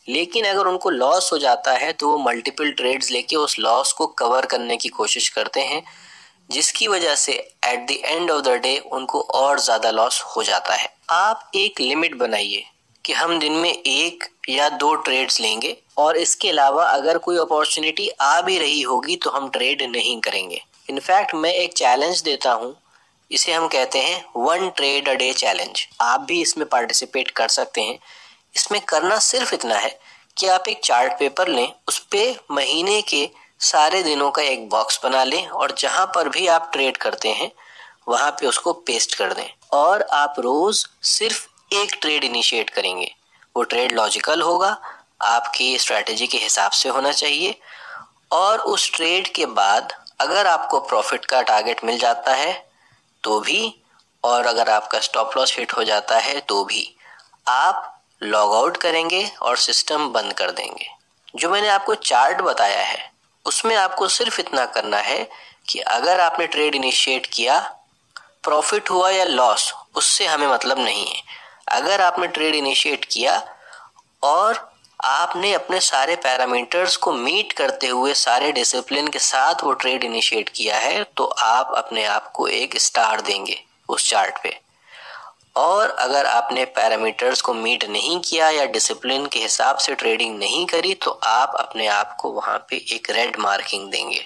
Speaker 1: लेकिन अगर उनको लॉस हो जाता है तो वो मल्टीपल ट्रेड्स लेके उस लॉस को कवर करने की कोशिश करते हैं, जिसकी वजह से at the end of the day उनको और ज्यादा लॉस हो जाता है। आप एक लिमिट बनाइए कि हम दिन में 1 या 2 ट्रेड्स लेंगे और इसके अलावा अगर कोई अपॉर्चुनिटी आ भी रही होगी तो हम ट्रेड नहीं करेंगे। इनफैक्ट मैं एक चैलेंज देता हूँ, इसे हम कहते हैं 1 ट्रेड अ डे चैलेंज। आप भी इसमें पार्टिसिपेट कर सकते हैं। इसमें करना सिर्फ इतना है कि आप एक चार्ट पेपर लें, उस पे महीने के सारे दिनों का एक बॉक्स बना लें और जहां पर भी आप ट्रेड करते हैं वहां पे उसको पेस्ट कर दें और आप रोज सिर्फ एक ट्रेड इनिशिएट करेंगे। वो ट्रेड लॉजिकल होगा, आपकी स्ट्रैटेजी के हिसाब से होना चाहिए और उस ट्रेड के बाद अगर आपको प्रॉफिट का टारगेट मिल जाता है तो भी, और अगर आपका स्टॉप लॉस हिट हो जाता है तो भी, आप लॉग आउट करेंगे और सिस्टम बंद कर देंगे। जो मैंने आपको चार्ट बताया है उसमें आपको सिर्फ इतना करना है कि अगर आपने ट्रेड इनिशिएट किया, प्रॉफिट हुआ या लॉस उससे हमें मतलब नहीं है। अगर आपने ट्रेड इनिशिएट किया और आपने अपने सारे पैरामीटर्स को मीट करते हुए सारे डिसिप्लिन के साथ वो ट्रेड इनिशिएट किया है तो आप अपने आप को एक स्टार देंगे उस चार्ट पे। और अगर आपने पैरामीटर्स को मीट नहीं किया या डिसिप्लिन के हिसाब से ट्रेडिंग नहीं करी तो आप अपने आप को वहां पे एक रेड मार्किंग देंगे।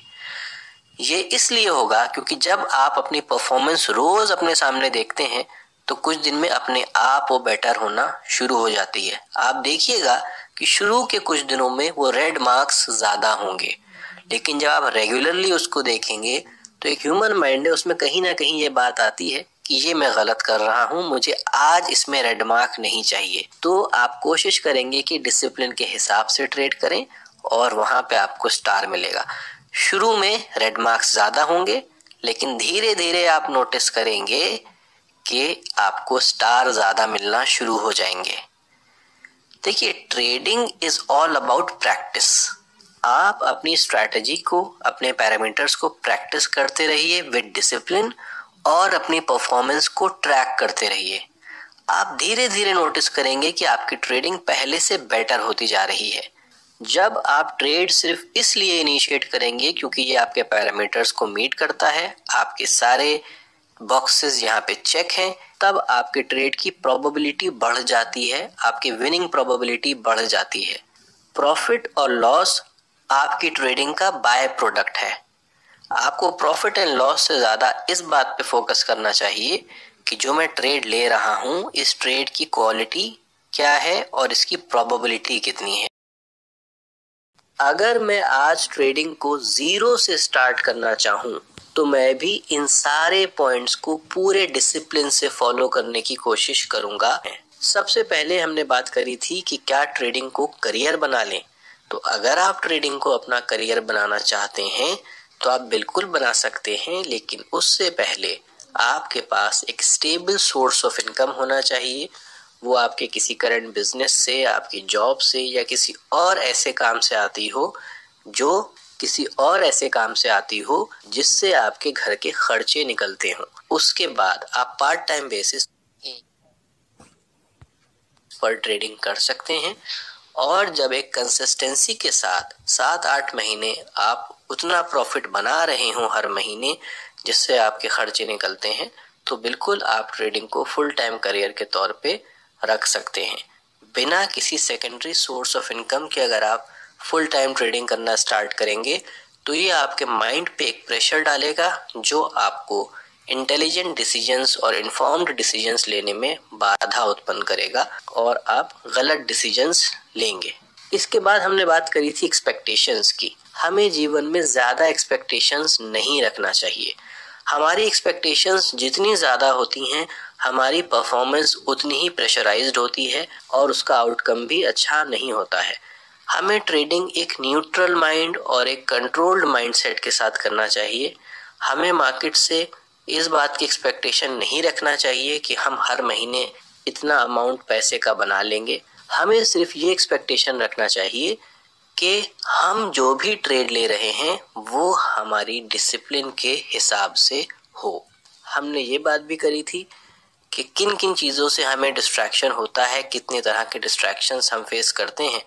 Speaker 1: ये इसलिए होगा क्योंकि जब आप अपनी परफॉर्मेंस रोज अपने सामने देखते हैं तो कुछ दिन में अपने आप वो बेटर होना शुरू हो जाती है। आप देखिएगा कि शुरू के कुछ दिनों में वो रेड मार्क्स ज्यादा होंगे, लेकिन जब आप रेगुलरली उसको देखेंगे तो एक ह्यूमन माइंड है, उसमें कहीं ना कहीं ये बात आती है कि ये मैं गलत कर रहा हूँ, मुझे आज इसमें रेड मार्क नहीं चाहिए। तो आप कोशिश करेंगे कि डिसिप्लिन के हिसाब से ट्रेड करें और वहां पे आपको स्टार मिलेगा। शुरू में रेड मार्क्स ज्यादा होंगे, लेकिन धीरे धीरे आप नोटिस करेंगे कि आपको स्टार ज्यादा मिलना शुरू हो जाएंगे। देखिए, trading is all about practice. आप अपनी स्ट्रैटेजी को, अपने पैरामीटर्स को प्रैक्टिस करते रहिए विद डिसिप्लिन और अपनी परफॉर्मेंस को ट्रैक करते रहिए। आप धीरे धीरे नोटिस करेंगे कि आपकी ट्रेडिंग पहले से बेटर होती जा रही है। जब आप ट्रेड सिर्फ इसलिए इनिशिएट करेंगे क्योंकि ये आपके पैरामीटर्स को मीट करता है, आपके सारे बॉक्सेस यहाँ पे चेक हैं, तब आपके ट्रेड की प्रोबेबिलिटी बढ़ जाती है, आपकी विनिंग प्रोबेबिलिटी बढ़ जाती है। प्रॉफिट और लॉस आपकी ट्रेडिंग का बाय प्रोडक्ट है। आपको प्रॉफिट एंड लॉस से ज्यादा इस बात पे फोकस करना चाहिए कि जो मैं ट्रेड ले रहा हूं, इस ट्रेड की क्वालिटी क्या है और इसकी प्रोबेबिलिटी कितनी है। अगर मैं आज ट्रेडिंग को 0 से स्टार्ट करना चाहूं तो मैं भी इन सारे पॉइंट्स को पूरे डिसिप्लिन से फॉलो करने की कोशिश करूंगा। सबसे पहले हमने बात करी थी कि क्या ट्रेडिंग को करियर बना लें। तो अगर आप ट्रेडिंग को अपना करियर बनाना चाहते हैं तो आप बिल्कुल बना सकते हैं, लेकिन उससे पहले आपके पास एक स्टेबल सोर्स ऑफ इनकम होना चाहिए। वो आपके किसी करंट बिजनेस से, आपकी जॉब से या किसी और ऐसे काम से आती हो जिससे आपके घर के खर्चे निकलते हों। उसके बाद आप पार्ट टाइम बेसिस पर ट्रेडिंग कर सकते हैं और जब एक कंसिस्टेंसी के साथ 7-8 महीने आप उतना प्रॉफिट बना रहे हो हर महीने जिससे आपके खर्चे निकलते हैं, तो बिल्कुल आप ट्रेडिंग को फुल टाइम करियर के तौर पे रख सकते हैं। बिना किसी सेकेंडरी सोर्स ऑफ इनकम के अगर आप फुल टाइम ट्रेडिंग करना स्टार्ट करेंगे तो ये आपके माइंड पे एक प्रेशर डालेगा जो आपको इंटेलिजेंट डिसीजंस और इन्फॉर्म्ड डिसीजंस लेने में बाधा उत्पन्न करेगा और आप गलत डिसीजंस लेंगे। इसके बाद हमने बात करी थी एक्सपेक्टेशंस की। हमें जीवन में ज्यादा एक्सपेक्टेशंस नहीं रखना चाहिए। हमारी एक्सपेक्टेशंस जितनी ज्यादा होती हैं, हमारी परफॉर्मेंस उतनी ही प्रेशराइज्ड होती है और उसका आउटकम भी अच्छा नहीं होता है। हमें ट्रेडिंग एक न्यूट्रल माइंड और एक कंट्रोल्ड माइंडसेट के साथ करना चाहिए। हमें मार्केट से इस बात की एक्सपेक्टेशन नहीं रखना चाहिए कि हम हर महीने इतना अमाउंट पैसे का बना लेंगे। हमें सिर्फ ये एक्सपेक्टेशन रखना चाहिए कि हम जो भी ट्रेड ले रहे हैं वो हमारी डिसिप्लिन के हिसाब से हो। हमने ये बात भी करी थी कि किन किन चीज़ों से हमें डिस्ट्रैक्शन होता है, कितने तरह के डिस्ट्रैक्शंस हम फेस करते हैं,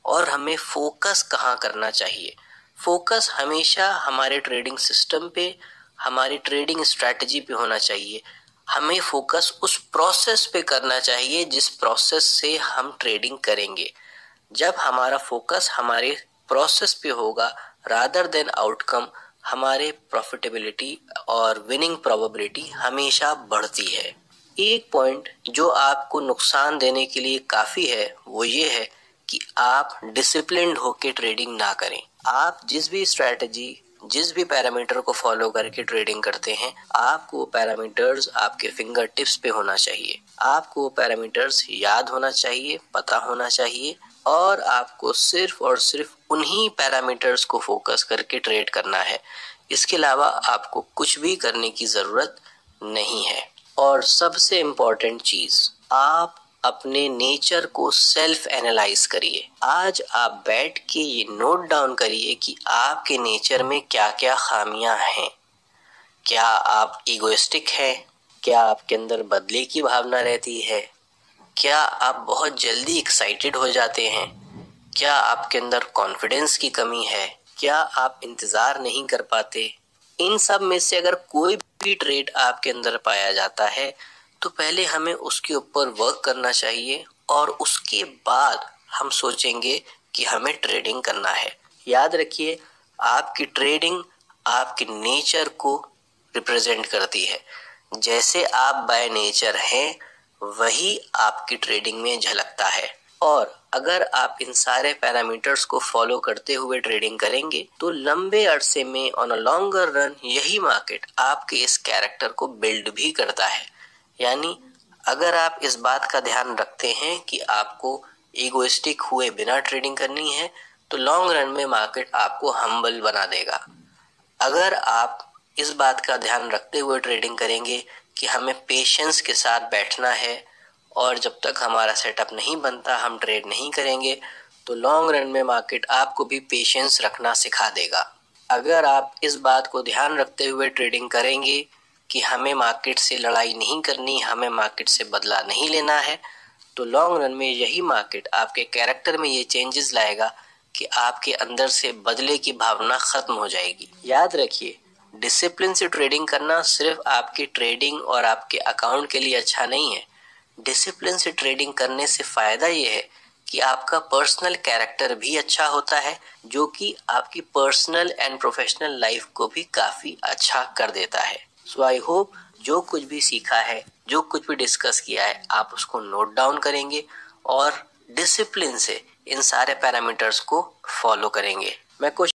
Speaker 1: और हमें फोकस कहाँ करना चाहिए। फोकस हमेशा हमारे ट्रेडिंग सिस्टम पे, हमारी ट्रेडिंग स्ट्रैटेजी पे होना चाहिए। हमें फोकस उस प्रोसेस पे करना चाहिए जिस प्रोसेस से हम ट्रेडिंग करेंगे। जब हमारा फोकस हमारे प्रोसेस पे होगा रादर देन आउटकम, हमारे प्रॉफिटेबिलिटी और विनिंग प्रोबेबिलिटी हमेशा बढ़ती है। एक पॉइंट जो आपको नुकसान देने के लिए काफी है वो ये है कि आप डिसिप्लिन्ड होके ट्रेडिंग ना करें। आप जिस भी स्ट्रेटजी, जिस भी पैरामीटर को फॉलो करके ट्रेडिंग करते हैं, आपको पैरामीटर्स आपके फिंगर टिप्स पे होना चाहिए। आपको पैरामीटर्स याद होना चाहिए, पता होना चाहिए, और आपको सिर्फ और सिर्फ उन्हीं पैरामीटर्स को फोकस करके ट्रेड करना है। इसके अलावा आपको कुछ भी करने की जरूरत नहीं है। और सबसे इम्पोर्टेंट चीज, आप अपने नेचर को सेल्फ एनालाइज करिए। आज आप बैठ के ये नोट डाउन करिए कि आपके नेचर में क्या क्या खामियां हैं। क्या आप इगोइस्टिक हैं? क्या आपके अंदर बदले की भावना रहती है? क्या आप बहुत जल्दी एक्साइटेड हो जाते हैं? क्या आपके अंदर कॉन्फिडेंस की कमी है? क्या आप इंतजार नहीं कर पाते? इन सब में से अगर कोई भी ट्रेड आपके अंदर पाया जाता है तो पहले हमें उसके ऊपर वर्क करना चाहिए और उसके बाद हम सोचेंगे कि हमें ट्रेडिंग करना है। याद रखिए, आपकी ट्रेडिंग आपके नेचर को रिप्रेजेंट करती है। जैसे आप बाय नेचर हैं वही आपकी ट्रेडिंग में झलकता है। और अगर आप इन सारे पैरामीटर्स को फॉलो करते हुए ट्रेडिंग करेंगे तो लंबे अरसे में ऑन अ लॉन्गर रन यही मार्केट आपके इस कैरेक्टर को बिल्ड भी करता है। यानी अगर आप इस बात का ध्यान रखते हैं कि आपको इगोइस्टिक हुए बिना ट्रेडिंग करनी है तो लॉन्ग रन में मार्केट आपको हम्बल बना देगा। अगर आप इस बात का ध्यान रखते हुए ट्रेडिंग करेंगे कि हमें पेशेंस के साथ बैठना है और जब तक हमारा सेटअप नहीं बनता हम ट्रेड नहीं करेंगे, तो लॉन्ग रन में मार्केट आपको भी पेशेंस रखना सिखा देगा। अगर आप इस बात को ध्यान रखते हुए ट्रेडिंग करेंगे कि हमें मार्केट से लड़ाई नहीं करनी, हमें मार्केट से बदला नहीं लेना है, तो लॉन्ग रन में यही मार्केट आपके कैरेक्टर में ये चेंजेस लाएगा कि आपके अंदर से बदले की भावना खत्म हो जाएगी। याद रखिए, डिसिप्लिन से ट्रेडिंग करना सिर्फ आपकी ट्रेडिंग और आपके अकाउंट के लिए अच्छा नहीं है। डिसिप्लिन से ट्रेडिंग करने से फायदा ये है कि आपका पर्सनल कैरेक्टर भी अच्छा होता है, जो कि आपकी पर्सनल एंड प्रोफेशनल लाइफ को भी काफी अच्छा कर देता है। सो आई होप जो कुछ भी सीखा है, जो कुछ भी डिस्कस किया है, आप उसको नोट डाउन करेंगे और डिसिप्लिन से इन सारे पैरामीटर्स को फॉलो करेंगे। मैं कोशिश